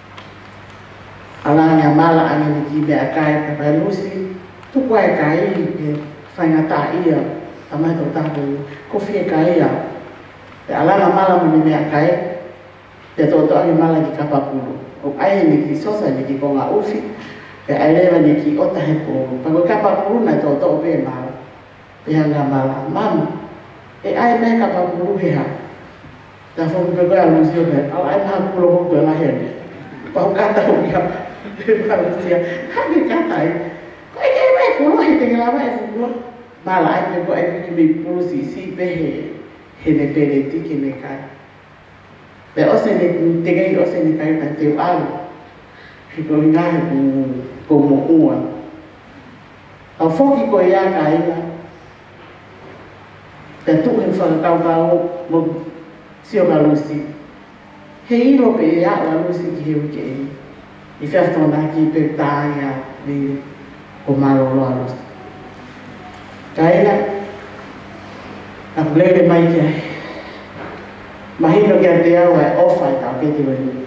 Alanga mala ane ni ki me akai pe pai Lucy, tuku ai kai e whaingata ia, a mai tau tāpou, ko whie kai ia. Te alanga mala muni mea kai, te toto ai mala ki kapapuru. O ai ni ki sosa ni ki konga ufi, te ai lewa ni ki ota he po. Pako kapapuru na toto o pe mala. Te hanga mala, mamu, e ai mea kapapuru he ha. Ta whoku pe koe a Lucy o pe, au ai maha pulo hoku e lahene. Pau kata hoki ha, te marusia, hake kata ai. Koe kei mai pulo he te ngelawa e fukulo. Mala ai pe koe ai piki mi pulo si si pe he, he ne pere tiki ne kai. Pe ose ne tegei ose ne kai ka teo alu. He koe ngahe ku ko mo ua. Au whoki koe ia ka ina. Te tuhe whakakau kau mo sio ka Lucy. He iro pe e a Lucy ki he uke e. I whiaftona ki pe tāia ni o maroro a Lucy. Ka ina, na kulele mai ki ai. Mahino ki a te au ai ofa i tau keti wani.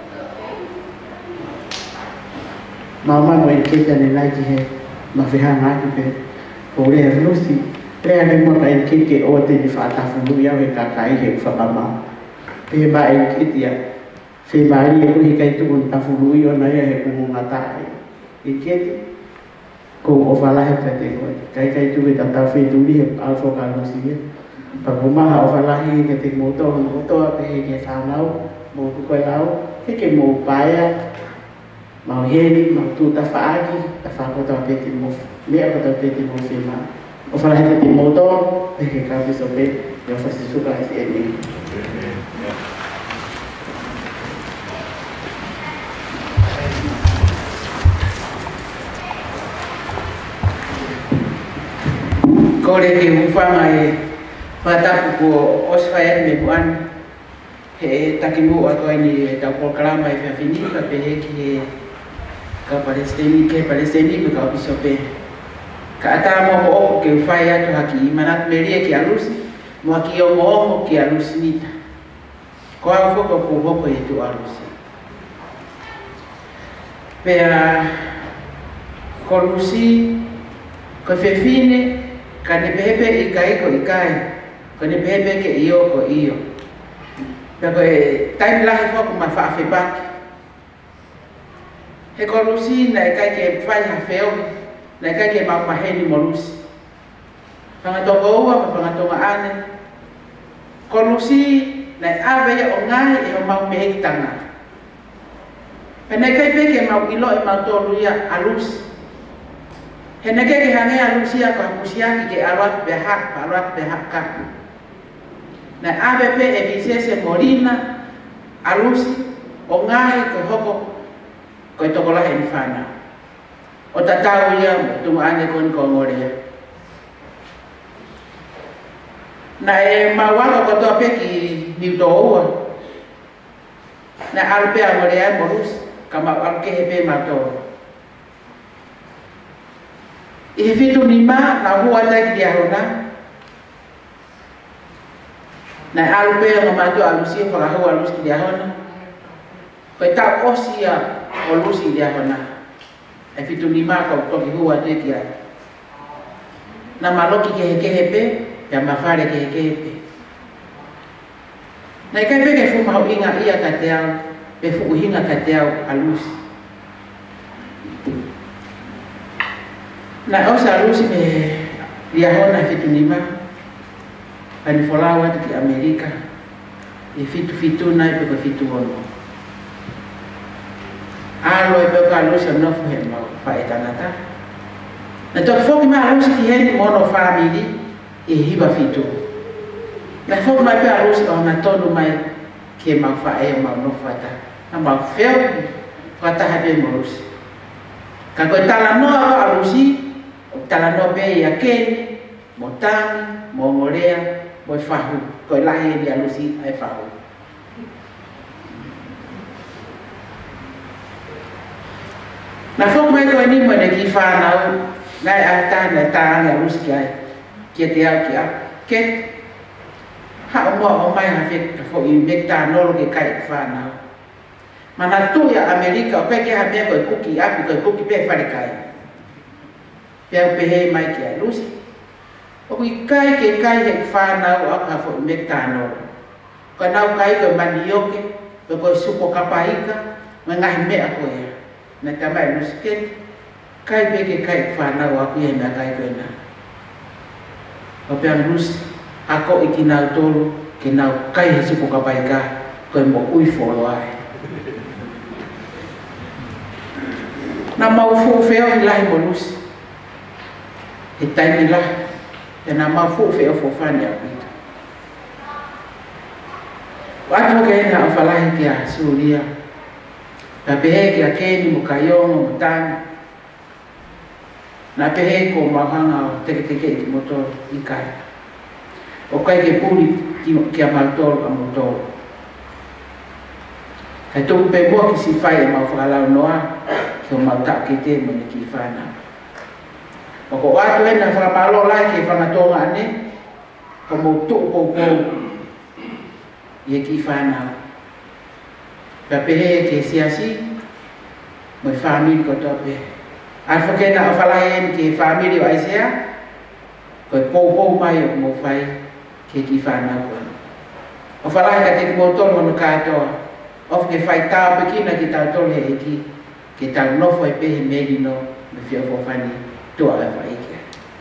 Maumai mo i keta ne nai ki he mawhihanga aki pe. O rea Lucy, rea ne mua ka i keke o te ni whaatafundu iau he kakai he whakama. Pe ba i keti a. Se bari e kuhi kai tuku ni tafuru i o na ia he kumu ngatai. I keti, ko o whalahe ka te koe. Kai kai tuku i tatau wheturi he alfo ka Lucy e. Pako maha o whalahi ke te motoa, motoa pe he ke whanau, mo koe lau, he ke mo paia, mau heri, mau tu ta whaaki, ta whakota pe te mo, lea kota pe te mo whima. O whalahe ke te motoa, pe he ka piso pe, i o whasisuka e se eni. Kore ke uwhanga e whatapu ko oswhai me puan he takimu a koe ni e tau polkarama e whiawhini ka pe he ki he ka Palestini, ke Palestini me ka opiso pe. Ka ata mo ko opo ke uwhai atu haki i manat meria ki a Lucy, mo haki o mo omo ki a Lucy nita. Ko au foko ko hoko i tu alusi. Pea ko lusi ko fefine ka ne pepe i kai ko i kai. Ko ne pepe ke iyo ko iyo. Pea ko e taimi lahi foko ma wha awhebaki. He ko lusi na e kai ke whai ha wheo, na e kai ke mau maheni mo lusi. Whangatonga ua ma whangatonga ane. Ko lusi na e awe o ngai e o mau meheki tanga. Pena kai peke mau ilo e mau tolu ia alusi. He neke ke hange alusi a kwa kusiaki ke aluat behak, aluat behak kaku. Na awe pe e bisese morina alusi o ngai ko hoko ko e tokola he ni whana. O tatau ia tunga ane koni ko ngorea. Na e mawaka kotoa peki niuto ua. Na alupea ngorea morusi. Kama alke hebe mato. Ihe fitu nima na hua taki dia hona. Na alupea ngamato alusi whaka hua alusi dia hona. Koe tau osia o lusi dia hona. E fitu nima kau toki hua teki ai. Na maloki kehe kehepe, ya mafare kehe kehepe. Na ikai peke fu mahu inga ia kateau. Pe fuku hinga kateau alusi. Na osa alusi me liahona fitu nima. Pani folawa ki Amerika. E fitu fitu na ipe ko fitu hono. Alo ipe ko alusi anofu he mau whaetanata. Na toki foki ma alusi ki heni mono family e hiba fitu. Na foki ma ipe alusi o na tonu mai ke mau whae o mau nofata. Na mau wheo whata hape morusi. Ka koe tala noa wa alusi, o tala noa pe ia kene, mo tani, mo ngorea, mo whahu. Koe lahi ni alusi ai whahu. Na whok mai koe ni mo ne ki whanau, ngai a tāna tāna alusi ki ai. Kia te au ki au. Ke ha o moa o mai hawhe ka fo i mekta nolo ke kai whanau. Mana tu ya Amerika o peke ha mea koe kuki api koe kuki pe whare kai. Pea pehe mai ki a lusi. O kui kai ke kai he whanau a ka fo i mekta nolo. Koe nau kai koe mani yoke, koe koe supo kapaika, me ngahi mea koe. Na tamai lusi ke kai peke kai whanau a kui he mea kai koe na. O pea lusi. Ako iki nau tolu, ke nau kai he supo kapaika, koe mo ui folo ai. Na mau fu feo i lahi mo lusi. He taimi lahi. E na mau fu feo fo fani a kuita. Watu ke hena a whalahi ki a suria. Na pehe ki a keni mo kayongo mo tani. Na pehe ko mahanga o teke teke i motor i kai. O kai ke puri ki a maltoro a motor. Kai toku pe mua ki si whai e mau whakalau noa. Ki o mau tak ke te mo ne ki whana. O ko watu e na whakamalo lai ke whangatonga ane. Ko mo tuk pou pou. Ie ki whana. Ka pehe ke siasi. Mo i whamiri ko tope. Alfo ke na o whalahe en ke whamiri o aisea. Ko i pou pou mai o mo whai. Ke ki whana ko. O whalahe ka te ki mo tolu anu katoa. Of ke whai tāo pekina ki tau tolu he eki. Ke tau nofo e pehe meri no me whia fofani tua e whaike.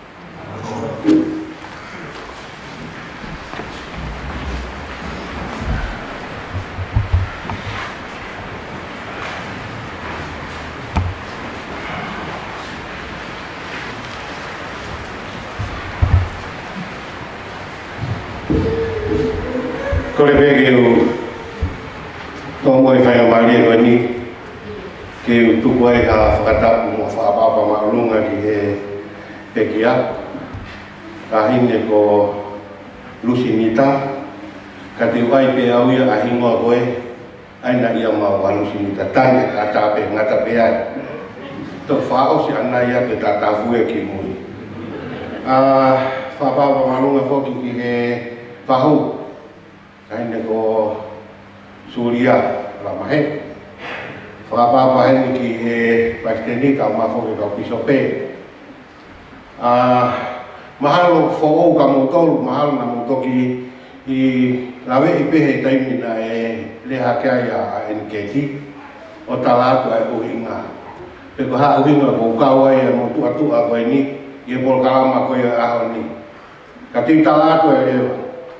Ko le pege u tō mo e whai o mali e ni ke u tuku ai ka whakatapu mo whaapapa maunga ki he pekia. Ka hine ko lusi nita, ka te uai pe au ia a hingoa koe, aina ia mau a lusi nita tane ka tape ngata pe ai. Tō whao si ana ia te tatafu e ki mui. Whaapapa maunga whoki ki he whahu, ka hine ko suria la mahe. Whakapapa heni ki e paisteni ka mafo ke ka pisope. Mahalo fo ka motolu, mahalo na motoki i lawe i pehe taimina e le hakea ia a N K T o talatu e uhinga. Peko haa uhinga ko kawa ia mo tua tua koe ni, i e pol kalama koe aho ni. Ka ti talatu e lewa.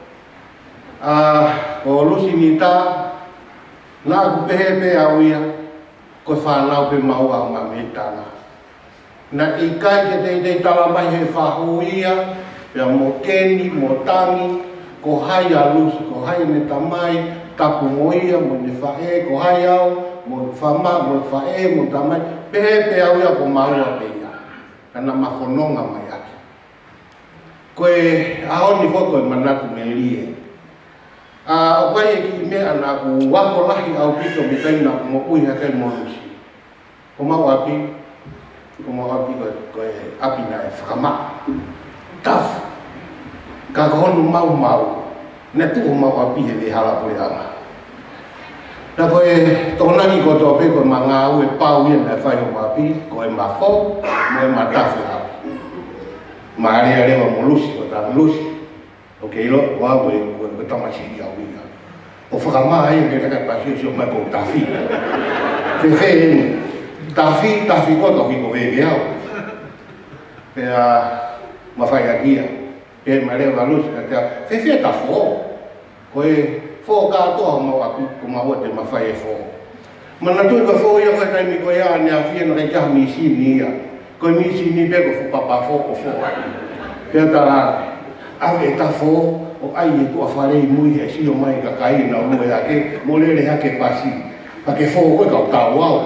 Ko lusi ni ta, na aku pehe pe au ia, koe whanau pe maua o mametana. Na i kai ke te te talamai he whahu ia, pia mo keni, mo tangi, ko hai a lusi, ko hai me tamai, tapu mo ia, mo ne whae, ko hai au, mo whama, mo whae, mo tamai, pehe pe au ia ko maua pe ia. Kana mawhanonga mai ake. Koe ahoni whoko e manatu me lie. O kai e ki mea na ku wako lahi au pito me taina mo ui hakai mo lusi. Ko mau api, ko mau api koe api na e whakama. Tafu. Ka kahonu mau mau. Ne tuho mau api he te hala pule anga. Na koe tonaki ko tō pe koe ma ngā ue pau ia na e whai ho api, koe ma fo, mo e ma tafu api. Ma area rewa mo lusi, ko tā lusi. O ke ilo, wā koe koe tamasi ia uia. O whakama ai ke taka pasio sio mai ko tafi. Te whe eni. Tafi, tafi ko toki ko veve au. Pea mawhai akia. Pea mare walus ka tea. Whe whe ta fo. Koe fo katoa mau api ko maua te mawhai e fo. Mana tui ka fo ia koe taimi koe a ni a whia na kai kaha misi ni ia. Koe misi ni peko fu papa fo ko fo ai. Pea tala. Awe ta fo. O ai e tua wharei mui he si o mai ka kai na ue hake. Mo lere hake pasi. Pake fo koe kau tau au.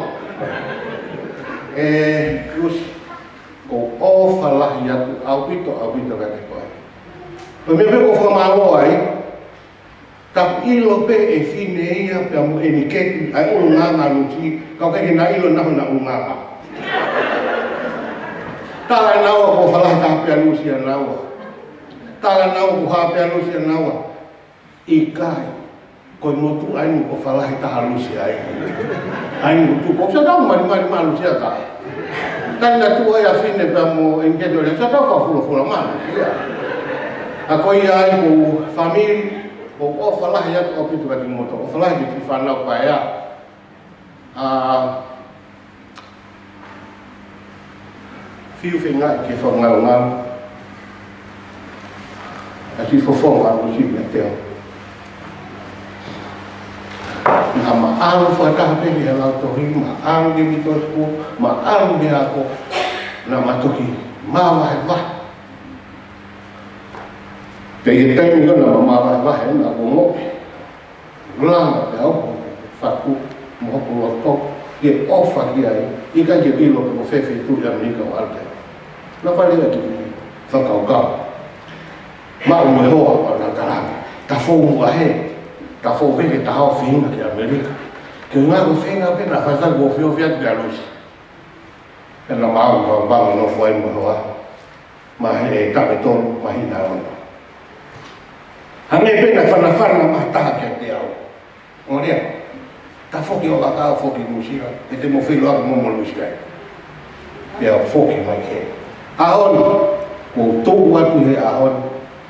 E us ko o whalahi atu au pito au pito kate koe. O me peko whamaro ai, tapu ilo pe e whine ia pia mo e ni ketu ai ulu nganga luti, kau keke na ilo naho na ulu nganga. Tala e naua ko whalahi tāpea lusi a naua. Tala naua ko hapea lusi a naua. I kai, koe motu ainu ko whalahi taha lusi ai. Ainu tu ko sa tau mari mari malu sia ta. Tan na tu ai a fine pa mo en que dole sa tau fa fulo fulo malu sia. A ko ia ai ko family o o fala ya ko pitu ka moto. O fala di fi fa na pa ya. Ah fiu finga ke fo ngal ngal. Ati fo fo ngal si na teo. Na maang whatape ni halau tohi, maang ni mitosku, maang ni ako, na matoki, mawa he wah. Te i taimi ko na mawa he wah he na kongope. Langa te au, whaku, mohoku loto, i ofa ki ai, i kai ke ilo ko whewhi tu ya nika o alte. Na whale atu, whakau kau. Ma ume hoa pa na taranga, ta whongu a he. Ta fo veke ta hao whinga ki Amerika. Ke ngā ko whinga pe na whaisa ko whio whiatu ki alusi. E na mau ka bango no fwai mo hoa. Ma he e tape tonu, ma hi na ono. Hange pe na whana whana ma taha kia te au. O rea, ta whoki o kaka o whoki musika, e te mo whilo ako mo mo lusika. Pea whoki mai ke. Ahon, ko tōku atu he ahon.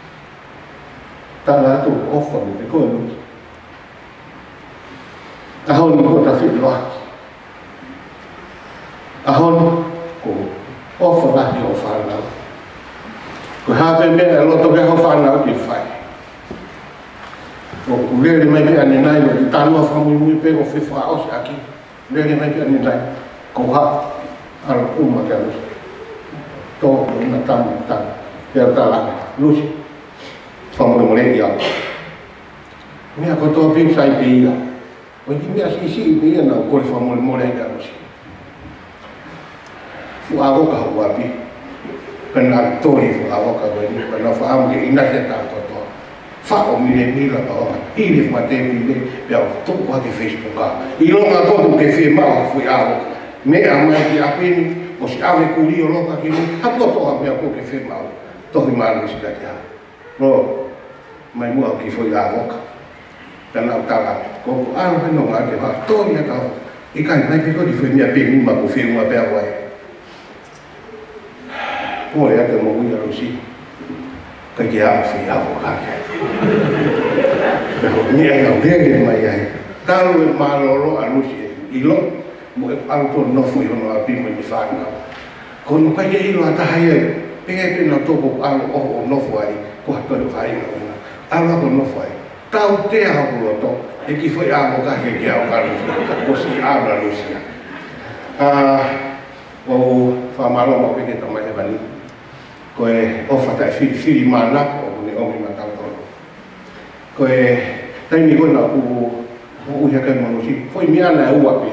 Tala atu ofa me te koe lusi. Ahon ko ta fit loaki. Ahon ko ofa lahi o whanau. Ko hape mea e loto ke ho whanau ki whai. O ku lere mai pe ane nai o ki tanua whamui mui pe o whiwha ose aki. Lere mai pe ane nai. Ko ha ala uma ke alusi. Tō na tamu tamu. Pea tala lusi. Whamui mole i au. Mea ko tō piu sai pe ia. O ki mea si si i ia na o kore whamole mole i karosi. Fu awoka hau api. Pena tori fu awoka weni. Pena whaamu ke ina se tātou toa. Whao mire mila pa oha. Ire wha te pile. Pea o tuku hake Facebook a. I longa kodu ke whi mao fui awoka. Mea mai ki apini. O si awe kuri o loka ki ni. Hapo toa mea ko ke whi mao. Tohi malu isi kati ha. No. Mai mua ki fui awoka. tana o tala ko ko ala no nga ke ha to ni ta i kai mai pe ko di fe mi pe mi ma ko fe ma pe ai po ya te mo wi ro si ka ke a fi a ko ka ke pero ni ai no de de mai ai talo e ma lo lo a lu si i lo mo e al to no fu yo no a pi mo ni fa na ko no ka ye i lo ata hai pe pe na to ko al o no fu ai ko ha to ai na ala ko no fu ai tau te a ko to e ki foi a mo ka ke ke a ka ko si a la lucia ah o fa malo mo pe ke to mai e bani ko e o fa ta fi fi mana ko ni o mi mata ko ko e tai ni ko na ku o ya ka mo si foi mi ana u a pe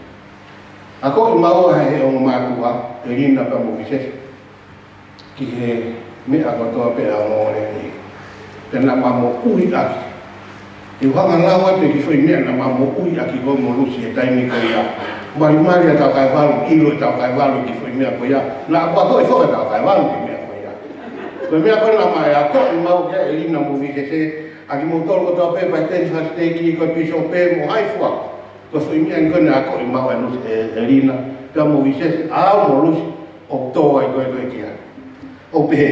a ko ma o ha e o ma tu a e ni na pa mo vi se ki e me a ko to pe a mo le ni te na ma mo u i a e wanga lawa te ki foi mea na mamo ui a ki go mo lusi e taimi ko ia mari mari a tau kai walu ilo e tau kai walu ki foi mea ko ia na akua to e foka tau kai walu ki mea ko ia ko mea ko na mai a ko i mau kia e ina mo vi se se a ki mo tolo ko tau pe pa ten sa steki ko piso pe mo hai fua ko foi mea ko na ko i mau e lusi e rina pe mo vi se se a mo lusi o to ai ko e ko e kia o pe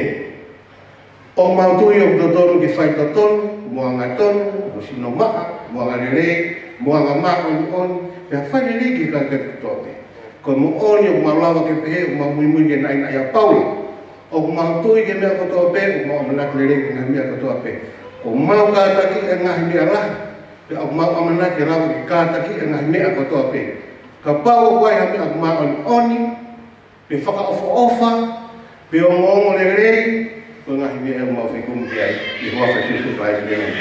o mau tui o totonu ki whai totonu moanga tonu, o sino maa, moanga lele, moanga maa ni on, pe a whai lele ki ka ka tope. Ko mo oni o malawa ke pehe, o ma mui mui ke nai nai a paula. O ma tui ke mea ko tope, o ma amanak lele ke ngai mea ko tope. O mau ka taki e ngahi mea lah, pe o mau amanak ke lawa ki ka taki e ngahi mea ko tope. Ka pau o kwai hame a maa oni oni, pe whaka ofa ofa, pe o ngongo lele, ko ngahi mea e mau whikum ki ai, i hoa whasisu kai se kene.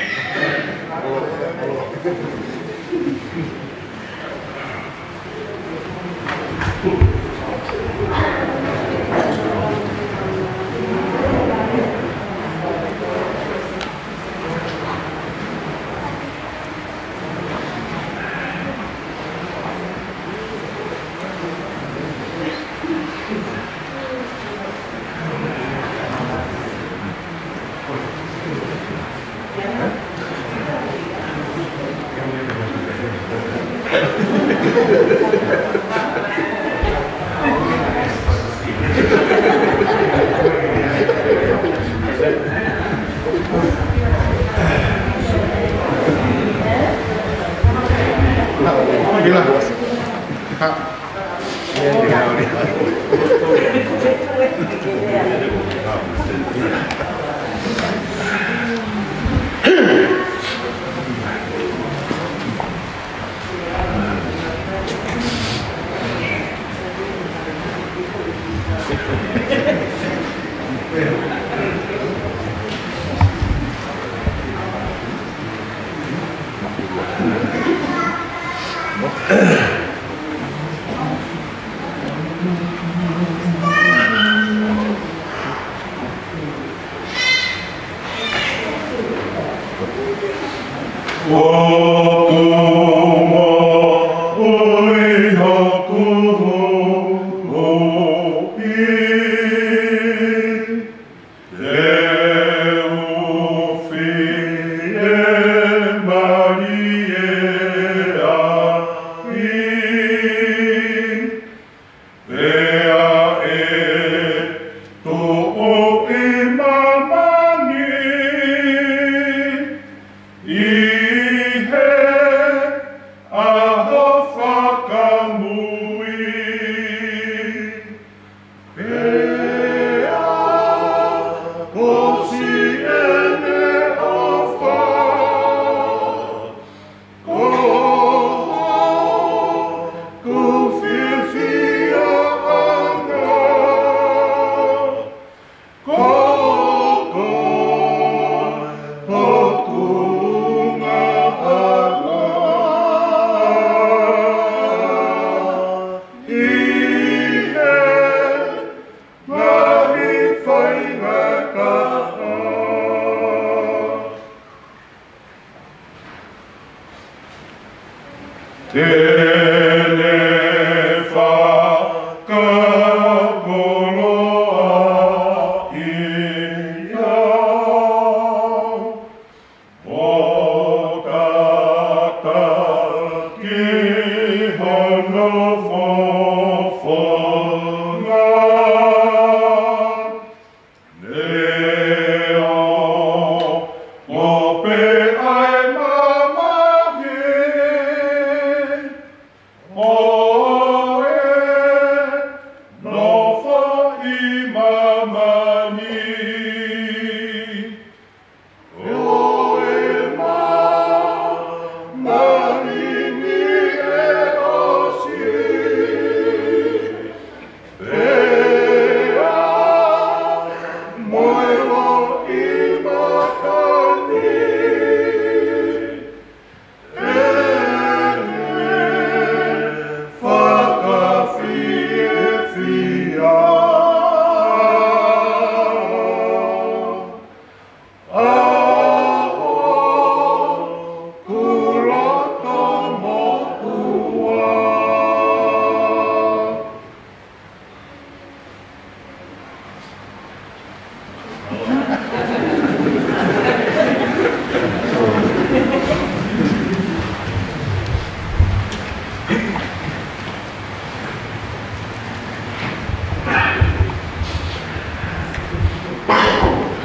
Oh, God.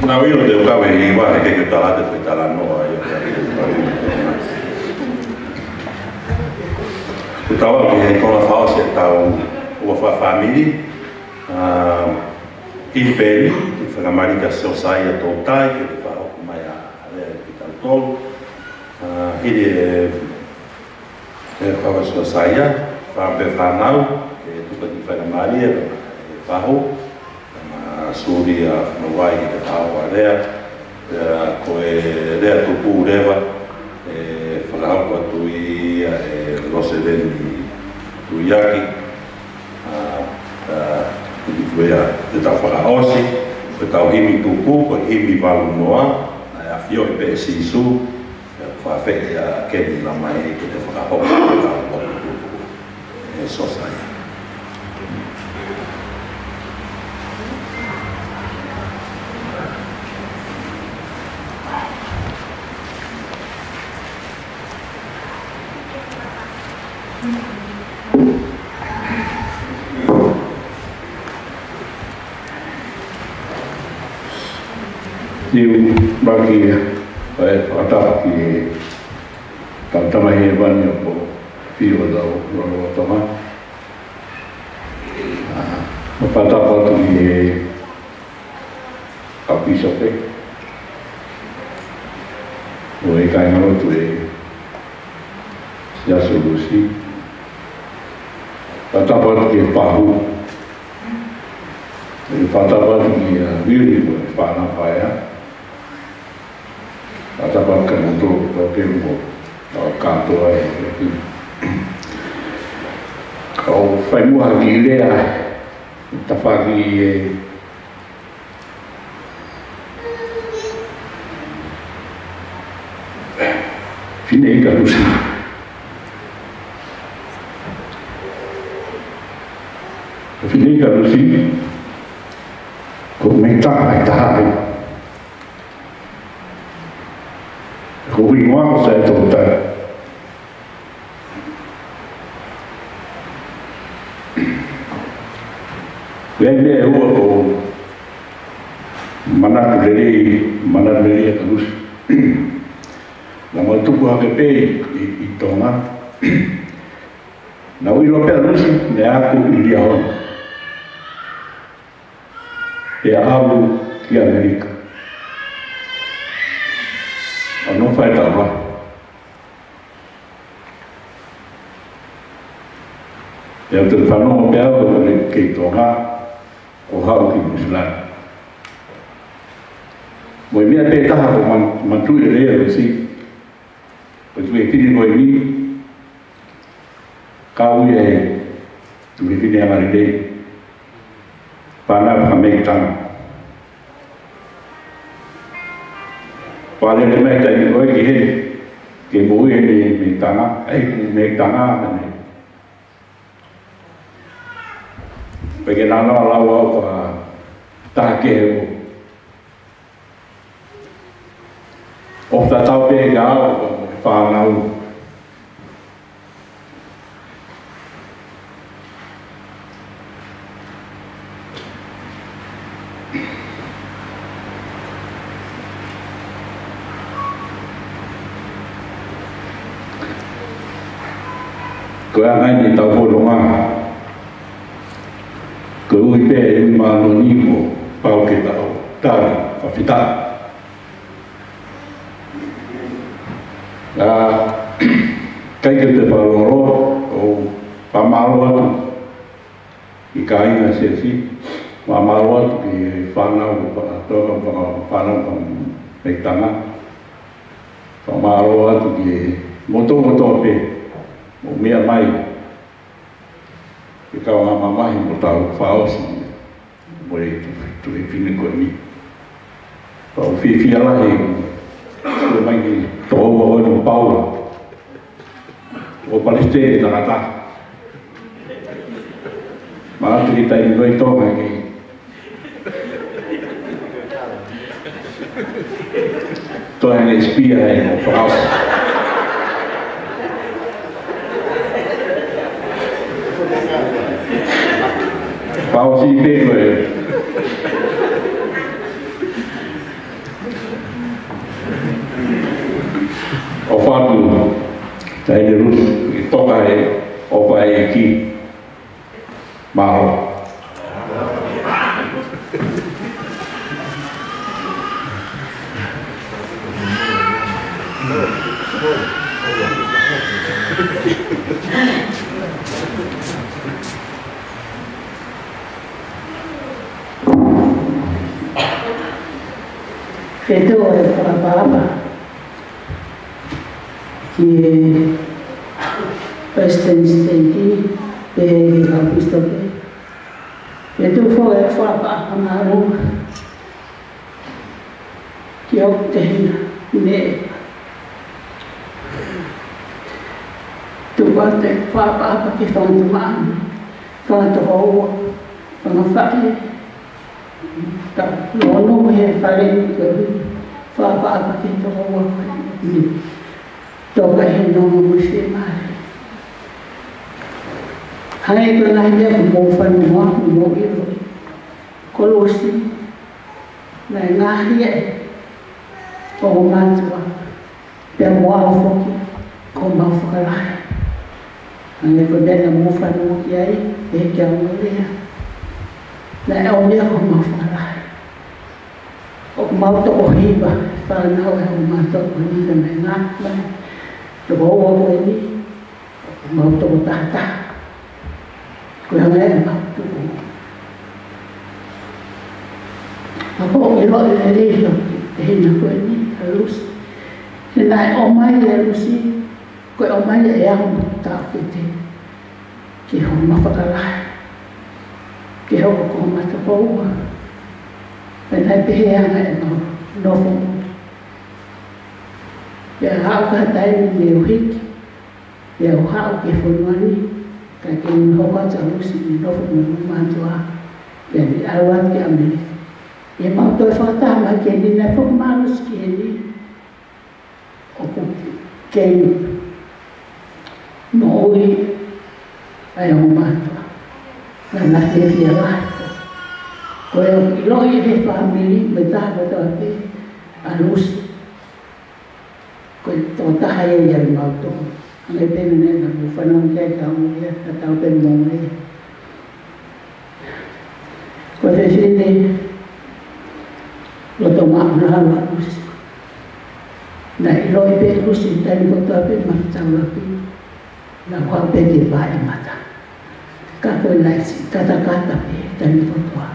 Nā wino te ukawe i wahe ke ke talate te tala noa i o tawa ki hei kona whao se tau ua wha whamiri i pēni, i whakamarika seo sai a tō tai, ke te whaoku mai a rea ki tau tolu. Hiri e e whawa seo sai a, whape whanau, ke tuka ki whakamaria, e whaho. Suri a mawai ki te whaoa rea, ko e rea tupu rewa, e whakahauka tui e lose reni tui aki, kuia te tau whakaosi, ko tau himi tupu, ko himi walu noa, a whio i pe sisu, whawheke a keni na mai ki te whakahauka ki tau tupu, e sosai.
Tiu bagi eh ata ki tama he banyo po pio da o tama ah pata pata ni api sope o e kai ngalo tu e ya solusi pata pata ki pahu e pata pata ni viri po pa na pa ya atapan kan untuk tempo kantor itu kau fahimu hari ini ya tafari fini kalusi fini kalusi kau minta minta hari ko wi ngwa sa to ta wende o o mana dele mana dele terus na mo tu ko ke pe i toma na wi lo pe terus ne aku i ho e alu ki Amerika não vai dar lá. Eu te falo um papel que toca o rabo que nos lá. Moi minha peta ha man man tu ele assim. Pois me pedi moi ni kau e tu me pedi a maride. Para para me tang. Pada lima tahun kau ini ke bui ini mitana, eh mitana ni. Bagaimana lawa apa tak ke? Oh tak tahu pegau, fanau. Kau yang ni tahu bolongan, kau ipe lima nonimo pau kita tahu, tapi tak. Ah, kai kita baloro, oh pamaluan, ikai nasi si, pamaluan di fanau atau fanau pektangan, pamaluan di motor-motor pe. O mea mai e kau ngā mamahi mo tau whaosi mo e tu e whine koe mi pau whiwhi ala he koe mai ki tō ua oi mo paula o paleste e tangata ma atu ki tai ngoi tō mai ki tō hanga espia e mo whaosi pau si pe koe
toka e o pai e ki. Maho.
Feito é para baba que President State e a pista be. Feito foi para baba na rua que eu tenho ne tu bate para baba que faz do mar faz do rua faz faz ta no no he fare ko fa ba ba ki to wa ni to ka he no mo se mai hai ko na ye mo fa no mo i ro ko lo si na nga ye ko ma tua pe mo a fo ki ko ma fo ka lai ai ko de na mo fa no ki ai e ka mo le na e o me ko ma fa lai o mau to o hiba para na o mau to o ni na na na to o o ni mau to ta ta ko ha me mau to a ko e lo e le lo e na ko ni a luz e na o mai e lusi ko o mai e a ta ki te ki ho ma fa la ki ho ko ma to o When I pay a no no phone. Ya how ka dai ni le hit. Ya how ke phone mani ka ke no ka cha lu si no phone ma tua. Ya ni awat ke amni. Ya ma to fa ta ma ke ni na phone ma lu ki ni. O ko ke no i ai o ma tua. Na na ke fi la. Ko e lo i he family me ta ko to te alus ko to ta hai ya ma to le pe ne na bu fa no ke ta mo ya ta ta pe mo ne ko te si ne lo to ma na la lus na i lo i pe lus i ta ko to pe ma ta la pi na ko pe te ba e ma ta ka ko na si ta ta ka ta pe ta ni ko to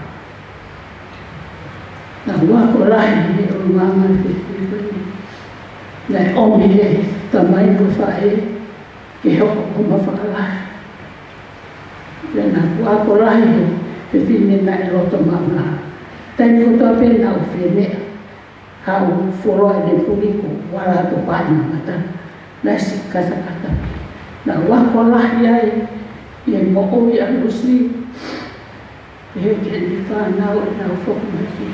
na wa ko lai ni o mama ki ki na o mi he ta mai ko fa e ki ho ko ma fa la na wa ko lai te fini na e lo to mama ta ni ko to pe na o fe ne ha o foro e de publico wala to pa ni mata na si kasa kata na wa ko lai ai e mo o ya lu si e ke ni fa na o na fo ma ki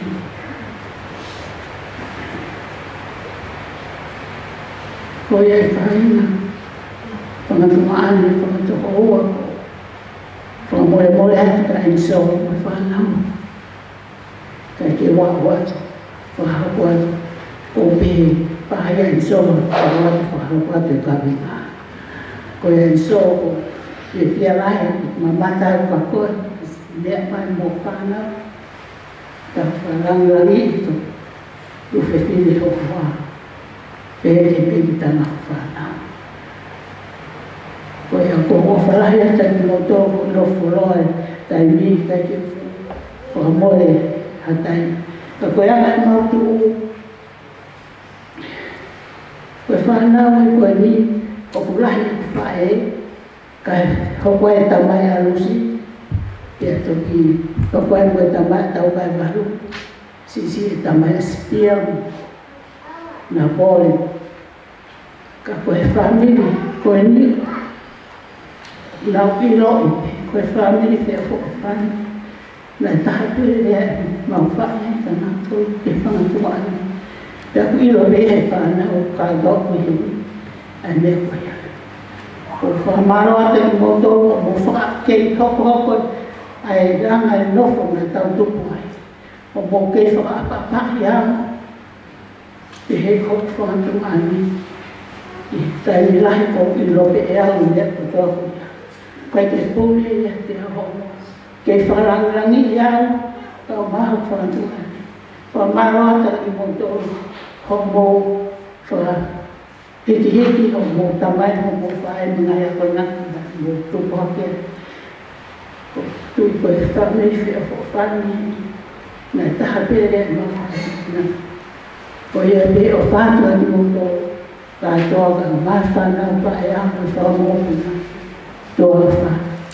ko ye kaina ko na ma ani ko to o ko mo le mo le ka in so mo fa na ka ke wa wa ko ha ko ko be pa ya in so ko wa ko ha ko te ka bi ko ye so ko ye fia la ma ma ta ko ko le pa mo fa na ta fa lang la ni to tu fe fi ho wa e ke pe kita na fa na ko ya ko o fa la ya ta no to no fo lo ta ni ka ke fo mo le ha ta ko ya na no tu ko fa na mo ko ni o ku la ni fa e ka ko ko ta mai a lu si ya to ki ko ko ko ta mai ta ba ba lu si si ta mai spia na pole ka ko e family ko ni la pilo ko e family fe fo family na ta tu le ma fa ni ta na to ke fa na to ani ta ku ilo be e fa na o ka do ko ni ane ko ya ko fa maro ate mo to mo fa ke ko ko ko ai dang ai no fo na ta tu ko ai o mo ke fa pa pa ya e he ko fa tu ani I tai mi lahi ko i lope e au i ko tōku ia. Kai te pūle ia te ahono. Kei wharangirangi i au, tau maha whantua. Whamaro ata i mo tōru, ho mō wha hiki hiki ho mō tamai ho mō whae mga ia koe ngati mō tūpo hake. Tui koe whanei whia fo whani, nai taha pere mō whae. Ko ia me o whātua ni mō tōru. Ka toa ka mai whanau pa e amu whamōpuna. Toa wha.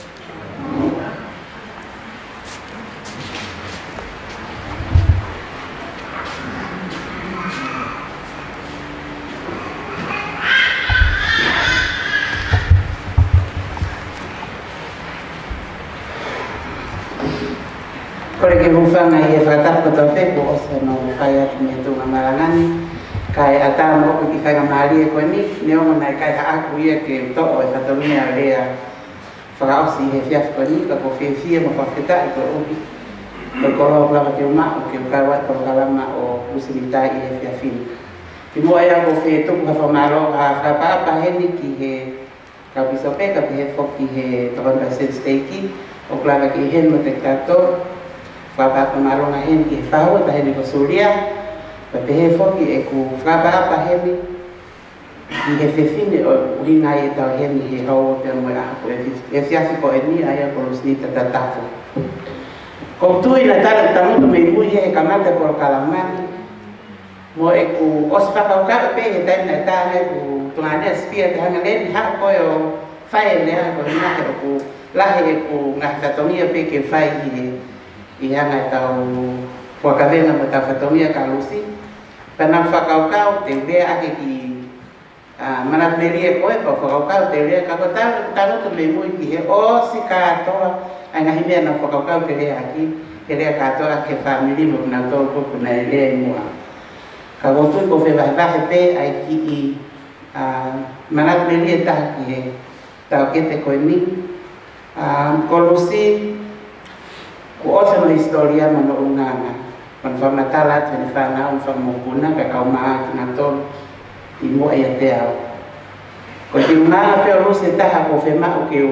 Kore ke hufanga i e whakatapu tau pepo o se no whai atu me tunga marangani. Kai ata mo ki whai ngamari e koe ni, ne ongo nai kai haaku ia ke toko e whatarunea o rea whakaosi he whiafi koe ni, ka ko whiawhia mo whawheta i koe upi. Koe koroa plawa ke umau, ke ukawai koe kalama o usimitai i he whiawhini. Ki mua ea ko whi tuku ha whamaro ha whapapa heni ki he kaupisope, ka pi he whoki he tokonda sensteiki, o plawa ki hen mo te kato, whapapa maronga heni ki he whahua, ta heni ko suria, pa pehe whoki e ku whakapa hemi i he whewhine o ringa e tau hemi he hau pe moe ako e whiawhi ko e ni aia ko rusnita tatafu. Ko tui na tala tamutu me mui he kamata ko kalamani mo e ku os whakaukau pe he taim na tāne ku tungane spia te hanga leni hao koe o whae lea ko ringa he o ku lahe e ku ngā whatongia pe ke whai i hanga tau whakavenga mo tau whatongia ka lusi. Pernah whakaukau te rea ake ki manatmeria koe pa whakaukau te rea kako tanu tu me mui ki he o si katoa ai ngahi mea na whakaukau te rea aki he rea katoa ke whamiri mo kuna tō kuku na e rea i mua. Ka wotui ko whewahewahe pe ai ki i manatmeria taha ki he tau kete koe ni. Ko lusi ko osa no historia mano unganga. Kon whamatala te ni whanau whamokuna ka kaumaa ki ngā tōru i mua ia te au. Ko ti unanga peo lusi taha ko whemau ki u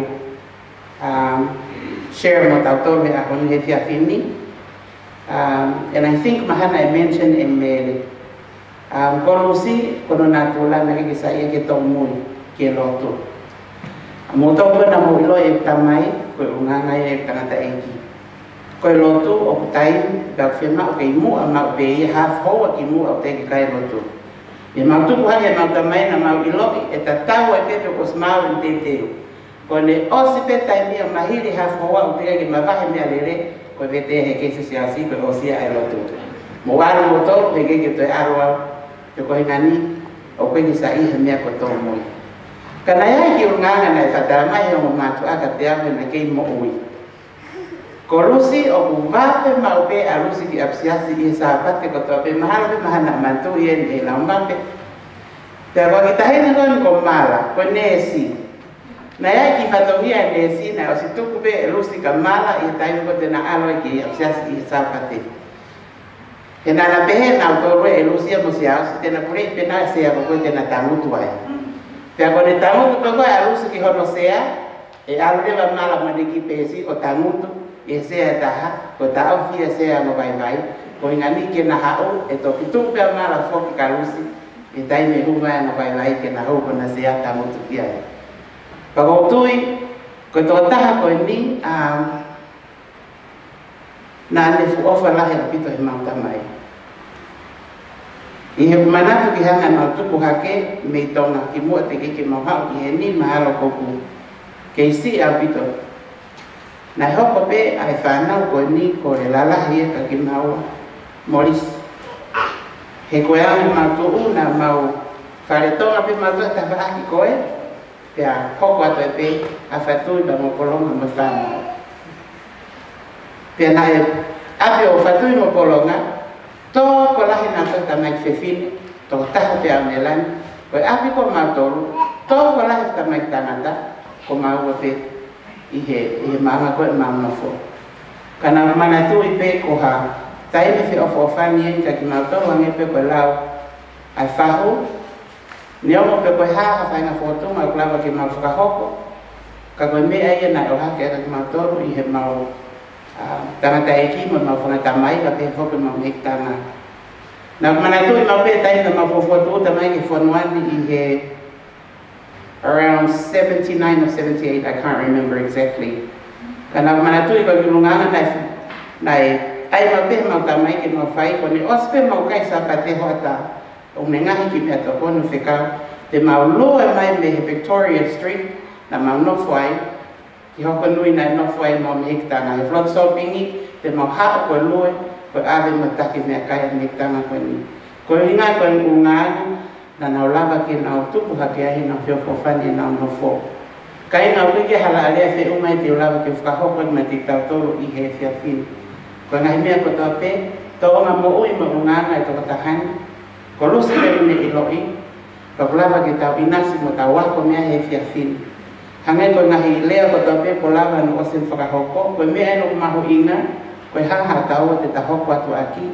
share mo tau tōru he ako ni he whiawhini. And I think mahana I mentioned in mele. Ko lusi kono nā tūlana ke sa ia ke tō mui ki e loto. Mo tō puna mo ilo e tamai ko unganga e tangata enki. Koe lotu o kutai pēr whima o kei mua mau pe i half hoa ki mua o te ki kai lotu. E mau tuku hake mau tamai na mau iloki e ta tau e pepe kos mau in te teo. Ko ne osi pe taimi o mahiri half hoa o te ki mawahe mea lere koe vete he keisi si asi koe osia e lotu. Mo waru mo tō he keke toi aroa te koe ngani o koe ki sa iha mea ko tō mui. Kana iai ki unganga na e whataramai o mātu aka te awe na kei mo ui. Ko rusi o ku wape mau pe a rusi ki apsiasi i sa pate ko toa pe mahalo pe mahana mantu i eni e lau mape. Pea ko ki tahene kon ko mala, ko nesi. Na iai ki whatongia e nesi na o si tuku pe e rusi ka mala i tahene ko te na alo ki apsiasi i sa pate. E nana pehe na utoro e rusi a musi au si tena pure pe na sea ko koe tena tamutu ai. Pea ko ne tamutu ko koe a rusi ki hono sea e alu lewa mala maniki pesi o tamutu. E sea taha, ko tau fia sea no vai vai, ko ingani ke na hau, e to pitu pia mala foki ka lusi, e tai me hunga no vai vai ke na hau ko na sea tamutu kia e. Pagotui, ko to taha ko ni, na ane fu ofa lahe o pito he mau tamai. I he manatu ki hanga mau tuku hake, me tonga ki mua te keke mau hau ki he ni mahalo koku, ke isi au pito. Na hoko pe ai whanau koe ni ko e lalahi e ka ki mau moris. He koe au mau tuu na mau wharetonga pe mau tua ta whaaki koe. Pea hoko ato e pe a whatui ba mo polonga mo whanau. Pea na e ape o whatui mo polonga, tō ko lahi nā tua ta mai whewhine, tō taha pe au nelani, koe ape ko mau toru, tō ko lahi ta mai tangata, ko mau pe i he, he maanga koe maanga fo. Kana mana tu i pe ko ha, taime whi ofo whani e ka ki mau tō wange pe koe lau ai whahu,
Ni o pe ko ha ha fa nga foto ma klava ki ma fuka hoko. Ka ko me ai na o ha ke ka ma toro I he ma tanga ta eki mo ma fona ta mai ka pe foto ma me tanga. Na mana tu ma pe tai na ma fo foto ta mai ki fonwani I he around seventy-nine or seventy-eight, I can't remember exactly. Kana mana tu ko lunga na na ai ma pe ma ta mai ki ma fai ko ni ospe ma kai sa pa te hota. O me ngahi ki pe to kono fika te mau loa mai me Victoria Street na mau no fai ki hoko nui na no fai mo me hekitanga he flood shoppingi te mau haa ko loe ko ave mataki me kaya me hekitanga ko ni ko inga ko unga na na lava ki na tupu haki ahi na fio fofani na no fo kai na wiki hala alea fe umai te lava ki fuka hoko ma te tau toro I he fia fin ko ngahi mea ko tau pe to onga mo ui ma unga ngai to katahani ko lusi me une I loi ka lava ki tau inasi mo tau wako mea he fia fin hangai ko ngahi lea ko tau pe ko lava no osin whakahoko ko mea eno maho inga ko haha tau te tahoko atu aki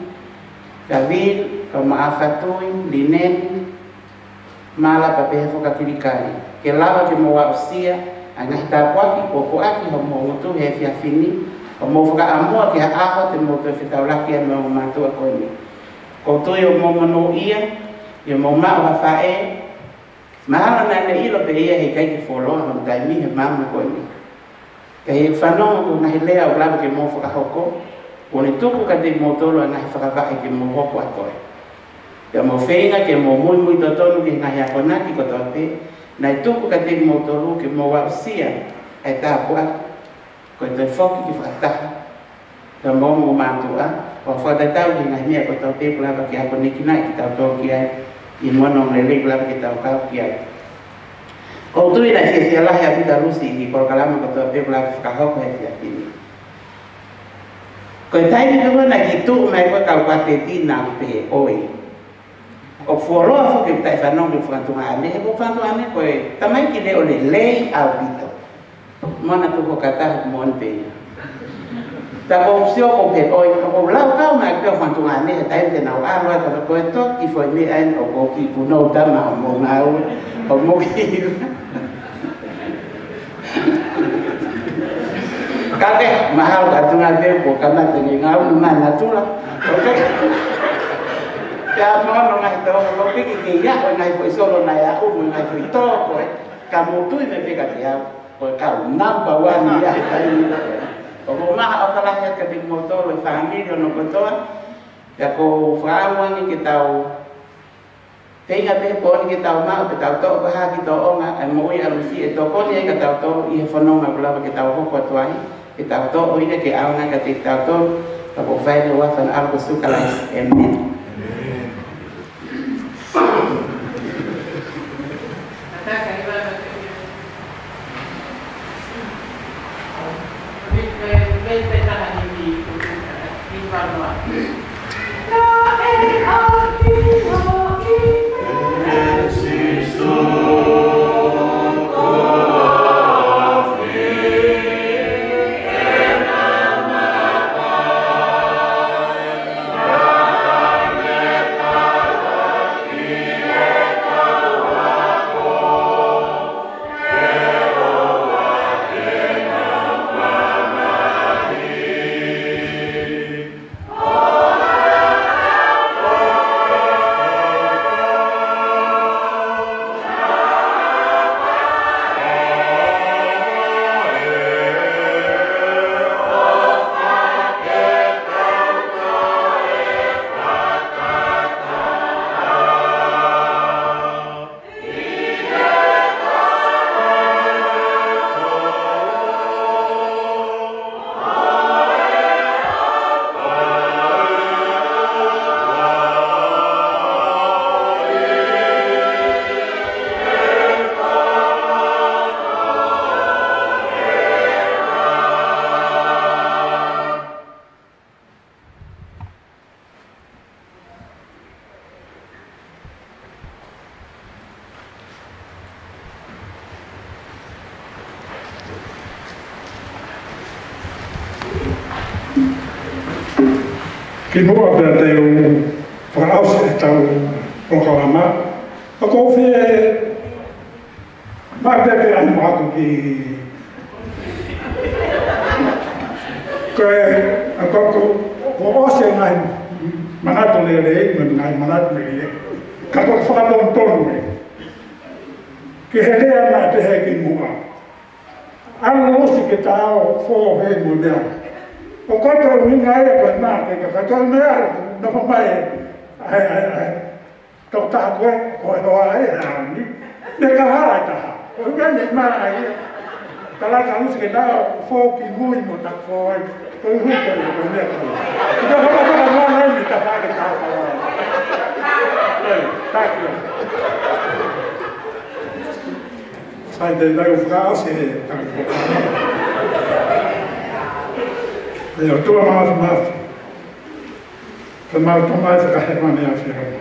David ko maafatui linen mala pa pe whakatirikari ke lava ki mo wa usia a ngahi tau waki ko ko aki ho mo ngutu he fia fini o mo whaka amua ki ha aho te mo te whitau laki a mo matua ko ni ko tui o mo mano ia, i o mo mao ha whae, mahala na ne ilo pe ia he kai ki wholoa hon tai mi he mama ko ni. Ka he whanonga ko ngahi lea o lava ki mo whakahoko, ko ni tuku ka te mo tolo a ngahi whakawaki ki mo hoko atoe. Ka mo whenga ke mo mui mui totonu ki ngahi akonaki ko tope, na i tuku ka te mo tolo ki mo wausia, ai tā pua, ko i toi whoki ki whakataha. Ka mo mo mātua, o whata tau ki ngai mea ko tau te kulava ki ako niki nai ki tau tau ki ai I monong lele kulava ki tau kau ki ai ko tui na fia fia lahi a pita lusi ki por kalama ko tau te kulava whakahoko he fia kini ko i taimi pe wana ki tu mai ko kau kate tina pe oi o fuoroa fo ki tai whanong ki whakantunga ane he ko whakantunga ane ko e tamai ki le o le lei au pito mana tu ko kataha mon pe ta ko sio ko pe oi ko lau kau na ko fantu ngane ta te na wa wa ka ko to ki fo mi an o ko ki pu no ta ma mo na o o mo ki ka ke mahal ka tunga de ko ka na te ni ngau ma na tula ko ya mo no ngai to ko ki ki ya ko ngai fo solo na ya o mo ngai fo to ko ka mo tu me pe ka ya ko ka number one ya ta ni o maha o whalahe ka big motor o whahamiri o no kotoa ya ko whaamwangi ki tau whenga pe pōni ki tau mao pe tau tō paha ki tō onga e mo'i alusi e tō koni e ka tau tō I he whanonga kulawa ki tau hoko atuahi ki tau tō o ina ki aunga ka te tau tō ka po whaere wafan alko sukalais Amen.
Ki mua pia te o whakaausi e tau proklama
Ako fe Mata ke ai matu ki Koe ako ko ko ose ngai manatu le le ngai manatu le ka ko fa don ton me ke hele ana te he ki mua alo si ke tao fo he mo dia o ko to ni ngai ko na ke ka to me no pa mai ai ai ai to ta ko ko ho ai ni de ka ha ta o ga ni ma ai ta la ka lu si ke tao fo ki mu mo ta fo ai ko hu ko ko ne ko to ha ba ba ma ai ni ta fa ke ta fa ai ta ki sai de la frase e o tua mas mas que mal tomar essa carregamento a ferro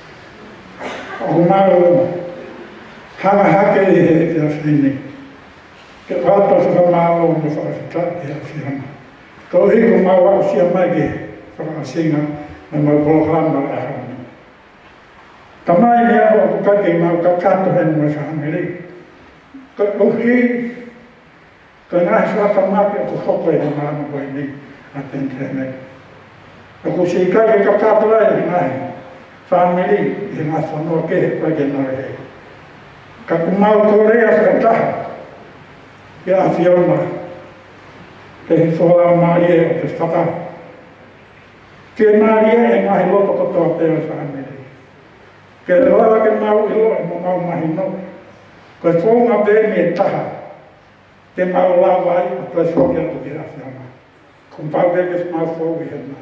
o mal hanga hake e a fini que falta se mal no fazita e a firma to hi ko mal o sia mai que para singa no meu programa a tamai ne o ka ke mal ka ka to hen mo sa ngeli o hi ka na sa ka ma ke ko ko e ma mo ko ni atente me o si ka ke ka ka to ai mai family e ma sono ke pa ke na e ka ku ma ko re a ka ta ya fiona ke so la marie o sta ka ke marie e mai lo ko to pe family ke ro ke ma u lo mo ma mai no ko fo ma be me ta te ma la vai a to so ke to dira fiona com pa be ke ma fo we na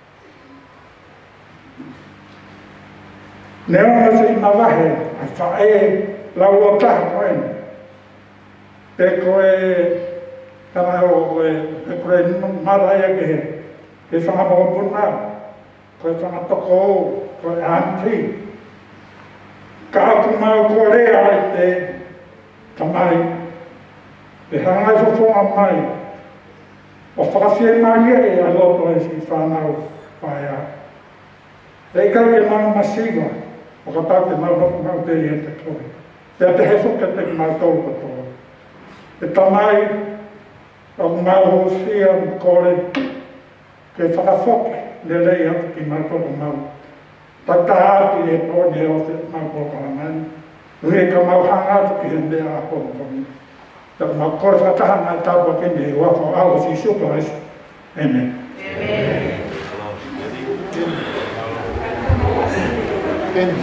Neo ma se ma va he a fa e la lo ta ko en pe ko e kana o e ko e ma ra ya ke ke fa ma bo na ko fa ma to ko ko anti ka ku ma ko re ai te tamai e hanga so so mai o fa se mai e a lo to e si fa na o pa ya e ka ke ma masiva o ka ta ke ma no ma te e te ko te te he so ke te ma to ko to e tamai o ma o si a ko le ke fa fo le le ya ki ma to ma ta ta ki e to ne o te ma ko ka man re ka ma hanga ki hende a ko ko ta ma ko fa ta na ta ko ke ne wa fo a o si so ko es amen amen Ken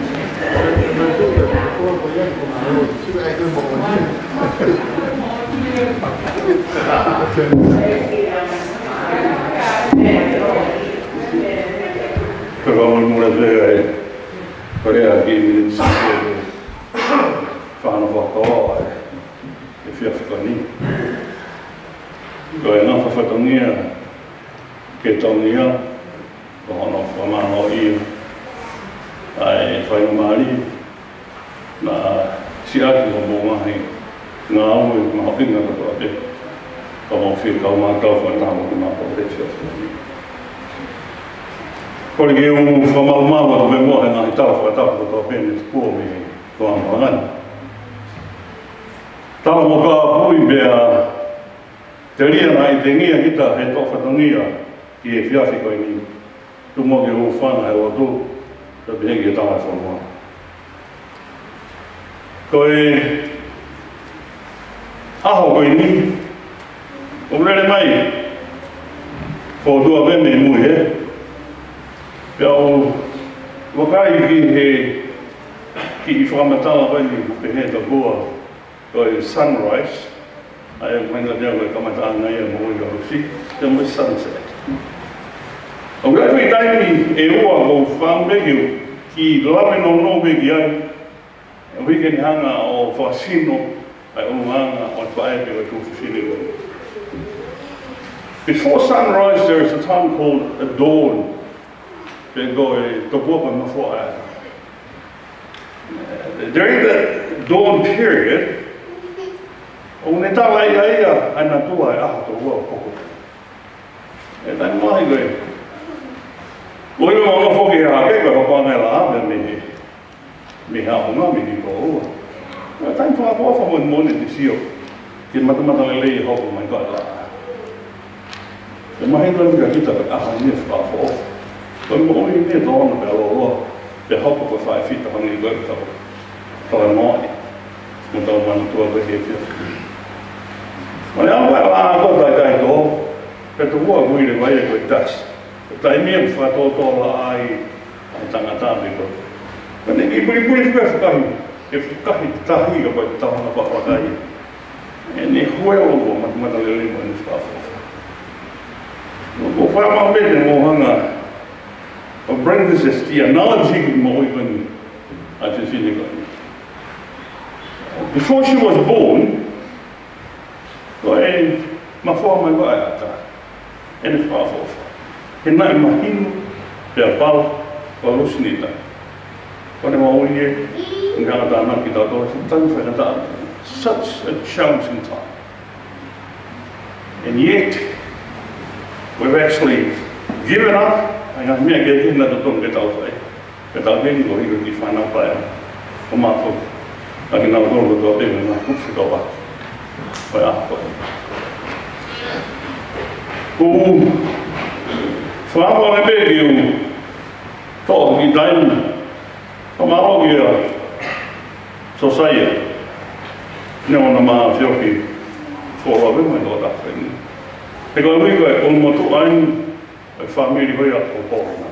Però non è vero, Corea che si fanno poco e fiafcani. Rồi nó phải có nghĩa cái trong nghĩa của nó phải mà nó yêu ai phải mà đi mà xí ác thì không muốn hay ngáo mà học tiếng người ta biết có một phiên câu mà câu phải làm một cái mà có thể chịu porque um formal mal do meu morre na tal foi tal do bem por me com a mãe tal mo ka pui be a teria na idenia kita he to fa tongia ki e fia fi ko ni tu mo ke o fa na o do do bem que tal fa mo ko e a ho ko ni o le mai fo do bem me mu he Pelo lokai ki he ki i whamatala wani pe he ta boa ko e sunrise ai mai na dia ko kamata ngai mo i ho si te mo sunset o ga mi tai mi e o o fam be ki lave no no be ki ai e we can hanga o fasino ai o hanga o pai be ko fasino. Before sunrise there is a time called a dawn. During the dawn period, only tala ia ia ana tua a to wa ko. E tai mai go. Oi mo no foki ha ke ko pa na la me me.
me ha o ngā mini ko ua. Wa tai wha ko wha mo mone te sio, ki matamata le lei hoko mai ka la. E mahi tō nika kita ka aha nia wha wha ofa. Tō mo oi nia tōna pe alo loa, pe hoko pa whae whita hangi goi tau. Tau e mai, mo tau manu tua ka he pia. Ma le awa e la ko tai tai tō, pe tō ua gui le vai e koe tas. Tai mea wha tō tō la ai, ai tangata me ko. Ma ne ki puri puri whai whakahi, e whakahi tahi ka pai tahana whakahi. E ne hoi o ko matamata le lima ni whakahi. Ko whai ma mene mō hanga, I'll bring this as the analogy mo even I just feel it. Before she was born, ko e mawha mai wa ata. E ne whawha. He nai mahinu pe a pau wa lusinita. Ko ne maui e ngā tāna ki tātou e tangu whakata. Such a challenging time. And yet, we've actually given up. Ai ngā mea kia kina to tonu ke tau whai. Ke tau heni ko hiro ki whanau pai a. O mātou. A ki nau tonu ko tō tewe ngā kupsi tō wā. Wai a koe. Ko whaamua me pe ki u tō ki tainu. Ko maro ki a sosaia. Ne ona maa whioki whora wimai tō tāwhai. Te koe hui koe konu motu ainu. Ai whamiri hoi atu o pōrona.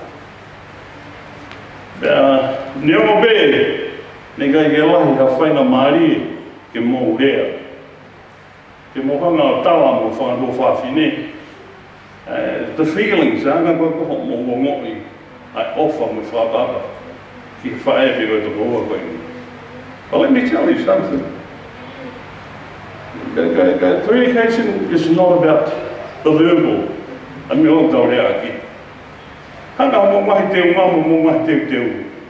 Pea, ne o be, ne kai ke lahi ka whainga maari ke mō rea. Ke mō hanga o tawa mō whangatō whawhine. The feelings, anga koe koho mō mō ngoi, ai ofa mō whakapa, ki whaepi koe toko ua koe. But let me tell you something. Communication is not about the verbal. A me o tau rea aki. Hanga mō mahi teo ngā mō mō mahi teo teo.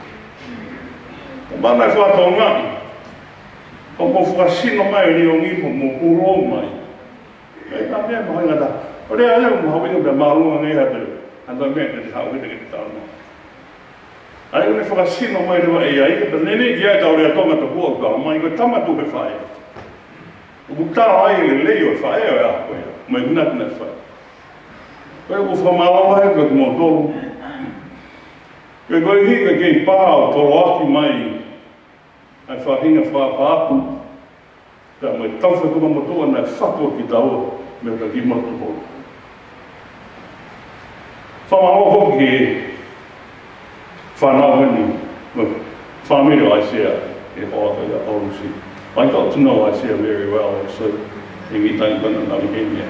O mana e whātau ngāi. O mō whakasino mai ni o ngipo mō puro mai. E ka mea mahi ngata. O rea rea mō hawinga pia maunga ngai hatu. Anta mea te hau hita ki te tau ngā. Ai une whakasino mai rewa e ai. Pa nene ki ai tau rea tonga ta kua kua mai. Koe tamatu he whae. O ku tā ai le leo e whae o e a koe. Mai unatuna e whae. Koe ko whamalawa he koe mō tolu. Koe koe hika kei pāo tolo aki mai. Ai whahinga whapāpu. Ka mai tauwha kuka motua nai whakua ki taua. Me ka ki motu hou. Whamalawa hoki he whanau hini. Whamiri Isaiah e hoa kai a Orusi. I got to know Isaiah very well. So, ingi tainga kana nami henia.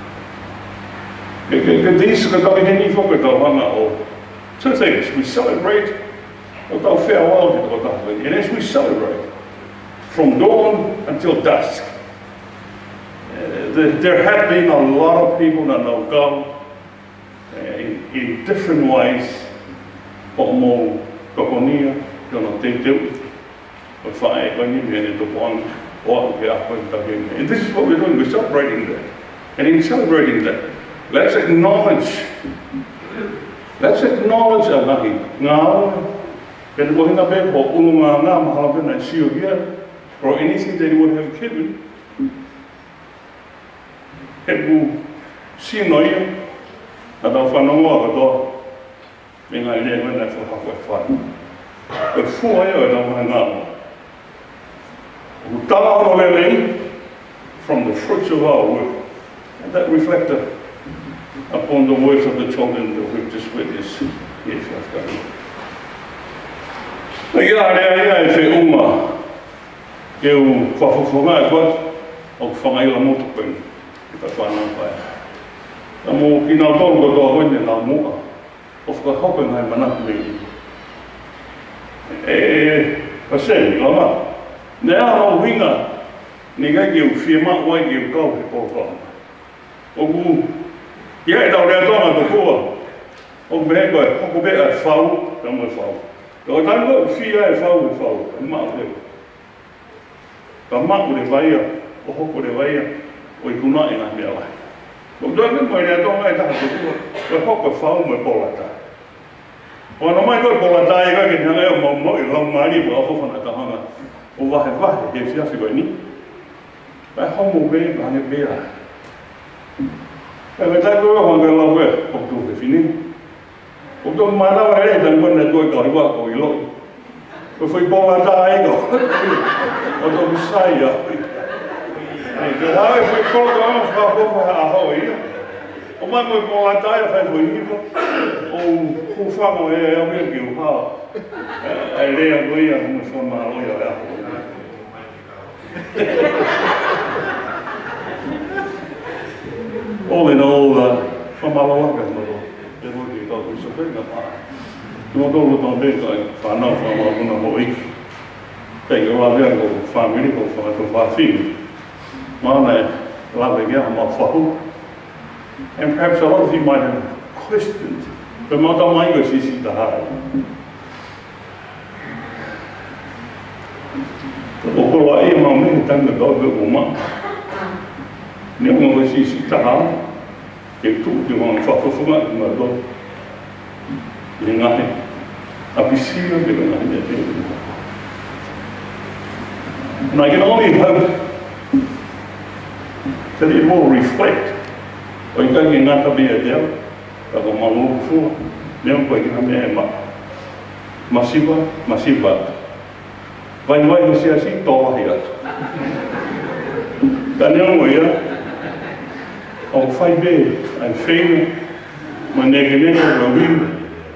Ke dīsa ka tawi heni whoka tau hanga o two things. We celebrate o tau farewell ki tau tau. And as we celebrate, from dawn until dusk, uh, the, there have been a lot of people that know God uh, in, in different ways. O mo kokonia, kono te teu, o whae koini mene to pōna, o aku ke ako i tau heni. And this is what we're doing, we're celebrating that. And in celebrating that, let's acknowledge, let's acknowledge a nahi. Ngā ora, pēne ko hinga pe ko unu ngā ngā mahala pēna i sio kia, or anything that he would have given, he ku sino ia, a tau whanongoa katoa, me ngā ilea koe nai whakako e whai. Koe fua ia e tau mai ngā ora. Ku tala ono lelei, from the fruits of our work, and that reflected upon the words of the children that we've just witnessed. Yes, I've got it. Nā ia rea ia e whi unga, ke u whawhawhonga e koat, o whangaila motu koe, ki ta whanau pai. Nā mō ki nā tolu katoa hoine nā mua, o whakahope ngai manatu mei. E, pa seni, lama, ne a winga, ni gai ki u whiema wai ki u kau he pōwhanga. O ku, ia e tau rea tonga te kua, o ku behe koe, o ku behe e whau, ka mo e whau. Ka o tango u whia e whau e whau, e maa leo. Ka maa ure vaia, o hoko re vaia, o i kuna e ngā mea lai. O ku tango mo e rea tonga e taha te kua, o e hoko e whau mo e pōrata.
O na mai ko pola dai ka ke nga e mo mo i long mai ni bo fo na ka hanga. O wa he wa he fia fi ko ni. Ba ho mo be ba ne be la. E me ta ko ho nga lo be o tu ke fini. O to ma na wa re dan ko na ko ko wa ko i lo. Ko foi pola dai ko. O to mi sai ya. Ai ke ha foi pola ko ma fa ko fa a ho i. O mai mo pola dai fa foi ni ko. O ko fa mo e e me ki o ha. Ai le a ko ia mo fa ma lo ya. All in all, uh, from our work as well, they will be able to support the part. You want to look on big like Fano from our own of week. Take a lot of go family go for to Fafi. Mana, love again, more for and perhaps a lot of you might have questioned, but not on my English is the hard. O ko ai ma me tanga do be o ma. Ne mo we si si ta ha. Ke tu de mo fa fa fa ma do. Ni nga he. A piscina de na de de. And I can only hope that it will reflect. O i ka ki ngata be a del. Ka ko ma lo fu. Ne ko ki na me ma. Masiva, masiva. Vai vai você assim toma aí. Ganhou o ia. Ao fai bem, ao feio, mas nega nem o ouvido.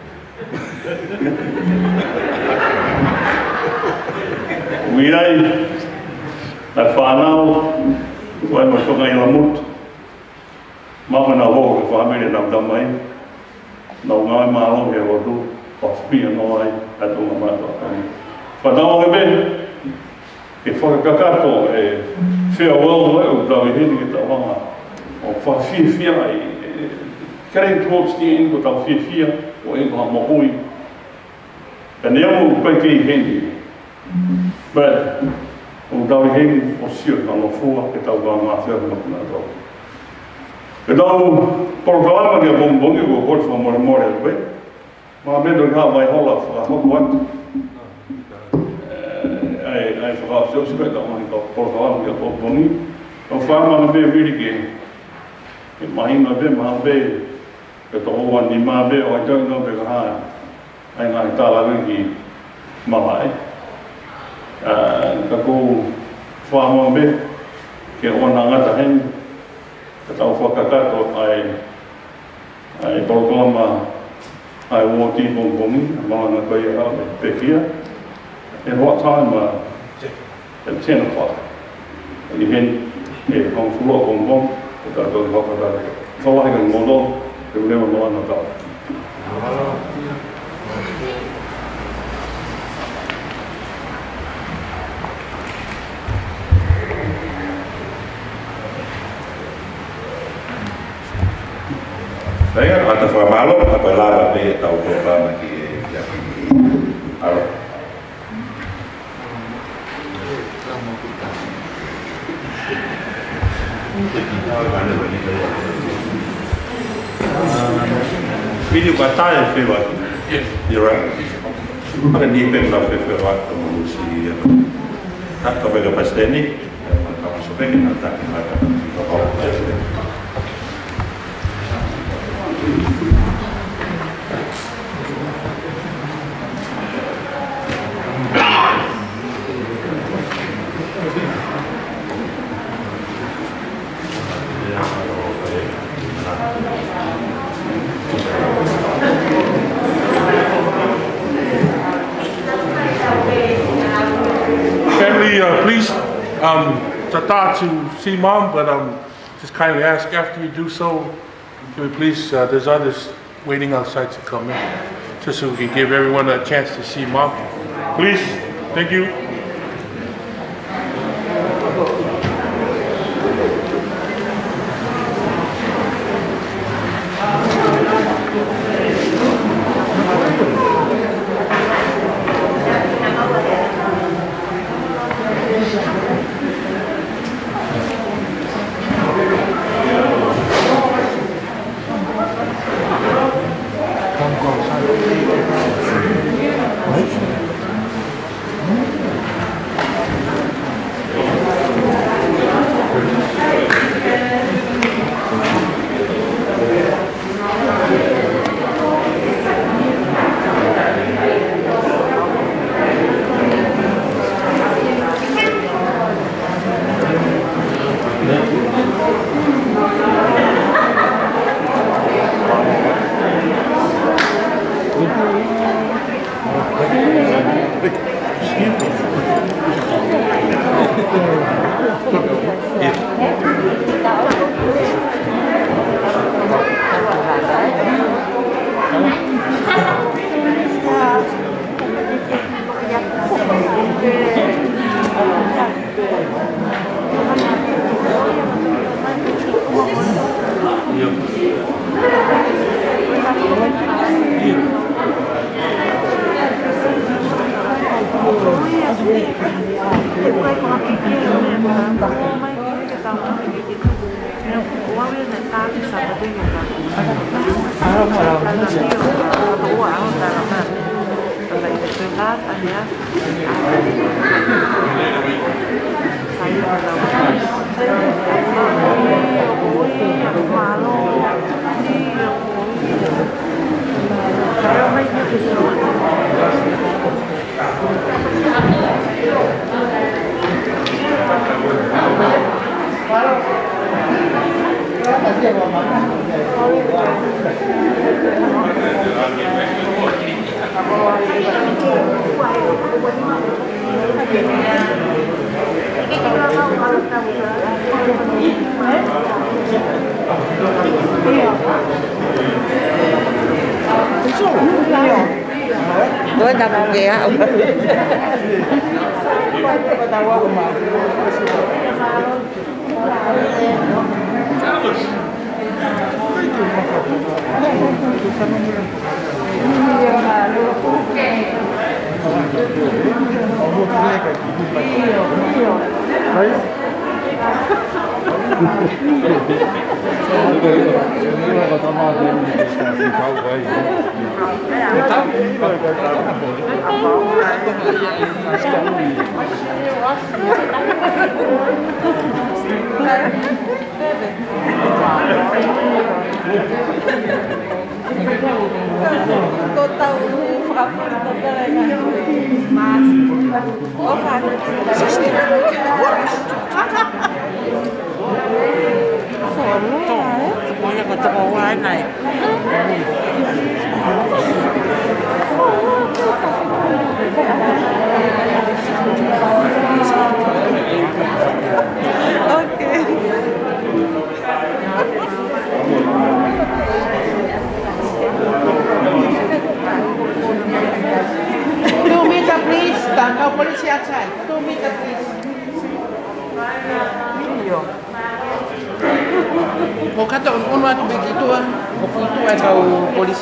O ia aí, a fanal, vai mas só ganhar muito. Mas na rua, a família não dá mais. Não não malo que eu do, hospia não aí, a tua mãe. Whanau e be, e whakakato e farewell o tau i hini ki tau wanga. O whawhiawhia e carrying towards the end o tau whiawhia o e koha mohui. E ne amu koe ki hini. But o tau i hini o sio tau no fua ke tau koha ngā whiawhia no kuna tau. E tau porokalama ki a bongbongi ko kore wha more more e koe. Mā me doi hā mai hola whakahoko atu. Ai ai whakao seo sikai ka mahi ka porokawamu ki a pōponi. O whaama na be really ke. E mahi na be maha be. Ke to hoa ni maa be o ai tau no be ka haa. Ai ngā i tāla wiki maha e. Ka kou whaama be. Ke o na ngata hen. Ka tau whakakato ai. Ai porokawama. Ai o ti pōponi. Maha na koe hao e pekia. At what time? Uh, at ten o'clock. And you can get home from work on one, but I don't know about it. So I can go on, they will never mind about it.
Saya kata formalo, apa lama be tahu program lagi ya. Halo. Video batalha foi lá. Yes. You're right. Ada di pemda foi lá como se tak kepada pasteni, kalau supaya kita tak ada
Family, uh, please um, tata to see mom, but um, just kindly ask after you do so, can we please, uh, there's others waiting outside to come in, just so we can give everyone a chance to see mom. Please, thank you.
Come close. Gue nggak mau ya.
Cô tàu Pháp Mas oh kan semuanya kecewa naik oke Two meter please, tangkap polisi outside. Two meter please. Video. Mau kata un waktu begitu ah, begitu ah kau polisi.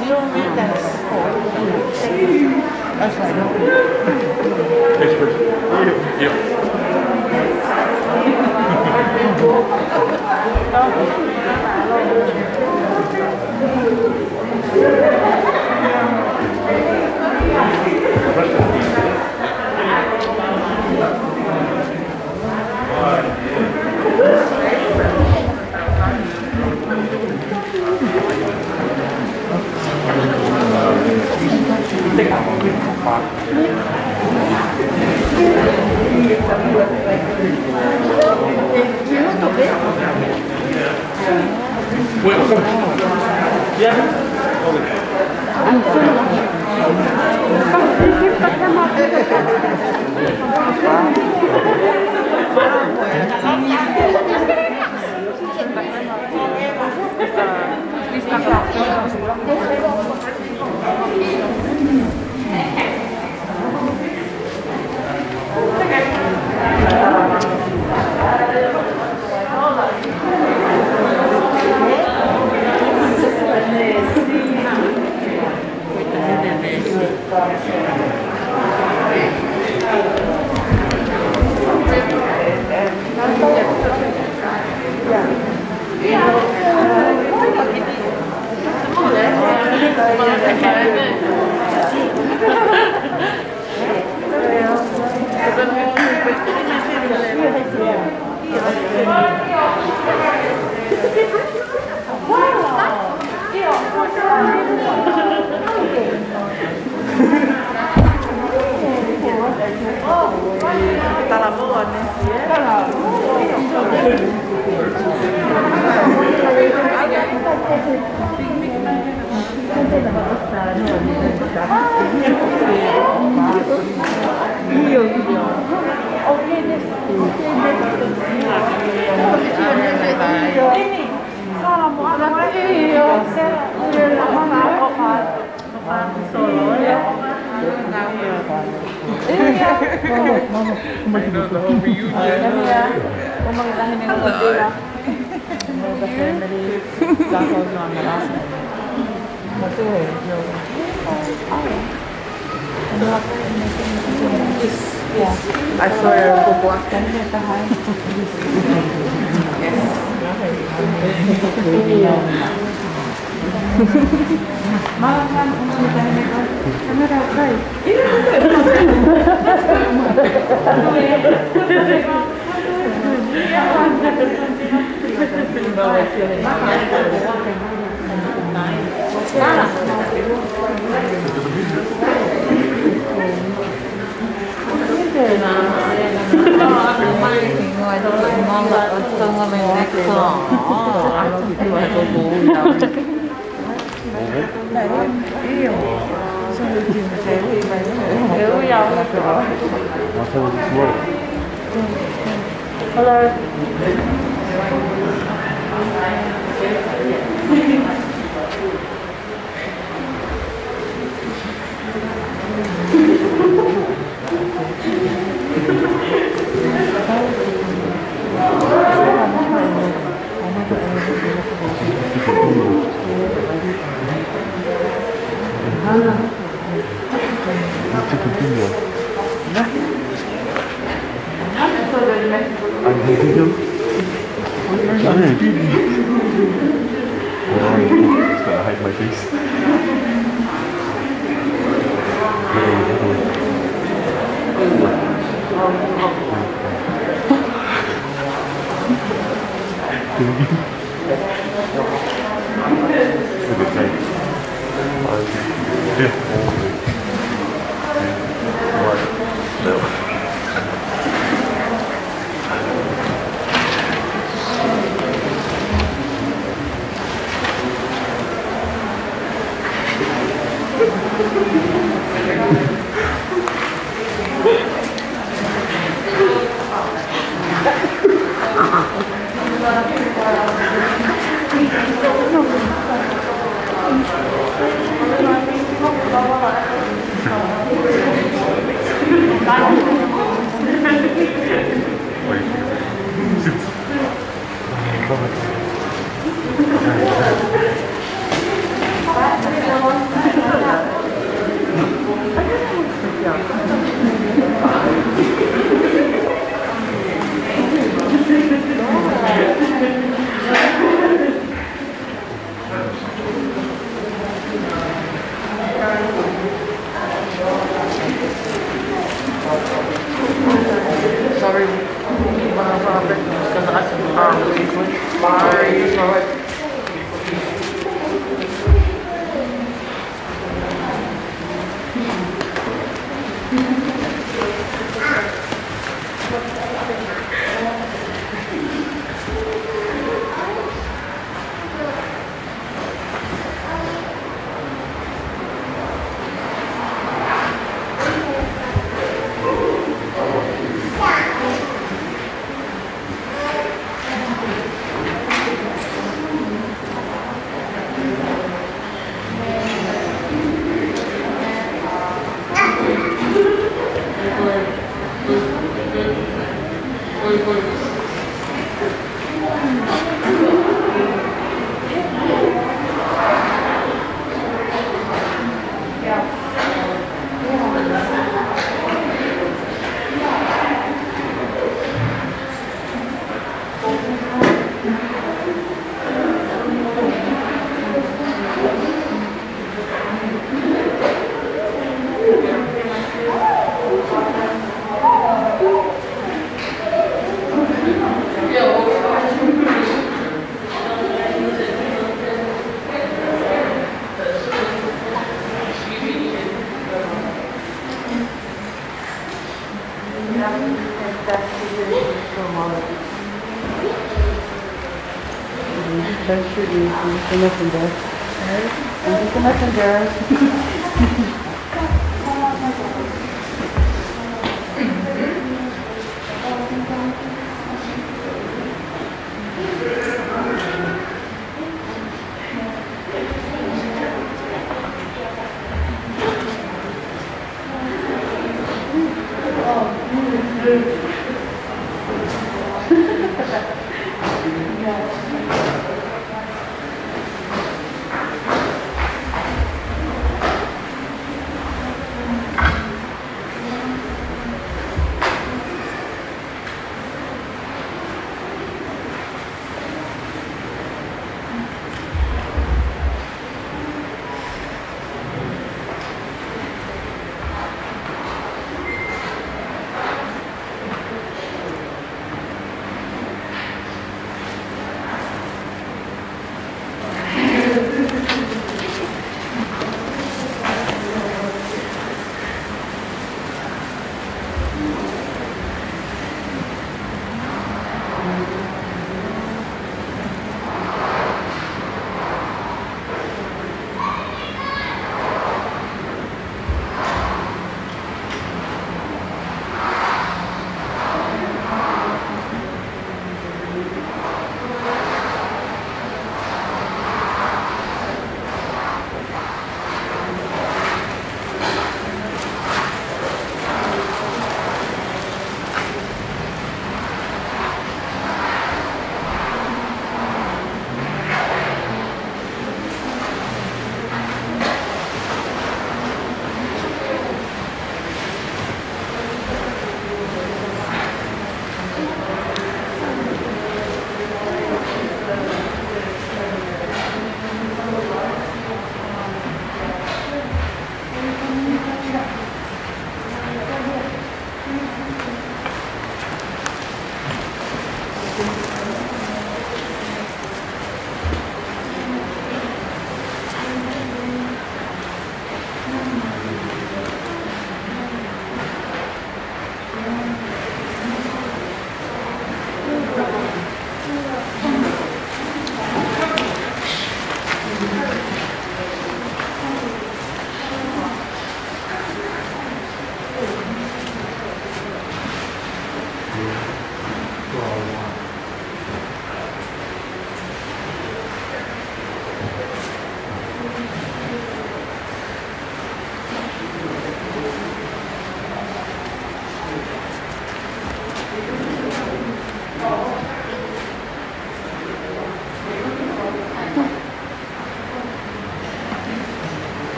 Outside.
Iya.
Tá lavando, né? Tá lavando. I saw your book.
Hide my face.
The messenger. And the messenger.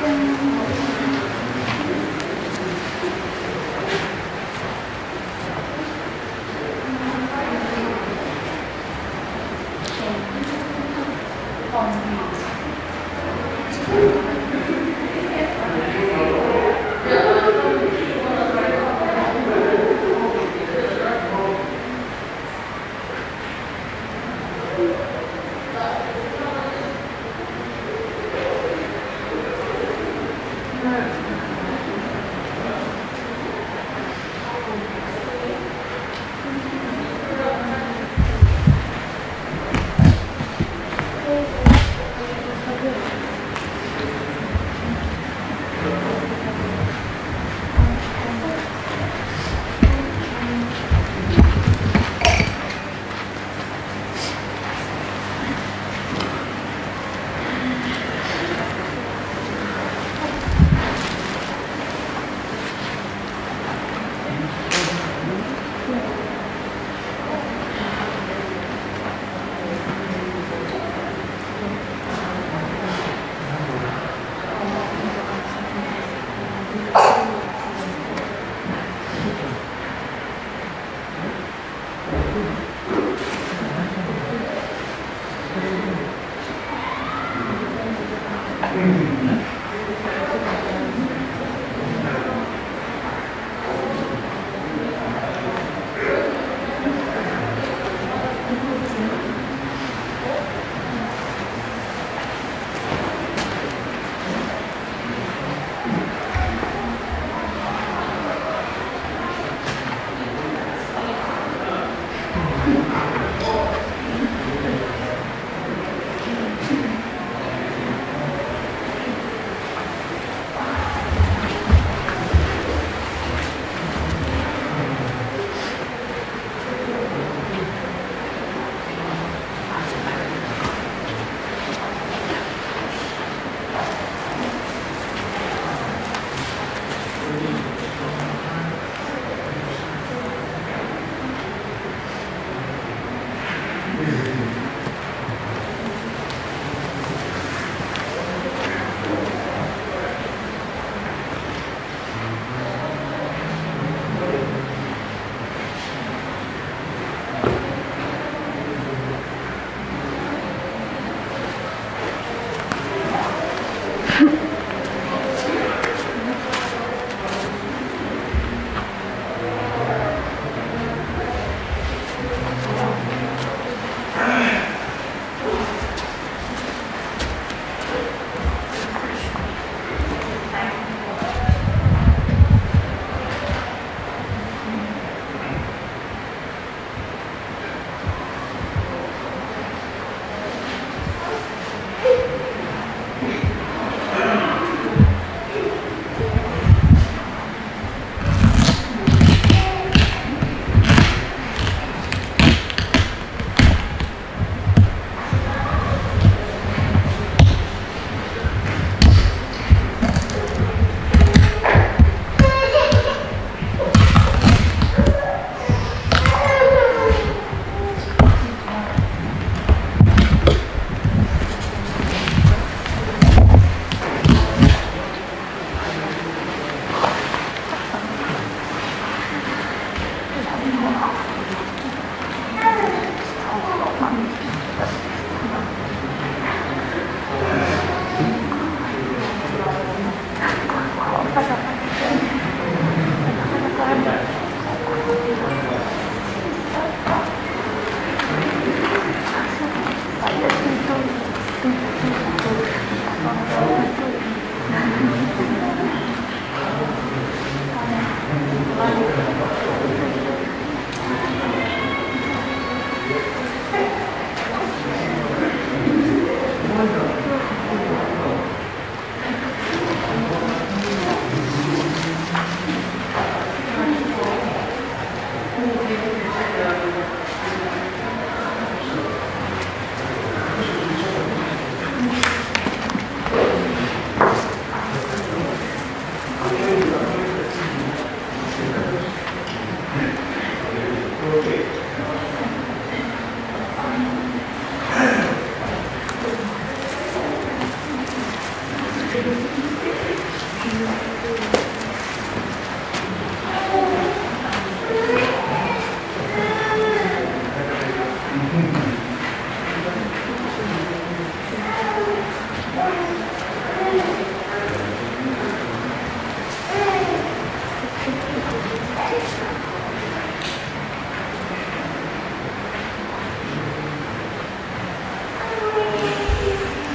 Thank you.
you.